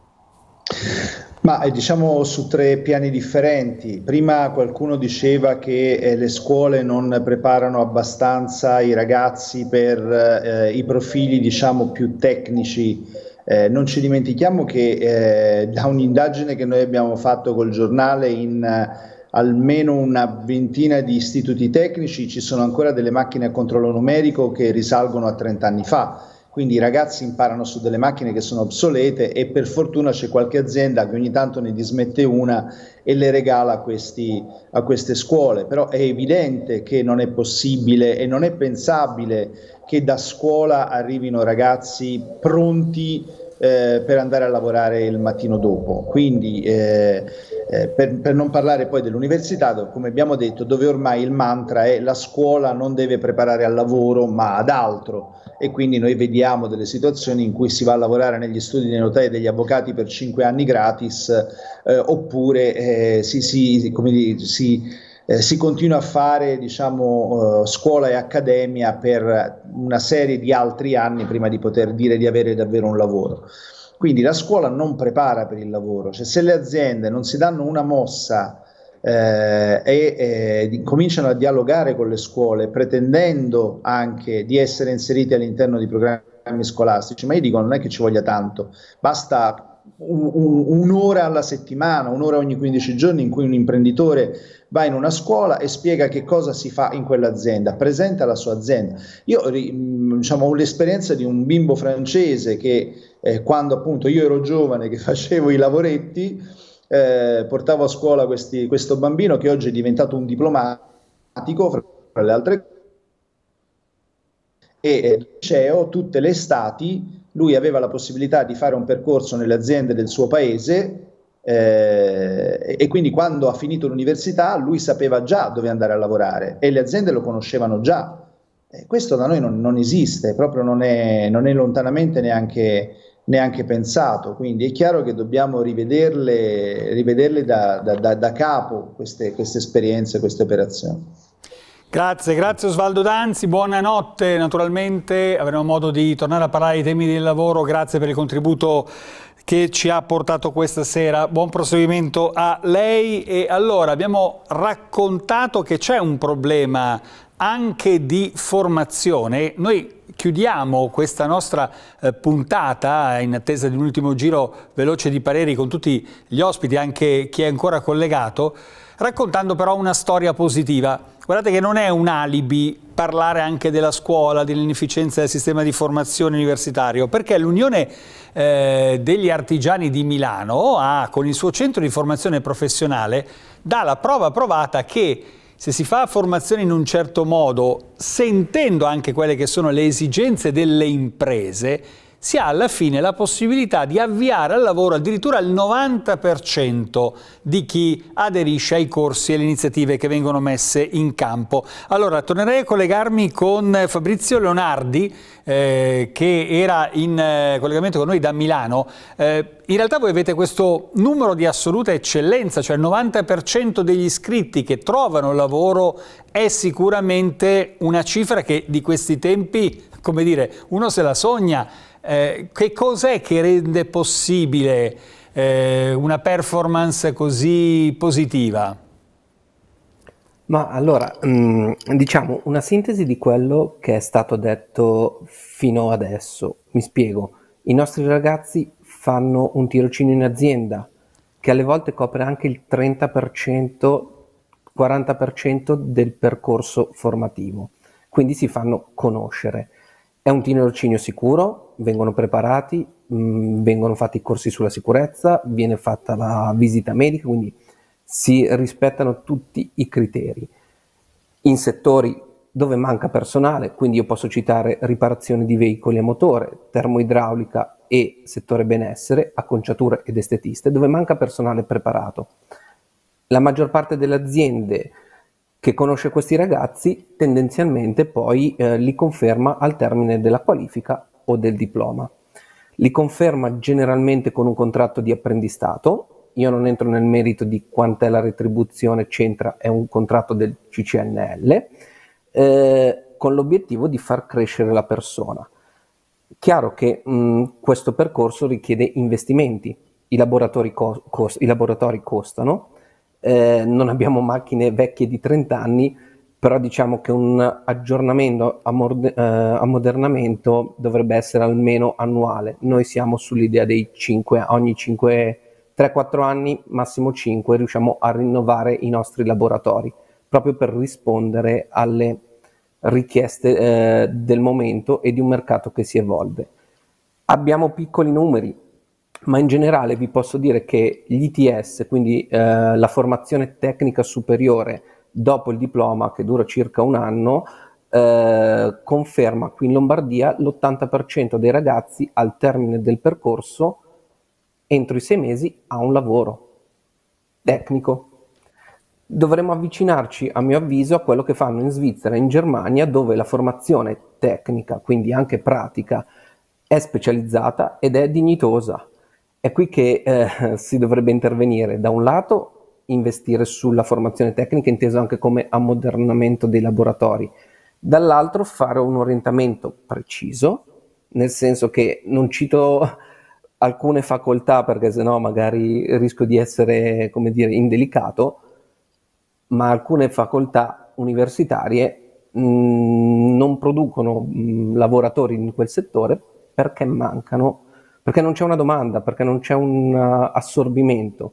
Ma diciamo su tre piani differenti. Prima qualcuno diceva che eh, le scuole non preparano abbastanza i ragazzi per eh, i profili diciamo più tecnici. Eh, non ci dimentichiamo che eh, da un'indagine che noi abbiamo fatto col giornale in eh, almeno una ventina di istituti tecnici ci sono ancora delle macchine a controllo numerico che risalgono a trenta anni fa, quindi i ragazzi imparano su delle macchine che sono obsolete e per fortuna c'è qualche azienda che ogni tanto ne dismette una e le regala a, questi, a queste scuole, però è evidente che non è possibile e non è pensabile che da scuola arrivino ragazzi pronti Eh, per andare a lavorare il mattino dopo, quindi eh, eh, per, per non parlare poi dell'università, come abbiamo detto, dove ormai il mantra è la scuola non deve preparare al lavoro ma ad altro, e quindi noi vediamo delle situazioni in cui si va a lavorare negli studi dei notai e degli avvocati per cinque anni gratis eh, oppure eh, si, si, come dire, si Eh, si continua a fare diciamo, eh, scuola e accademia per una serie di altri anni prima di poter dire di avere davvero un lavoro. Quindi la scuola non prepara per il lavoro, cioè se le aziende non si danno una mossa eh, e eh, cominciano a dialogare con le scuole pretendendo anche di essere inseriti all'interno di programmi scolastici, ma io dico non è che ci voglia tanto, basta un'ora alla settimana, un'ora ogni quindici giorni in cui un imprenditore va in una scuola e spiega che cosa si fa in quell'azienda, presenta la sua azienda. Io diciamo, ho l'esperienza di un bimbo francese che eh, quando appunto io ero giovane, che facevo i lavoretti, eh, portavo a scuola questi, questo bambino che oggi è diventato un diplomatico, fra le altre cose, e eh, liceo tutte le estati lui aveva la possibilità di fare un percorso nelle aziende del suo paese eh, e quindi quando ha finito l'università lui sapeva già dove andare a lavorare e le aziende lo conoscevano già. Eh, questo da noi non, non esiste, proprio non è, non è lontanamente neanche, neanche pensato, quindi è chiaro che dobbiamo rivederle, rivederle da, da, da, da capo queste, queste esperienze, queste operazioni. Grazie, grazie Osvaldo Danzi, buonanotte, naturalmente avremo modo di tornare a parlare dei temi del lavoro, grazie per il contributo che ci ha portato questa sera, buon proseguimento a lei. E allora abbiamo raccontato che c'è un problema anche di formazione, noi chiudiamo questa nostra eh, puntata in attesa di un ultimo giro veloce di pareri con tutti gli ospiti, anche chi è ancora collegato, raccontando però una storia positiva. Guardate che non è un alibi parlare anche della scuola, dell'inefficienza del sistema di formazione universitario, perché l'Unione eh, degli Artigiani di Milano ha, con il suo centro di formazione professionale, dà la prova provata che se si fa formazione in un certo modo, sentendo anche quelle che sono le esigenze delle imprese, si ha alla fine la possibilità di avviare al lavoro addirittura il novanta per cento di chi aderisce ai corsi e alle iniziative che vengono messe in campo. Allora, tornerei a collegarmi con Fabrizio Leonardi, eh, che era in eh, collegamento con noi da Milano. Eh, in realtà voi avete questo numero di assoluta eccellenza, cioè il novanta per cento degli iscritti che trovano lavoro è sicuramente una cifra che di questi tempi, come dire, uno se la sogna. Eh, che cos'è che rende possibile eh, una performance così positiva? Ma allora, mh, diciamo una sintesi di quello che è stato detto fino adesso. Mi spiego. I nostri ragazzi fanno un tirocinio in azienda che alle volte copre anche il trenta per cento, quaranta per cento del percorso formativo. Quindi si fanno conoscere. È un tirocinio sicuro, vengono preparati, mh, vengono fatti corsi sulla sicurezza, viene fatta la visita medica, quindi si rispettano tutti i criteri. In settori dove manca personale, quindi io posso citare riparazione di veicoli a motore, termoidraulica e settore benessere, acconciature ed estetiste, dove manca personale preparato. La maggior parte delle aziende che conosce questi ragazzi tendenzialmente poi eh, li conferma al termine della qualifica o del diploma. Li conferma generalmente con un contratto di apprendistato. Io non entro nel merito di quant'è la retribuzione, c'entra, è un contratto del C C N L, eh, con l'obiettivo di far crescere la persona. Chiaro che mh, questo percorso richiede investimenti, i laboratori, co- cost- i laboratori costano, eh, non abbiamo macchine vecchie di trenta anni, però diciamo che un aggiornamento, ammod- eh, ammodernamento dovrebbe essere almeno annuale. Noi siamo sull'idea dei cinque, ogni cinque tre quattro anni, massimo cinque, riusciamo a rinnovare i nostri laboratori, proprio per rispondere alle richieste eh, del momento e di un mercato che si evolve. Abbiamo piccoli numeri, ma in generale vi posso dire che gli I T S, quindi eh, la formazione tecnica superiore dopo il diploma, che dura circa un anno, eh, conferma qui in Lombardia l'ottanta per cento dei ragazzi al termine del percorso entro i sei mesi ha un lavoro tecnico. Dovremmo avvicinarci, a mio avviso, a quello che fanno in Svizzera e in Germania, dove la formazione tecnica, quindi anche pratica, è specializzata ed è dignitosa. È qui che eh, si dovrebbe intervenire. Da un lato, investire sulla formazione tecnica, inteso anche come ammodernamento dei laboratori. Dall'altro, fare un orientamento preciso, nel senso che non cito alcune facoltà perché sennò magari rischio di essere, come dire, indelicato, ma alcune facoltà universitarie mh, non producono mh, lavoratori in quel settore perché mancano, perché non c'è una domanda, perché non c'è un uh, assorbimento.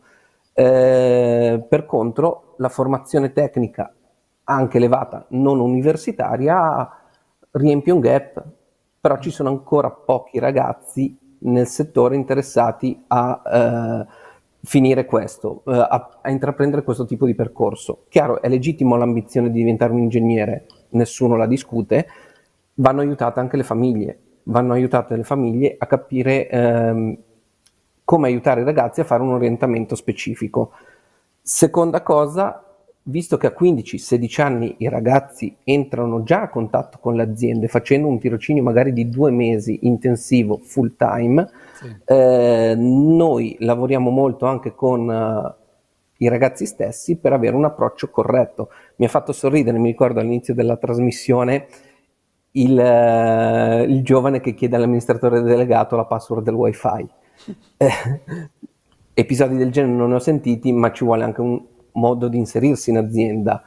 Eh, per contro, la formazione tecnica, anche elevata, non universitaria, riempie un gap, però ci sono ancora pochi ragazzi nel settore interessati a eh, finire questo, eh, a, a intraprendere questo tipo di percorso. Chiaro, è legittimo l'ambizione di diventare un ingegnere, nessuno la discute, vanno aiutate anche le famiglie, vanno aiutate le famiglie a capire ehm, come aiutare i ragazzi a fare un orientamento specifico. Seconda cosa, visto che a quindici sedici anni i ragazzi entrano già a contatto con le aziende facendo un tirocinio magari di due mesi intensivo full time, sì. eh, noi lavoriamo molto anche con uh, i ragazzi stessi per avere un approccio corretto. Mi ha fatto sorridere, mi ricordo all'inizio della trasmissione, il, uh, il giovane che chiede all'amministratore delegato la password del wifi. Eh, episodi del genere non ne ho sentiti, ma ci vuole anche un modo di inserirsi in azienda.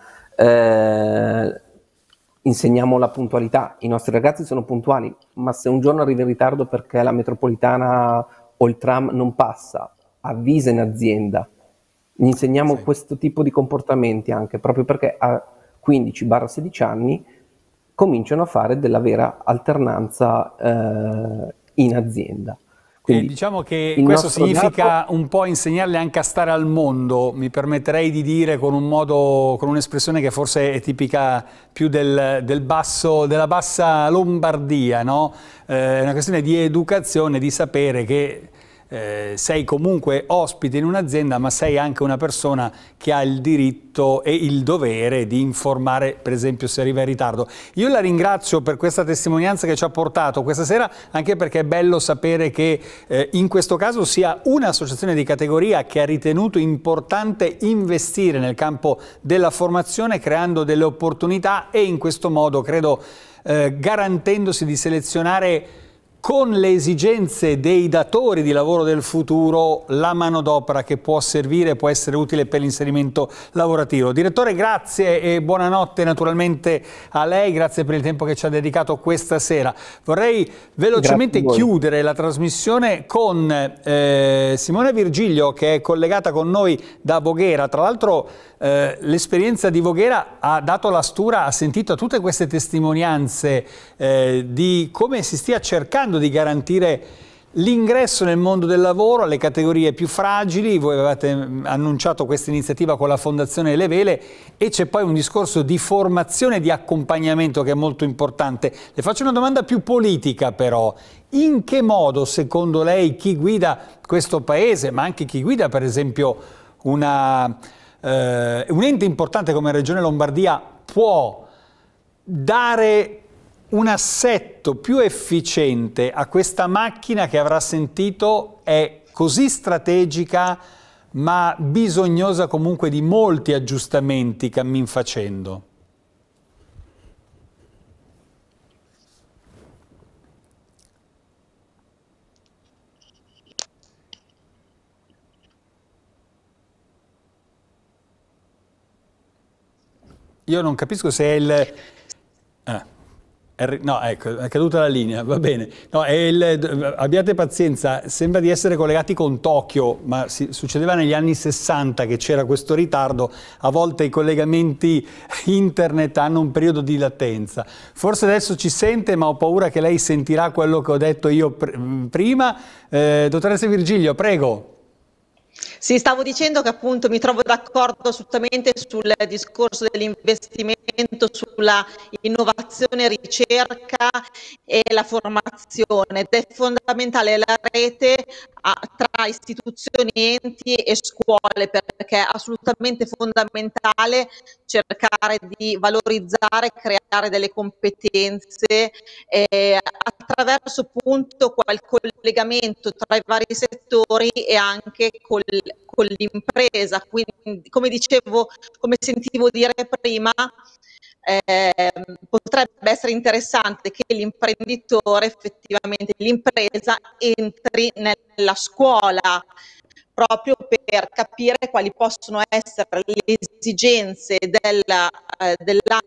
Eh, insegniamo la puntualità, i nostri ragazzi sono puntuali, ma se un giorno arriva in ritardo perché la metropolitana o il tram non passa, avvisa in azienda. Gli insegniamo sì. questo tipo di comportamenti anche proprio perché a quindici sedici anni cominciano a fare della vera alternanza eh, in azienda. Quindi, eh, diciamo che questo significa dato... un po' insegnarle anche a stare al mondo, mi permetterei di dire con un modo, con un'espressione che forse è tipica più del, del basso, della bassa Lombardia, no? Eh, è una questione di educazione, di sapere che eh, sei comunque ospite in un'azienda, ma sei anche una persona che ha il diritto e il dovere di informare, per esempio, se arriva in ritardo. Io la ringrazio per questa testimonianza che ci ha portato questa sera, anche perché è bello sapere che eh, in questo caso sia un'associazione di categoria che ha ritenuto importante investire nel campo della formazione, creando delle opportunità e in questo modo, credo, eh, garantendosi di selezionare con le esigenze dei datori di lavoro del futuro, la manodopera che può servire, può essere utile per l'inserimento lavorativo. Direttore, grazie e buonanotte naturalmente a lei, grazie per il tempo che ci ha dedicato questa sera. Vorrei velocemente chiudere la trasmissione con eh, Simona Virgilio, che è collegata con noi da Voghera. Tra l'altro eh, l'esperienza di Voghera ha dato la stura, ha sentito tutte queste testimonianze eh, di come si stia cercando di garantire l'ingresso nel mondo del lavoro alle categorie più fragili. Voi avevate annunciato questa iniziativa con la Fondazione Le Vele e c'è poi un discorso di formazione e di accompagnamento che è molto importante. Le faccio una domanda più politica però. In che modo, secondo lei, chi guida questo paese, ma anche chi guida per esempio una, eh, un ente importante come Regione Lombardia, può dare un assetto più efficiente a questa macchina che avrà sentito è così strategica ma bisognosa comunque di molti aggiustamenti cammin facendo? Io non capisco se è il... Ah. No, ecco, è caduta la linea, va bene. No, è il, abbiate pazienza, sembra di essere collegati con Tokyo, ma si, succedeva negli anni sessanta che c'era questo ritardo, a volte i collegamenti internet hanno un periodo di latenza. Forse adesso ci sente, ma ho paura che lei sentirà quello che ho detto io pr prima. Eh, dottoressa Virgilio, prego. Sì, stavo dicendo che appunto mi trovo d'accordo assolutamente sul discorso dell'investimento, sulla innovazione, ricerca e la formazione. Ed è fondamentale la rete tra istituzioni, enti e scuole, perché è assolutamente fondamentale cercare di valorizzare, creare delle competenze eh, attraverso appunto quel collegamento tra i vari settori e anche col, con l'impresa. Quindi, come dicevo, come sentivo dire prima, Eh, potrebbe essere interessante che l'imprenditore, effettivamente l'impresa, entri nella scuola proprio per capire quali possono essere le esigenze della, eh, della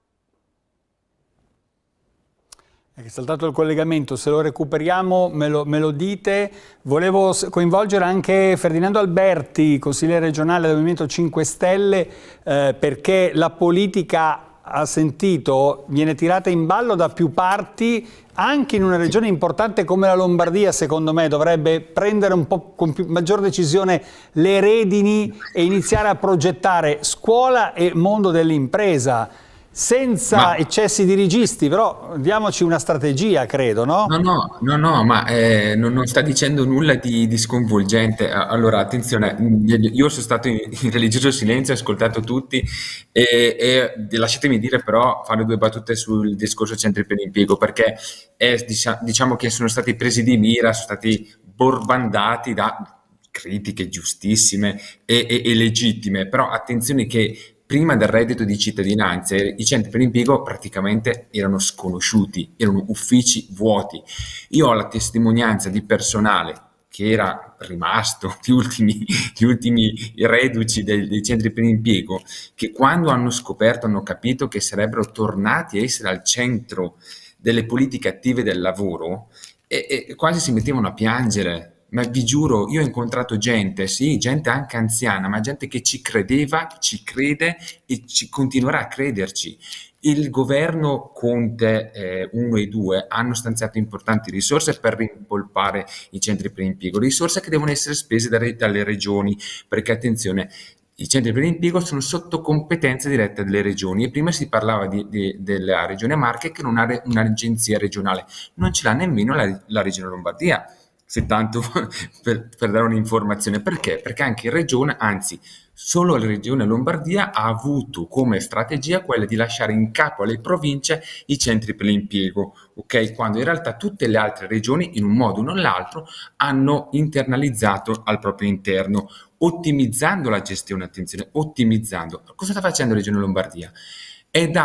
È saltato il collegamento, se lo recuperiamo me lo, me lo dite. Volevo coinvolgere anche Ferdinando Alberti, consigliere regionale del Movimento cinque Stelle, eh, perché la politica, ha sentito, viene tirata in ballo da più parti. Anche in una regione importante come la Lombardia, secondo me, dovrebbe prendere un po' con più, maggior decisione le redini e iniziare a progettare scuola e mondo dell'impresa. Senza ma, eccessi dirigisti, però diamoci una strategia, credo, no? No, no, no, no, ma eh, non, non sta dicendo nulla di, di sconvolgente. Allora, attenzione, io sono stato in, in religioso silenzio, ho ascoltato tutti e, e lasciatemi dire però, fare due battute sul discorso centri per l'impiego, perché è, diciamo che sono stati presi di mira, sono stati borbandati da critiche giustissime e, e, e legittime, però attenzione che prima del reddito di cittadinanza i centri per l'impiego praticamente erano sconosciuti, erano uffici vuoti. Io ho la testimonianza di personale che era rimasto, gli ultimi, gli ultimi reduci dei, dei centri per l'impiego, che quando hanno scoperto, hanno capito che sarebbero tornati a essere al centro delle politiche attive del lavoro, e, e quasi si mettevano a piangere. Ma vi giuro, io ho incontrato gente, sì, gente anche anziana, ma gente che ci credeva, ci crede e ci continuerà a crederci. Il governo Conte uno e due hanno stanziato importanti risorse per rimpolpare i centri per l'impiego, risorse che devono essere spese dalle, dalle regioni, perché attenzione, i centri per l'impiego sono sotto competenza diretta delle regioni, e prima si parlava di, di, della regione Marche che non ha un'agenzia regionale, non ce l'ha nemmeno la, la regione Lombardia. Se tanto per, per dare un'informazione. Perché? Perché anche in regione, anzi solo la regione Lombardia ha avuto come strategia quella di lasciare in capo alle province i centri per l'impiego, ok? Quando in realtà tutte le altre regioni, in un modo o nell'altro, hanno internalizzato al proprio interno, ottimizzando la gestione, attenzione, ottimizzando. Cosa sta facendo la regione Lombardia? È da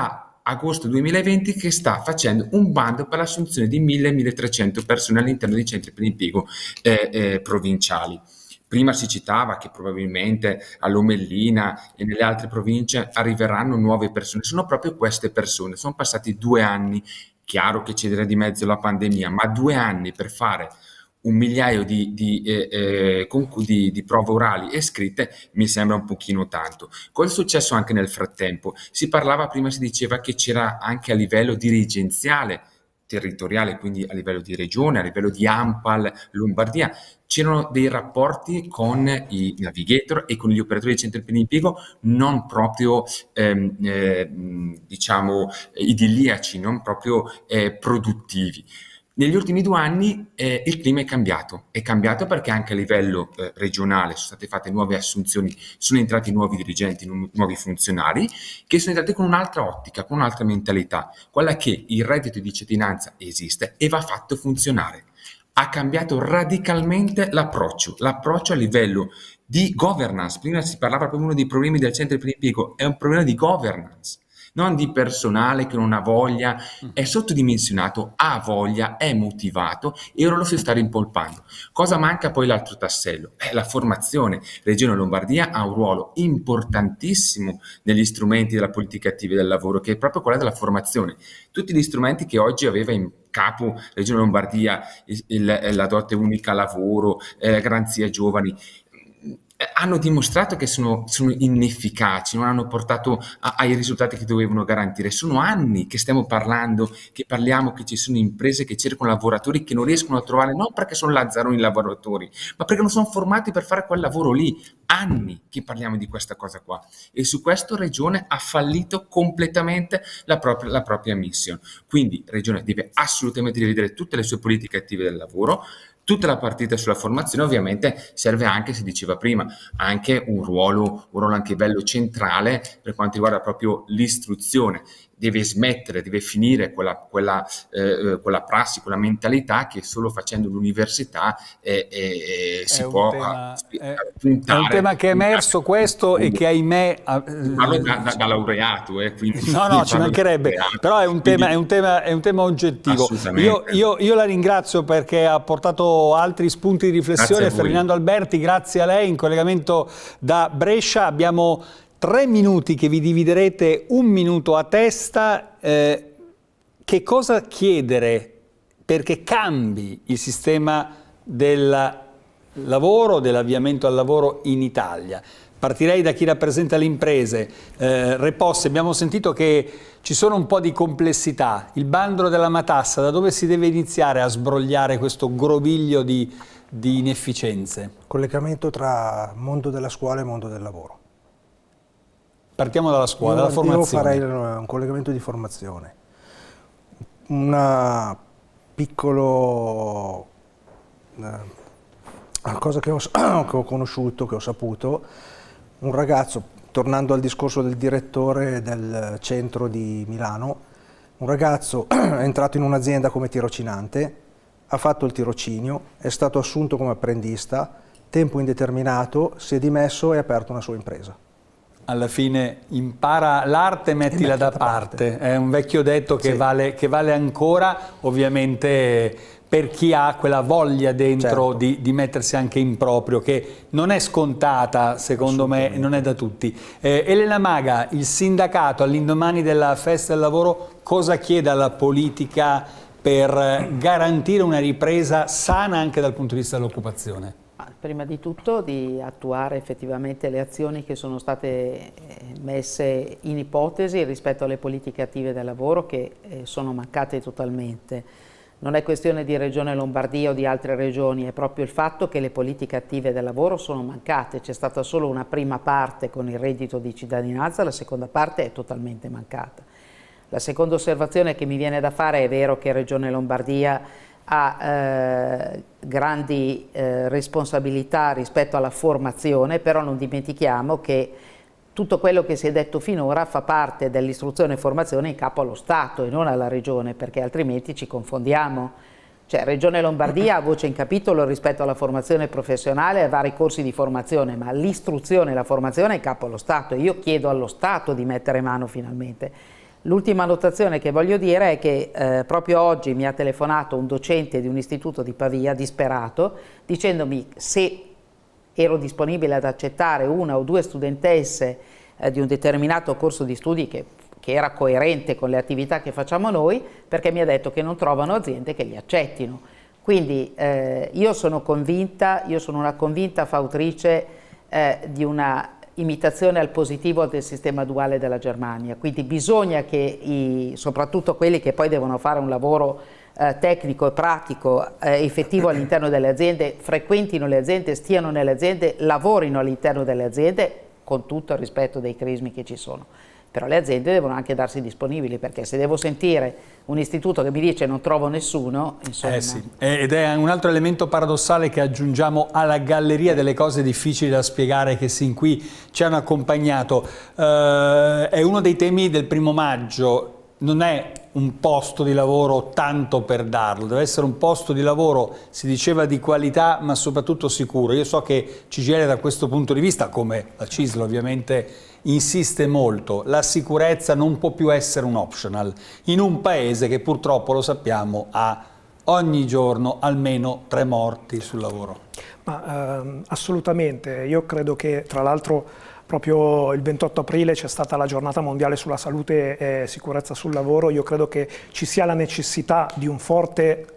agosto duemilaventi che sta facendo un bando per l'assunzione di mille milletrecento persone all'interno dei centri per l'impiego eh, eh, provinciali. Prima si citava che probabilmente a Lomellina e nelle altre province arriveranno nuove persone, sono proprio queste persone, sono passati due anni, chiaro che c'era di mezzo la pandemia, ma due anni per fare un migliaio di, di, eh, eh, di, di prove orali e scritte mi sembra un pochino tanto. Cosa è successo anche nel frattempo? Si parlava, prima si diceva che c'era anche a livello dirigenziale, territoriale, quindi a livello di regione, a livello di ANPAL, Lombardia, c'erano dei rapporti con i navigator e con gli operatori dei centri per l'impiego non proprio, ehm, eh, diciamo, idilliaci, non proprio eh, produttivi. Negli ultimi due anni eh, il clima è cambiato, è cambiato perché anche a livello eh, regionale sono state fatte nuove assunzioni, sono entrati nuovi dirigenti, nu- nuovi funzionari che sono entrati con un'altra ottica, con un'altra mentalità, quella che il reddito di cittadinanza esiste e va fatto funzionare. Ha cambiato radicalmente l'approccio, l'approccio a livello di governance. Prima si parlava proprio di uno dei problemi del centro per l'impiego, è un problema di governance. Non di personale che non ha voglia, è sottodimensionato, ha voglia, è motivato e ora lo si sta rimpolpando. Cosa manca poi l'altro tassello? È la formazione. Regione Lombardia ha un ruolo importantissimo negli strumenti della politica attiva del lavoro, che è proprio quella della formazione. Tutti gli strumenti che oggi aveva in capo Regione Lombardia, il, il, la dote unica lavoro, eh, la garanzia giovani, hanno dimostrato che sono, sono inefficaci, non hanno portato a, ai risultati che dovevano garantire. Sono anni che stiamo parlando, che parliamo che ci sono imprese che cercano lavoratori che non riescono a trovare, non perché sono lazzaroni lavoratori, ma perché non sono formati per fare quel lavoro lì. Anni che parliamo di questa cosa qua e su questo Regione ha fallito completamente la propria, la propria mission. Quindi Regione deve assolutamente rivedere tutte le sue politiche attive del lavoro. Tutta la partita sulla formazione ovviamente serve anche, si diceva prima, anche un ruolo, un ruolo anche bello centrale per quanto riguarda proprio l'istruzione. Deve smettere, deve finire quella, quella, eh, quella prassi, quella mentalità che solo facendo l'università eh, eh, si può tema, eh, puntare. È un tema che è emerso questo e che ahimè... Parlo da, da, da laureato. Eh, quindi, no, no, ci mancherebbe, però è un, quindi, tema, è un, tema, è un tema oggettivo. Io, io, io la ringrazio perché ha portato altri spunti di riflessione. Ferdinando Alberti, grazie a lei, in collegamento da Brescia. Abbiamo tre minuti che vi dividerete un minuto a testa. Eh, che cosa chiedere perché cambi il sistema del lavoro, dell'avviamento al lavoro in Italia? Partirei da chi rappresenta le imprese. Eh, Reposse, abbiamo sentito che ci sono un po' di complessità. Il bandolo della matassa, da dove si deve iniziare a sbrogliare questo groviglio di, di inefficienze? Collegamento tra mondo della scuola e mondo del lavoro. Partiamo dalla scuola, io, dalla formazione. Io farei un collegamento di formazione. Una piccolo eh, cosa che ho, che ho conosciuto, che ho saputo, un ragazzo, tornando al discorso del direttore del centro di Milano, un ragazzo è entrato in un'azienda come tirocinante, ha fatto il tirocinio, è stato assunto come apprendista, tempo indeterminato, si è dimesso e ha aperto una sua impresa. Alla fine impara l'arte e mettila da parte. parte. È un vecchio detto che, sì. vale, che vale ancora, ovviamente per chi ha quella voglia dentro certo. di, di mettersi anche in proprio, che non è scontata, secondo me, non è da tutti. Eh, Elena Maga, il sindacato all'indomani della festa del lavoro, cosa chiede alla politica per garantire una ripresa sana anche dal punto di vista dell'occupazione? Prima di tutto di attuare effettivamente le azioni che sono state messe in ipotesi rispetto alle politiche attive del lavoro che sono mancate totalmente. Non è questione di Regione Lombardia o di altre regioni, è proprio il fatto che le politiche attive del lavoro sono mancate. C'è stata solo una prima parte con il reddito di cittadinanza, la seconda parte è totalmente mancata. La seconda osservazione che mi viene da fare è vero che Regione Lombardia ha eh, grandi eh, responsabilità rispetto alla formazione, però non dimentichiamo che tutto quello che si è detto finora fa parte dell'istruzione e formazione in capo allo Stato e non alla Regione, perché altrimenti ci confondiamo. Cioè Regione Lombardia ha voce in capitolo rispetto alla formazione professionale e a vari corsi di formazione, ma l'istruzione e la formazione è in capo allo Stato e io chiedo allo Stato di mettere mano finalmente. L'ultima notazione che voglio dire è che eh, proprio oggi mi ha telefonato un docente di un istituto di Pavia, disperato, dicendomi se ero disponibile ad accettare una o due studentesse eh, di un determinato corso di studi che, che era coerente con le attività che facciamo noi, perché mi ha detto che non trovano aziende che li accettino. Quindi eh, io sono convinta, io sono una convinta fautrice eh, di una imitazione al positivo del sistema duale della Germania, quindi bisogna che i, soprattutto quelli che poi devono fare un lavoro eh, tecnico e pratico eh, effettivo all'interno delle aziende, frequentino le aziende, stiano nelle aziende, lavorino all'interno delle aziende con tutto il rispetto dei crismi che ci sono. Però le aziende devono anche darsi disponibili, perché se devo sentire un istituto che mi dice non trovo nessuno, insomma... Eh sì, ed è un altro elemento paradossale che aggiungiamo alla galleria delle cose difficili da spiegare che sin qui ci hanno accompagnato. Eh, è uno dei temi del primo maggio, non è un posto di lavoro tanto per darlo, deve essere un posto di lavoro, si diceva, di qualità ma soprattutto sicuro. Io so che C G I L da questo punto di vista, come la C I S L ovviamente, insiste molto. La sicurezza non può più essere un optional in un paese che purtroppo, lo sappiamo, ha ogni giorno almeno tre morti sul lavoro. Ma, ehm, assolutamente, io credo che tra l'altro proprio il ventotto aprile c'è stata la giornata mondiale sulla salute e sicurezza sul lavoro. Io credo che ci sia la necessità di un forte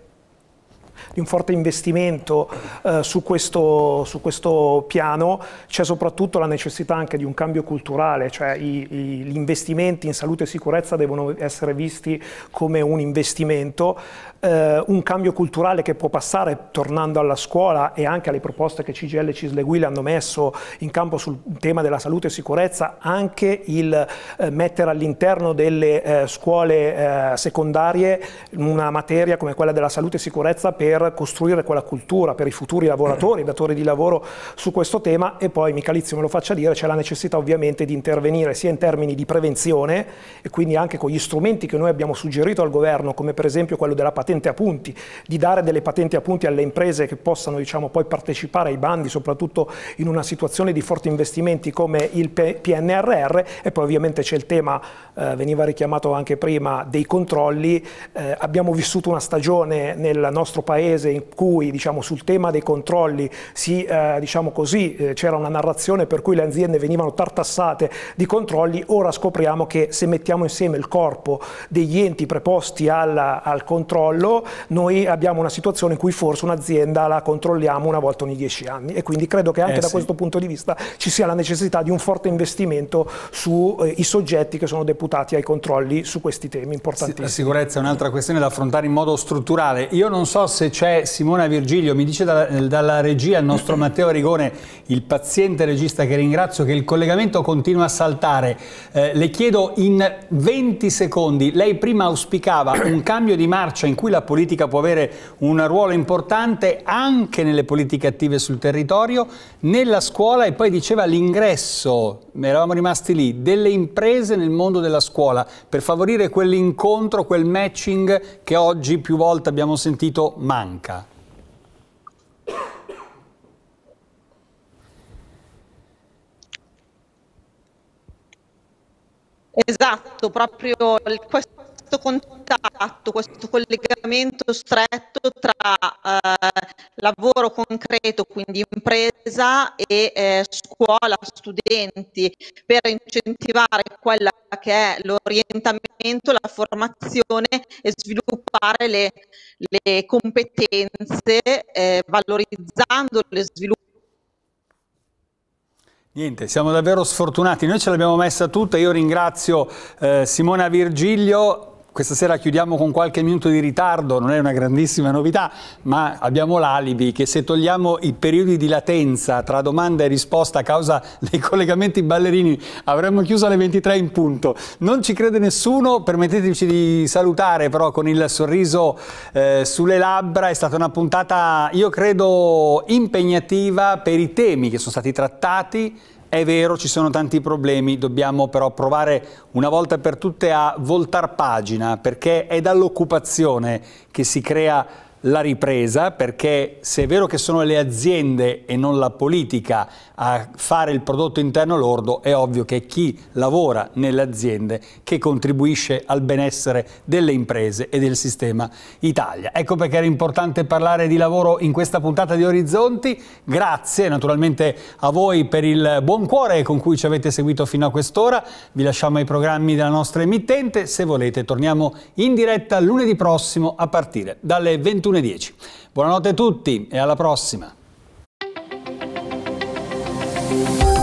di un forte investimento eh, su, questo, su questo piano. C'è soprattutto la necessità anche di un cambio culturale, cioè i, i, gli investimenti in salute e sicurezza devono essere visti come un investimento, eh, un cambio culturale che può passare tornando alla scuola e anche alle proposte che C G I L e C I S L e U I L hanno messo in campo sul tema della salute e sicurezza, anche il eh, mettere all'interno delle eh, scuole eh, secondarie una materia come quella della salute e sicurezza per costruire quella cultura per i futuri lavoratori, datori di lavoro su questo tema. E poi, Michalizio me lo faccia dire, c'è la necessità ovviamente di intervenire sia in termini di prevenzione e quindi anche con gli strumenti che noi abbiamo suggerito al governo, come per esempio quello della patente a punti, di dare delle patenti a punti alle imprese che possano, diciamo, poi partecipare ai bandi, soprattutto in una situazione di forti investimenti come il P N R R. E poi ovviamente c'è il tema, eh, veniva richiamato anche prima, dei controlli. Eh, abbiamo vissuto una stagione nel nostro paese in cui, diciamo, sul tema dei controlli si, eh, diciamo così, eh, c'era una narrazione per cui le aziende venivano tartassate di controlli. Ora scopriamo che se mettiamo insieme il corpo degli enti preposti alla, al controllo, noi abbiamo una situazione in cui forse un'azienda la controlliamo una volta ogni dieci anni, e quindi credo che anche eh, da sì. questo punto di vista ci sia la necessità di un forte investimento sui eh, soggetti che sono deputati ai controlli su questi temi importantissimi. La sicurezza è un'altra questione da affrontare in modo strutturale. Io non so se c'è Simona Virgilio, mi dice dalla, dalla regia il nostro Matteo Rigone, il paziente regista che ringrazio, che il collegamento continua a saltare. Eh, le chiedo in venti secondi, lei prima auspicava un cambio di marcia in cui la politica può avere un ruolo importante anche nelle politiche attive sul territorio, nella scuola, e poi diceva l'ingresso, eravamo rimasti lì, delle imprese nel mondo della scuola per favorire quell'incontro, quel matching che oggi più volte abbiamo sentito manca. Esatto, proprio questo contatto, questo collegamento stretto tra eh, lavoro concreto, quindi impresa, e eh, scuola, studenti, per incentivare quella che è l'orientamento, la formazione e sviluppare le, le competenze, eh, valorizzando le sviluppo. Niente, siamo davvero sfortunati, noi ce l'abbiamo messa tutta. Io ringrazio eh, Simona Virgilio. Questa sera chiudiamo con qualche minuto di ritardo, non è una grandissima novità, ma abbiamo l'alibi che se togliamo i periodi di latenza tra domanda e risposta a causa dei collegamenti ballerini avremmo chiuso alle ventitré in punto. Non ci crede nessuno, permetteteci di salutare però con il sorriso eh, sulle labbra. È stata una puntata, io credo, impegnativa per i temi che sono stati trattati. È vero, ci sono tanti problemi, dobbiamo però provare una volta per tutte a voltar pagina, perché è dall'occupazione che si crea la ripresa, perché se è vero che sono le aziende e non la politica a fare il prodotto interno lordo, è ovvio che è chi lavora nelle aziende che contribuisce al benessere delle imprese e del sistema Italia. Ecco perché era importante parlare di lavoro in questa puntata di Orizzonti. Grazie naturalmente a voi per il buon cuore con cui ci avete seguito fino a quest'ora. Vi lasciamo ai programmi della nostra emittente. Se volete torniamo in diretta lunedì prossimo a partire dalle ventuno e dieci. Buonanotte a tutti e alla prossima.